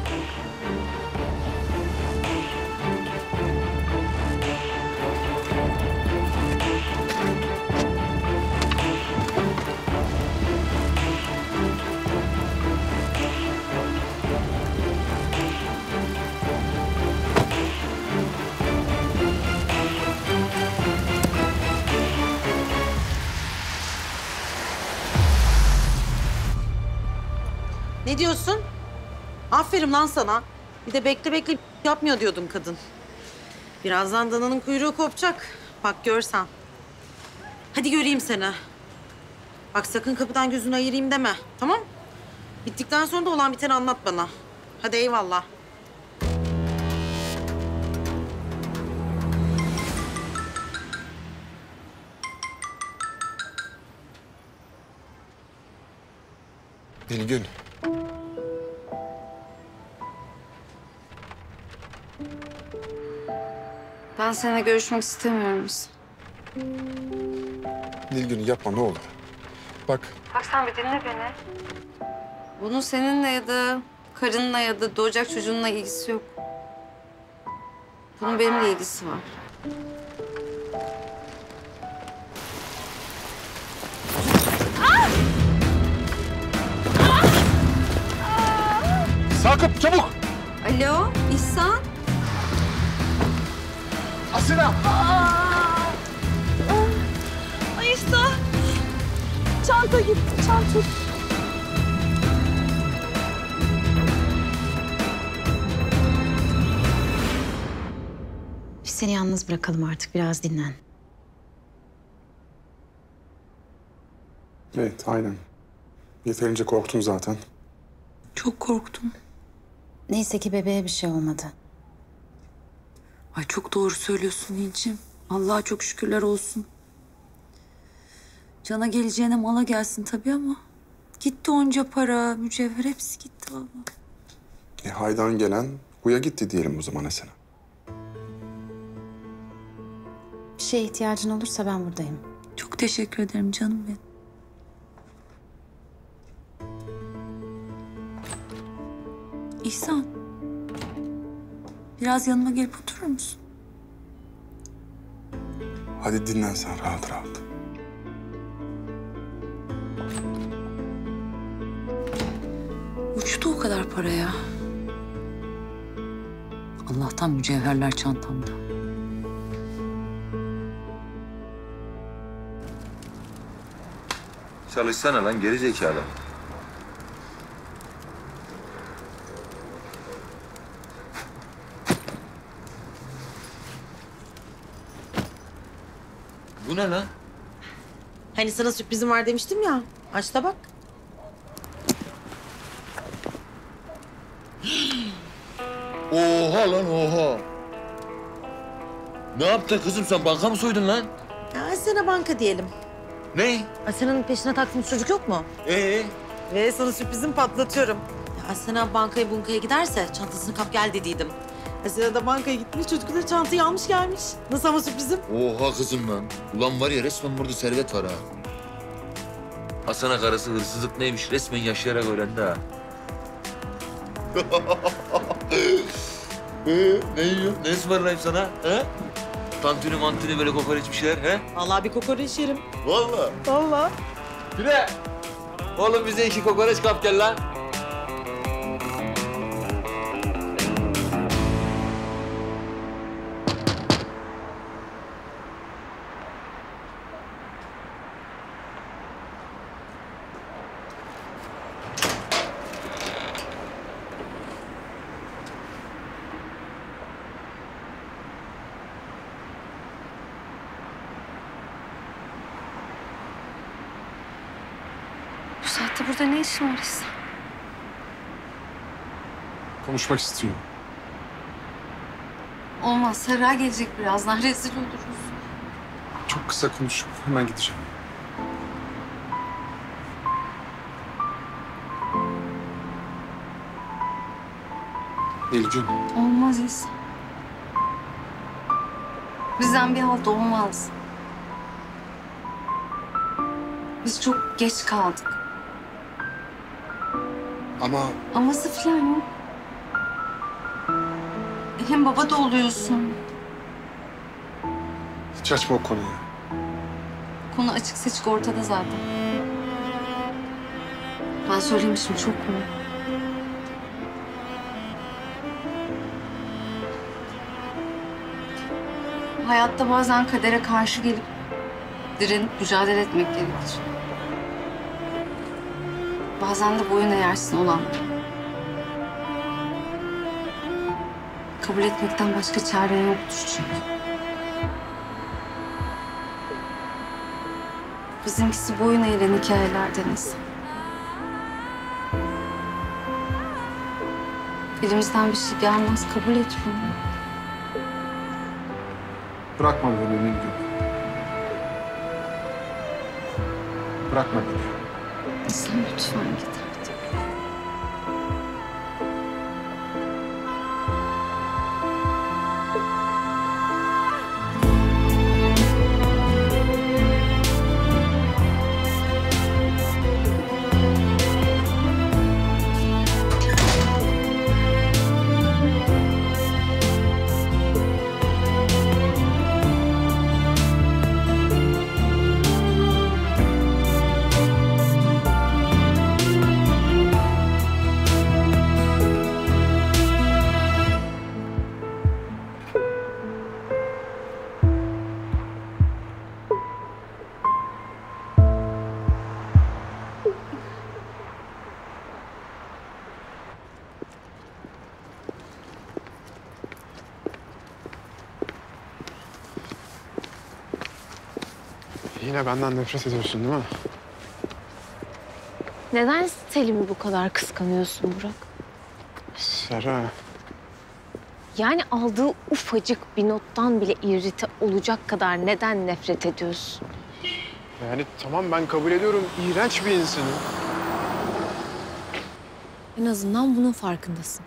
Ne diyorsun? Aferin lan sana. Bir de bekle bekle yapmıyor diyordum kadın. Birazdan dananın kuyruğu kopacak. Bak görsen. Hadi göreyim seni. Bak sakın kapıdan gözünü ayırayım deme. Tamam? Bittikten sonra da olan biteni anlat bana. Hadi eyvallah. Nilgün. Ben seninle görüşmek istemiyorum. Nilgün yapma ne olur. Bak Bak sen bir dinle beni. Bunun seninle ya da karınla ya da doğacak çocuğunla ilgisi yok. Bunun benimle ilgisi var. Sakıp çabuk. Alo İhsan. Asena. Ay İhsan. Çanta gitti, çanta. Biz seni yalnız bırakalım artık. Biraz dinlen. Evet aynen. Yeterince korktun zaten. Çok korktum. Neyse ki bebeğe bir şey olmadı. Ay çok doğru söylüyorsun Nilcim. Allah'a çok şükürler olsun. Cana geleceğine mala gelsin tabii ama... gitti onca para, mücevher hepsi gitti vallahi. E, haydan gelen huya gitti diyelim o zaman Asena. Bir şeye ihtiyacın olursa ben buradayım. Çok teşekkür ederim canım benim. İhsan. Biraz yanıma gelip oturur musun? Hadi dinlen sen rahat rahat. Uç uçtu o kadar para ya? Allah'tan mücevherler çantamda. Çalışsana lan geri zekalı. Bu ne lan? Hani sana sürprizim var demiştim ya. Aç da bak. Oha lan oha. Ne yaptın kızım sen? Banka mı soydun lan? Ya Asena banka diyelim. Ne? Asena'nın peşine taktığımız çocuk yok mu? Ee? Ve sana sürprizimi patlatıyorum. Ya Asena bankaya bunkaya giderse çantasını kap gel dediydim. Asena da bankaya gitmiş, çocuklar çantayı almış gelmiş. Nasıl ama sürprizim? Oha kızım lan. Ulan var ya resmen burada servet var ha. Hasan'a karısı hırsızlık neymiş resmen yaşayarak öğrendi ha. ee, ne yiyorsun? Ne ısmarlayayım sana? He? Tantuni mantuni böyle kokoreç bir şeyler he? Vallahi bir kokoreç yerim. Vallahi. Vallahi. Bire. Oğlum bize iki kokoreç kap gel lan. Bu saatte burada ne işin var İhsan? Konuşmak istiyor. Olmaz. Serra gelecek birazdan. Rezil oluruz. Çok kısa konuşup hemen gideceğim. Nilgün. Olmaz İhsan. Bizden bir halt olmaz. Biz çok geç kaldık. Ama Aması falan yok. Hem baba da oluyorsun. hiç açma o konuyu. Konu açık seçik ortada zaten. Ben söylemişim çok mu? Hayatta bazen kadere karşı gelip direnip mücadele etmek gerekir. Bazen de boyun eğersin olan. Kabul etmekten başka çare yoktur çünkü. Bizimkisi boyun eğilen hikayelerden insan. Elimizden bir şey gelmez, kabul et bunu. Bırakma beni Nilgün. Bırakma beni. Sen lütfen git artık. Yine benden nefret ediyorsun değil mi? Neden Selim'i bu kadar kıskanıyorsun Burak? Serra. Yani aldığı ufacık bir nottan bile irrite olacak kadar neden nefret ediyorsun? Yani tamam ben kabul ediyorum. İğrenç bir insanım. En azından bunun farkındasın.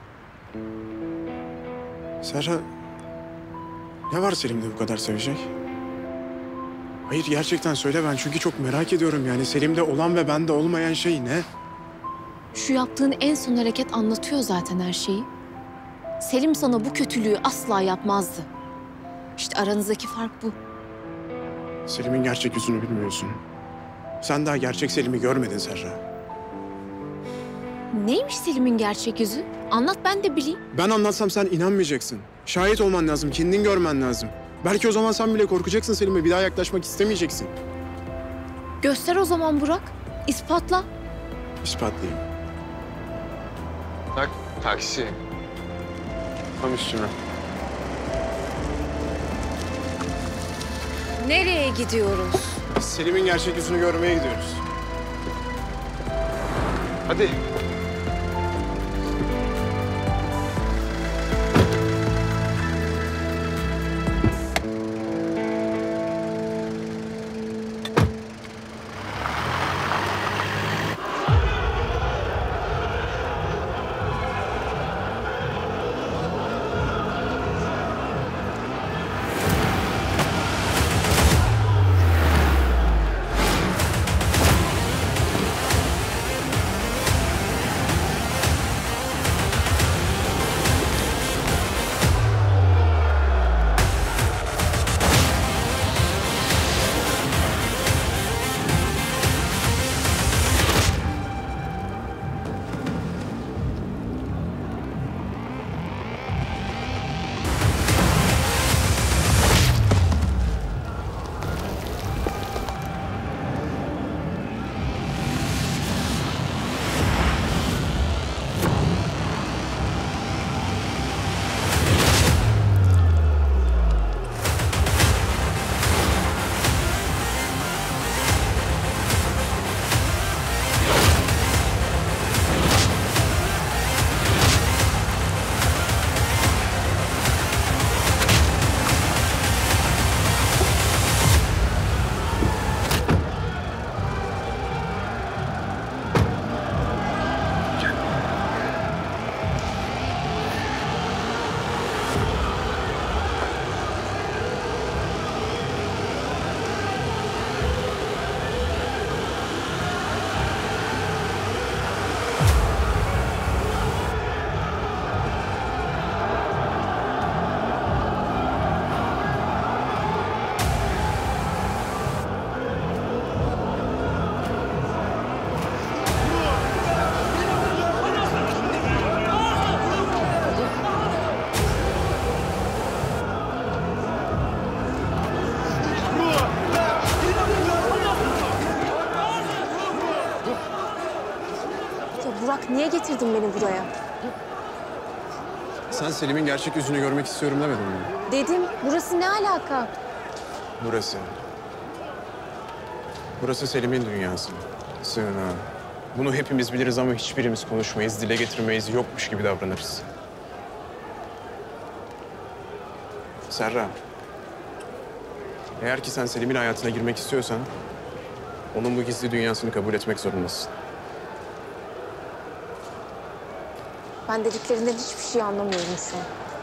Serra. Ne var Selim'de bu kadar sevecek? Hayır gerçekten söyle ben çünkü çok merak ediyorum yani Selim'de olan ve bende olmayan şey ne? Şu yaptığın en son hareket anlatıyor zaten her şeyi. Selim sana bu kötülüğü asla yapmazdı. İşte aranızdaki fark bu. Selim'in gerçek yüzünü bilmiyorsun. Sen daha gerçek Selim'i görmedin Serra. Neymiş Selim'in gerçek yüzü? Anlat ben de bileyim. Ben anlatsam sen inanmayacaksın. Şahit olman lazım, kendin görmen lazım. Belki o zaman sen bile korkacaksın Selim'e, bir daha yaklaşmak istemeyeceksin. Göster o zaman Burak. İspatla. İspatlayayım. Tak, taksi. Tam üstüme. Nereye gidiyoruz? Selim'in gerçek yüzünü görmeye gidiyoruz. Hadi. Burak niye getirdin beni buraya? Sen Selim'in gerçek yüzünü görmek istiyorum demedin mi? Dedim, burası ne alaka? Burası. Burası Selim'in dünyası. Sığınağı. Bunu hepimiz biliriz ama hiçbirimiz konuşmayız, dile getirmeyiz, yokmuş gibi davranırız. Serra. Eğer ki sen Selim'in hayatına girmek istiyorsan... onun bu gizli dünyasını kabul etmek zorundasın. Ben dediklerinden hiçbir şey anlamıyorum şu an.